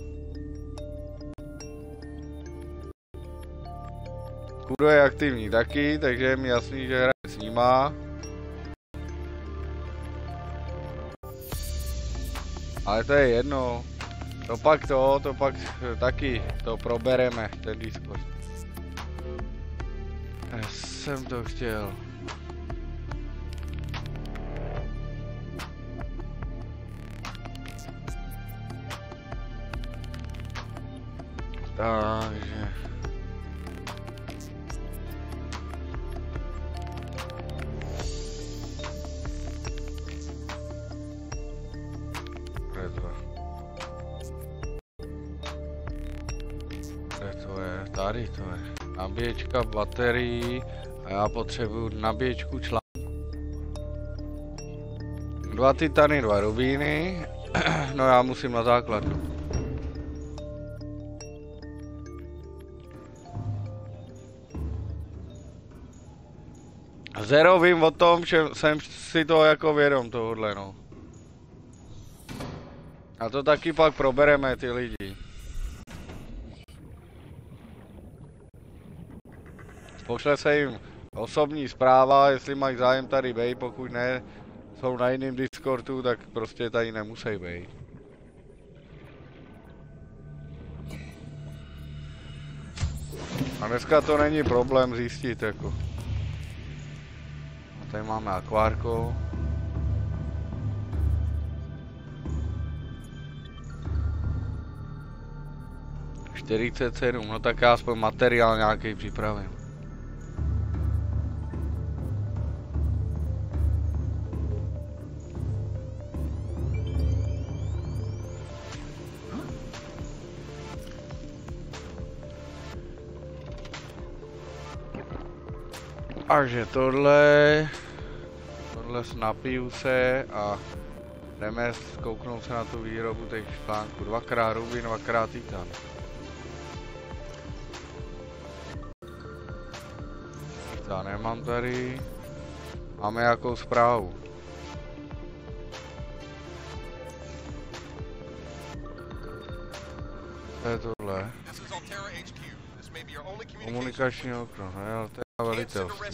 S1: Kudo je aktivní taky, takže je mi jasný, že hraje s nima. Ale to je jedno. To pak taky to probereme, ten Discord. Já jsem to chtěl. Takže... Tady to je nabíječka baterií a já potřebuju nabíječku článku. 2 titany, 2 rubíny, no já musím na základnu. Zero vím o tom, že jsem si to jako vědom tohodle, no. A to taky pak probereme ty lidi. Pošle se jim osobní zpráva, jestli mají zájem tady bejt, pokud ne, jsou na jiném Discordu, tak prostě tady nemusí bejt. A dneska to není problém zjistit, jako. A tady máme akvárko. $47, no tak já aspoň materiál nějaký připravím. Takže tohle... tohle napiju se a jdeme kouknout se na tu výrobu těch článků. 2x rubin, 2x titan. Titan nemám tady. Máme jakou zprávu? To je tohle. Komunikační okno, ne, ale to je velitelství.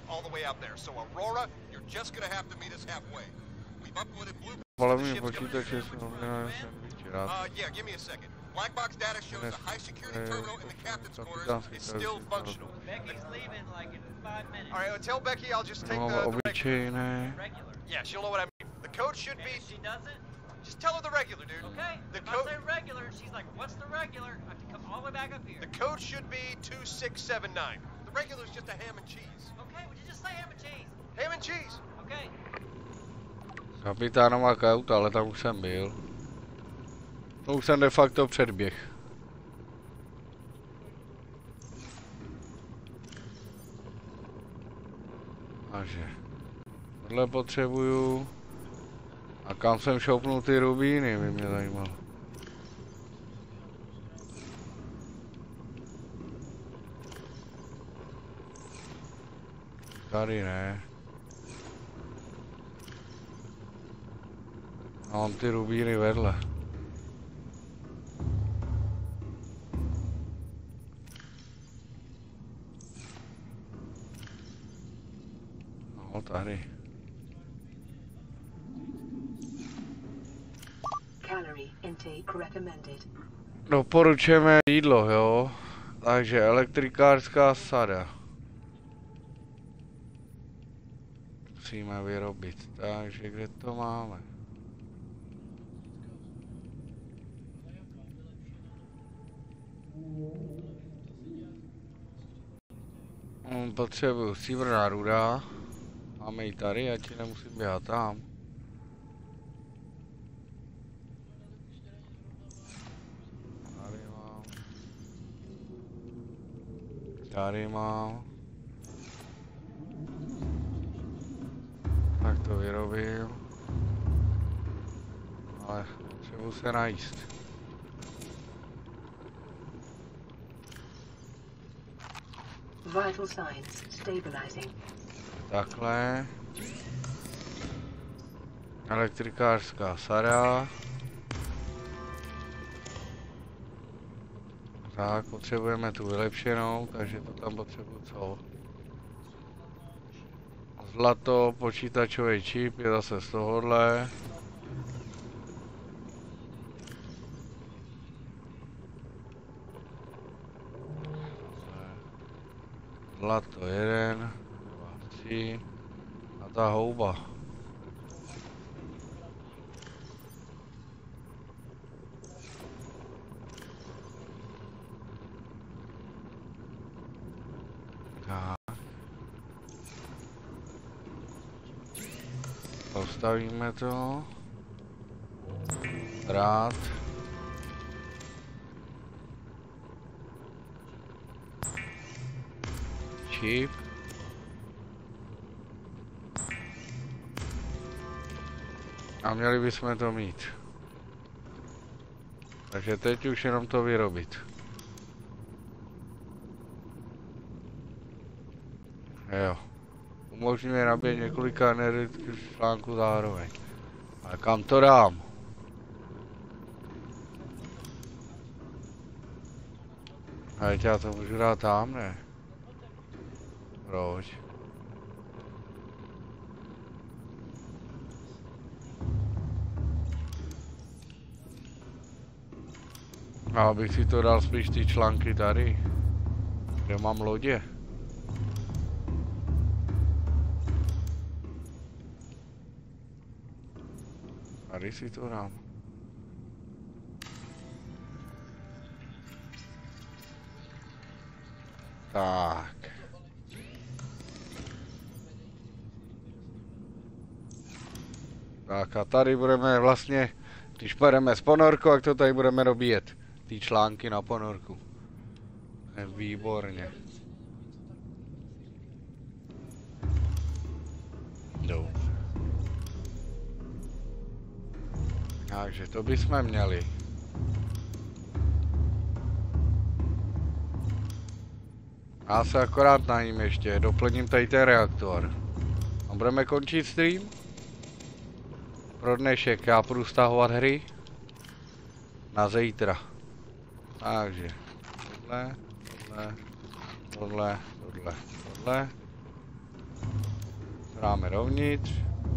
S1: Hlavně počítače jsou novináři sandviči, rád.
S5: Black box data shows a high security terminal in the captain's quarters is still functional. Becky's leaving like in 5 minutes. All right, tell Becky I'll just take the regular. Yeah, she'll know what I mean. The code should be. If she doesn't, just tell her the regular, dude. Okay. The code. I say regular, and she's like, "What's the regular?" I have to come all the way back up here. The code should be 2679. The regular is just a ham and cheese. Okay, would you just say ham and cheese? Ham and cheese. Okay.
S1: Kapitánová kauta, ale tam už jsem byl. To už jsem de facto předběh. Takže tohle potřebuju. A kam jsem šoupnul ty rubíny, by mě zajímalo. Tady ne. A mám ty rubíny vedle. No, tady. Doporučujeme jídlo, jo? Takže elektrikářská sada. Musíme vyrobit. Takže kde to máme? Potřebuju stříbrná ruda. Máme ji tady, ať nemusím běhat tam. Tady mám. Tady mám. Tak to vyrobil. Ale potřebuji se najíst.
S3: Vital signs stabilizing.
S1: Takhle. Elektrikářská sada. Tak, potřebujeme tu vylepšenou, takže to tam potřebuji co? Zlato, počítačový čip je zase z tohohle. Zlato 1, 2, 3 a ta houba. Tak. Postavíme to. Rád. Čip. A měli bychom to mít. Takže teď už jenom to vyrobit. Jo. Umožňuje nabíjet několika energetických článků zároveň. Ale kam to dám? A já to můžu dát tam, ne? Proč? A abych si to dal spíš ty články tady, kde mám lodě. Tady si to dám. Tak. Tak a tady budeme vlastně, když pojedeme z ponorku, jak to tady budeme dobíjet. Ty články na ponorku. Výborně. Dobře. Takže to bychom měli. Já se akorát najím ještě, doplním tady ten reaktor. A budeme končit stream? Pro dnešek já půjdu stahovat hry. Na zítra. Takže tohle. Dáme dovnitř.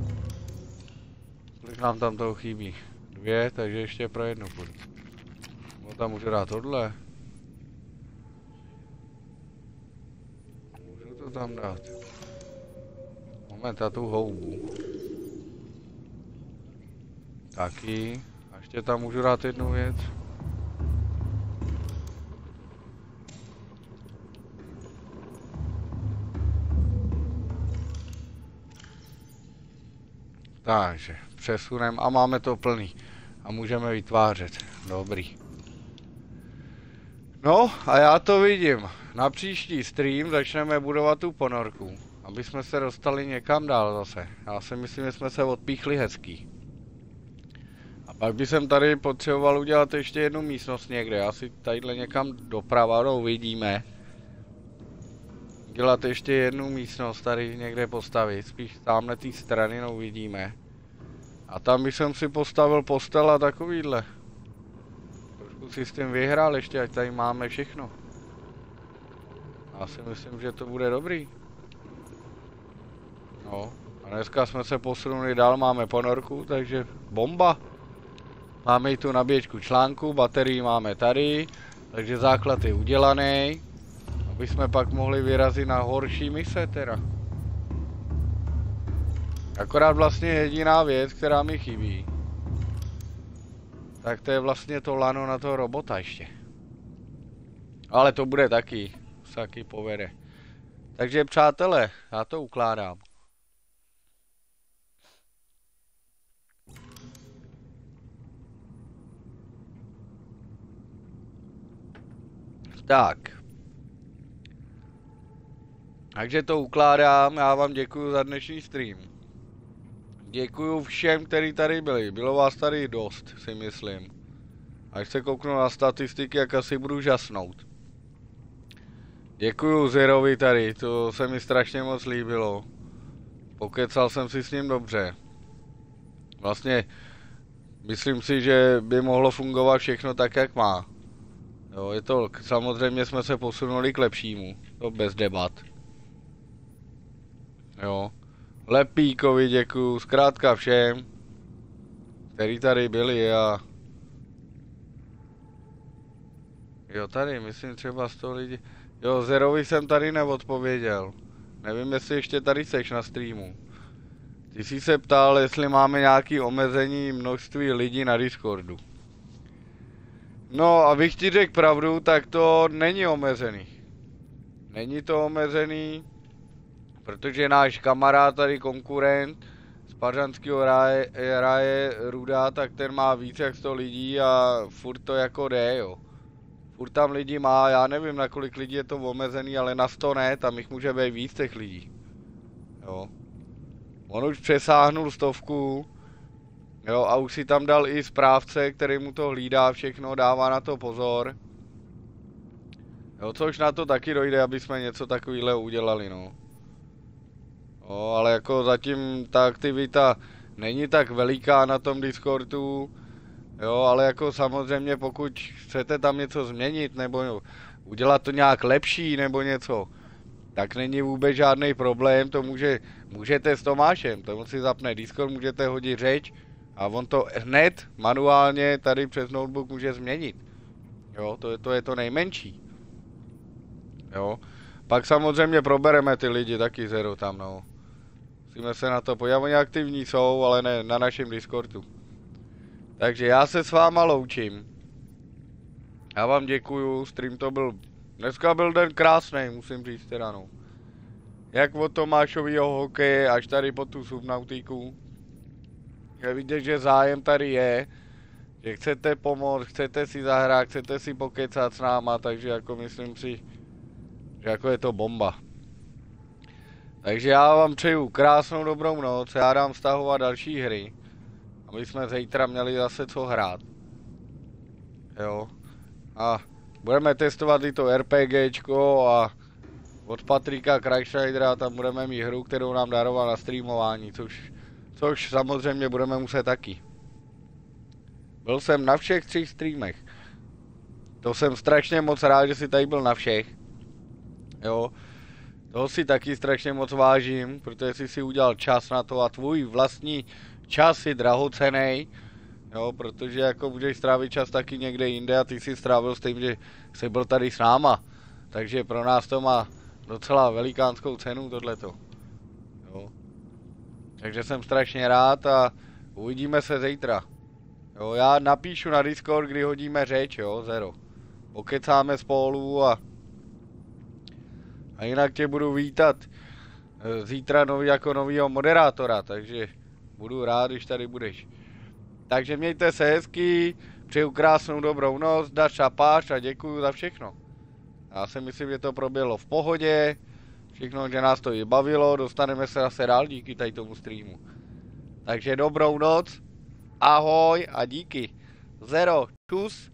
S1: Kolik nám tam toho chybí? 2, takže ještě pro jednu půjdu. No tam můžu dát tohle. Můžu to tam dát. Moment, a tu houbu. Taky. A ještě tam můžu dát jednu věc. Takže přesunem a máme to plný. A můžeme vytvářet. Dobrý. No a já to vidím. Na příští stream začneme budovat tu ponorku. Aby jsme se dostali někam dál zase. Já si myslím, že jsme se odpíchli hezký. A pak bych jsem tady potřeboval udělat ještě jednu místnost někde. Asi tadyhle někam doprava, no uvidíme. Dělat ještě jednu místnost tady někde postavit. Spíš tamhle té strany, no uvidíme. A tam bych jsem si postavil postel a takovýhle. Trošku si s tím vyhrál ještě, ať tady máme všechno. Já si myslím, že to bude dobrý. No, a dneska jsme se posunuli dál, máme ponorku, takže bomba. Máme i tu nabíječku článku, baterii máme tady, takže základ je udělaný. Aby jsme pak mohli vyrazit na horší mise teda. Akorát vlastně jediná věc, která mi chybí. Tak to je vlastně to lano na toho robota ještě. Ale to bude taky, se taky povede. Takže přátelé, já to ukládám. Tak. Takže to ukládám, já vám děkuju za dnešní stream. Děkuju všem, kteří tady byli, bylo vás tady dost, si myslím. Až se kouknu na statistiky, jak asi budu žasnout. Děkuju Zerovi tady, to se mi strašně moc líbilo. Pokecal jsem si s ním dobře. Vlastně, myslím si, že by mohlo fungovat všechno tak, jak má. Jo, je to, samozřejmě jsme se posunuli k lepšímu, to bez debat. Jo. Lepíkovi děkuju, zkrátka všem, kteří tady byli a... Jo, tady, myslím třeba 100 lidí. Jo, Zerovi jsem tady neodpověděl. Nevím, jestli ještě tady seš na streamu. Ty jsi se ptal, jestli máme nějaké omezení množství lidí na Discordu. No, abych ti řekl pravdu, tak to není omezený. Není to omezený, protože náš kamarád tady, konkurent z Pařanského ráje Ruda, tak ten má víc jak 100 lidí a furt to jako jde, jo. Furt tam lidi má, já nevím, na kolik lidí je to omezený, ale na 100 ne, tam jich může být víc těch lidí. Jo. On už přesáhnul 100, jo, a už si tam dal i správce, který mu to hlídá všechno, dává na to pozor. Jo, což na to taky dojde, aby jsme něco takového udělali, no. Jo, ale jako zatím ta aktivita není tak veliká na tom Discordu. Jo, ale jako samozřejmě pokud chcete tam něco změnit nebo udělat to nějak lepší nebo něco, tak není vůbec žádný problém, to můžete s Tomášem, tomu si zapne Discord, můžete hodit řeč a on to hned manuálně tady přes notebook může změnit. Jo, to je to nejmenší. Jo, pak samozřejmě probereme ty lidi taky Zero tam, no. Musíme se na to podívat, oni aktivní jsou, ale ne na našem Discordu. Takže já se s váma loučím. Já vám děkuju, stream to byl, dneska byl den krásný, musím říct teda, no. Jak od Tomášovýho hokeje až tady po tu subnautiku. Je vidět, že zájem tady je, že chcete pomoct, chcete si zahrát, chcete si pokecat s náma, takže jako myslím si, že jako je to bomba. Takže já vám přeju krásnou dobrou noc, já dám stahovat další hry. A My jsme zítra měli zase co hrát. Jo. A budeme testovat i to RPGčko a od Patrika Crashridera tam budeme mít hru, kterou nám daroval na streamování, což samozřejmě budeme muset taky. Byl jsem na všech 3 streamech. To jsem strašně moc rád, že jsi tady byl na všech. Jo. Toho si taky strašně moc vážím, protože jsi si udělal čas na to a tvůj vlastní čas je drahocenný. Jo, protože jako můžeš strávit čas taky někde jinde a ty si strávil s tím, že jsi byl tady s náma. Takže pro nás to má docela velikánskou cenu tohleto. Jo. Takže jsem strašně rád a uvidíme se zítra. Jo, já napíšu na Discord, kdy hodíme řeč, jo, Zero. Pokecáme spolu a jinak tě budu vítat zítra jako novýho moderátora, takže budu rád, když tady budeš. Takže mějte se hezky, přeju krásnou dobrou noc, daš a páš a děkuju za všechno. Já si myslím, že to proběhlo v pohodě, všechno, že nás to i bavilo, dostaneme se zase dál díky tady tomu streamu. Takže dobrou noc, ahoj a díky. Zero, čus.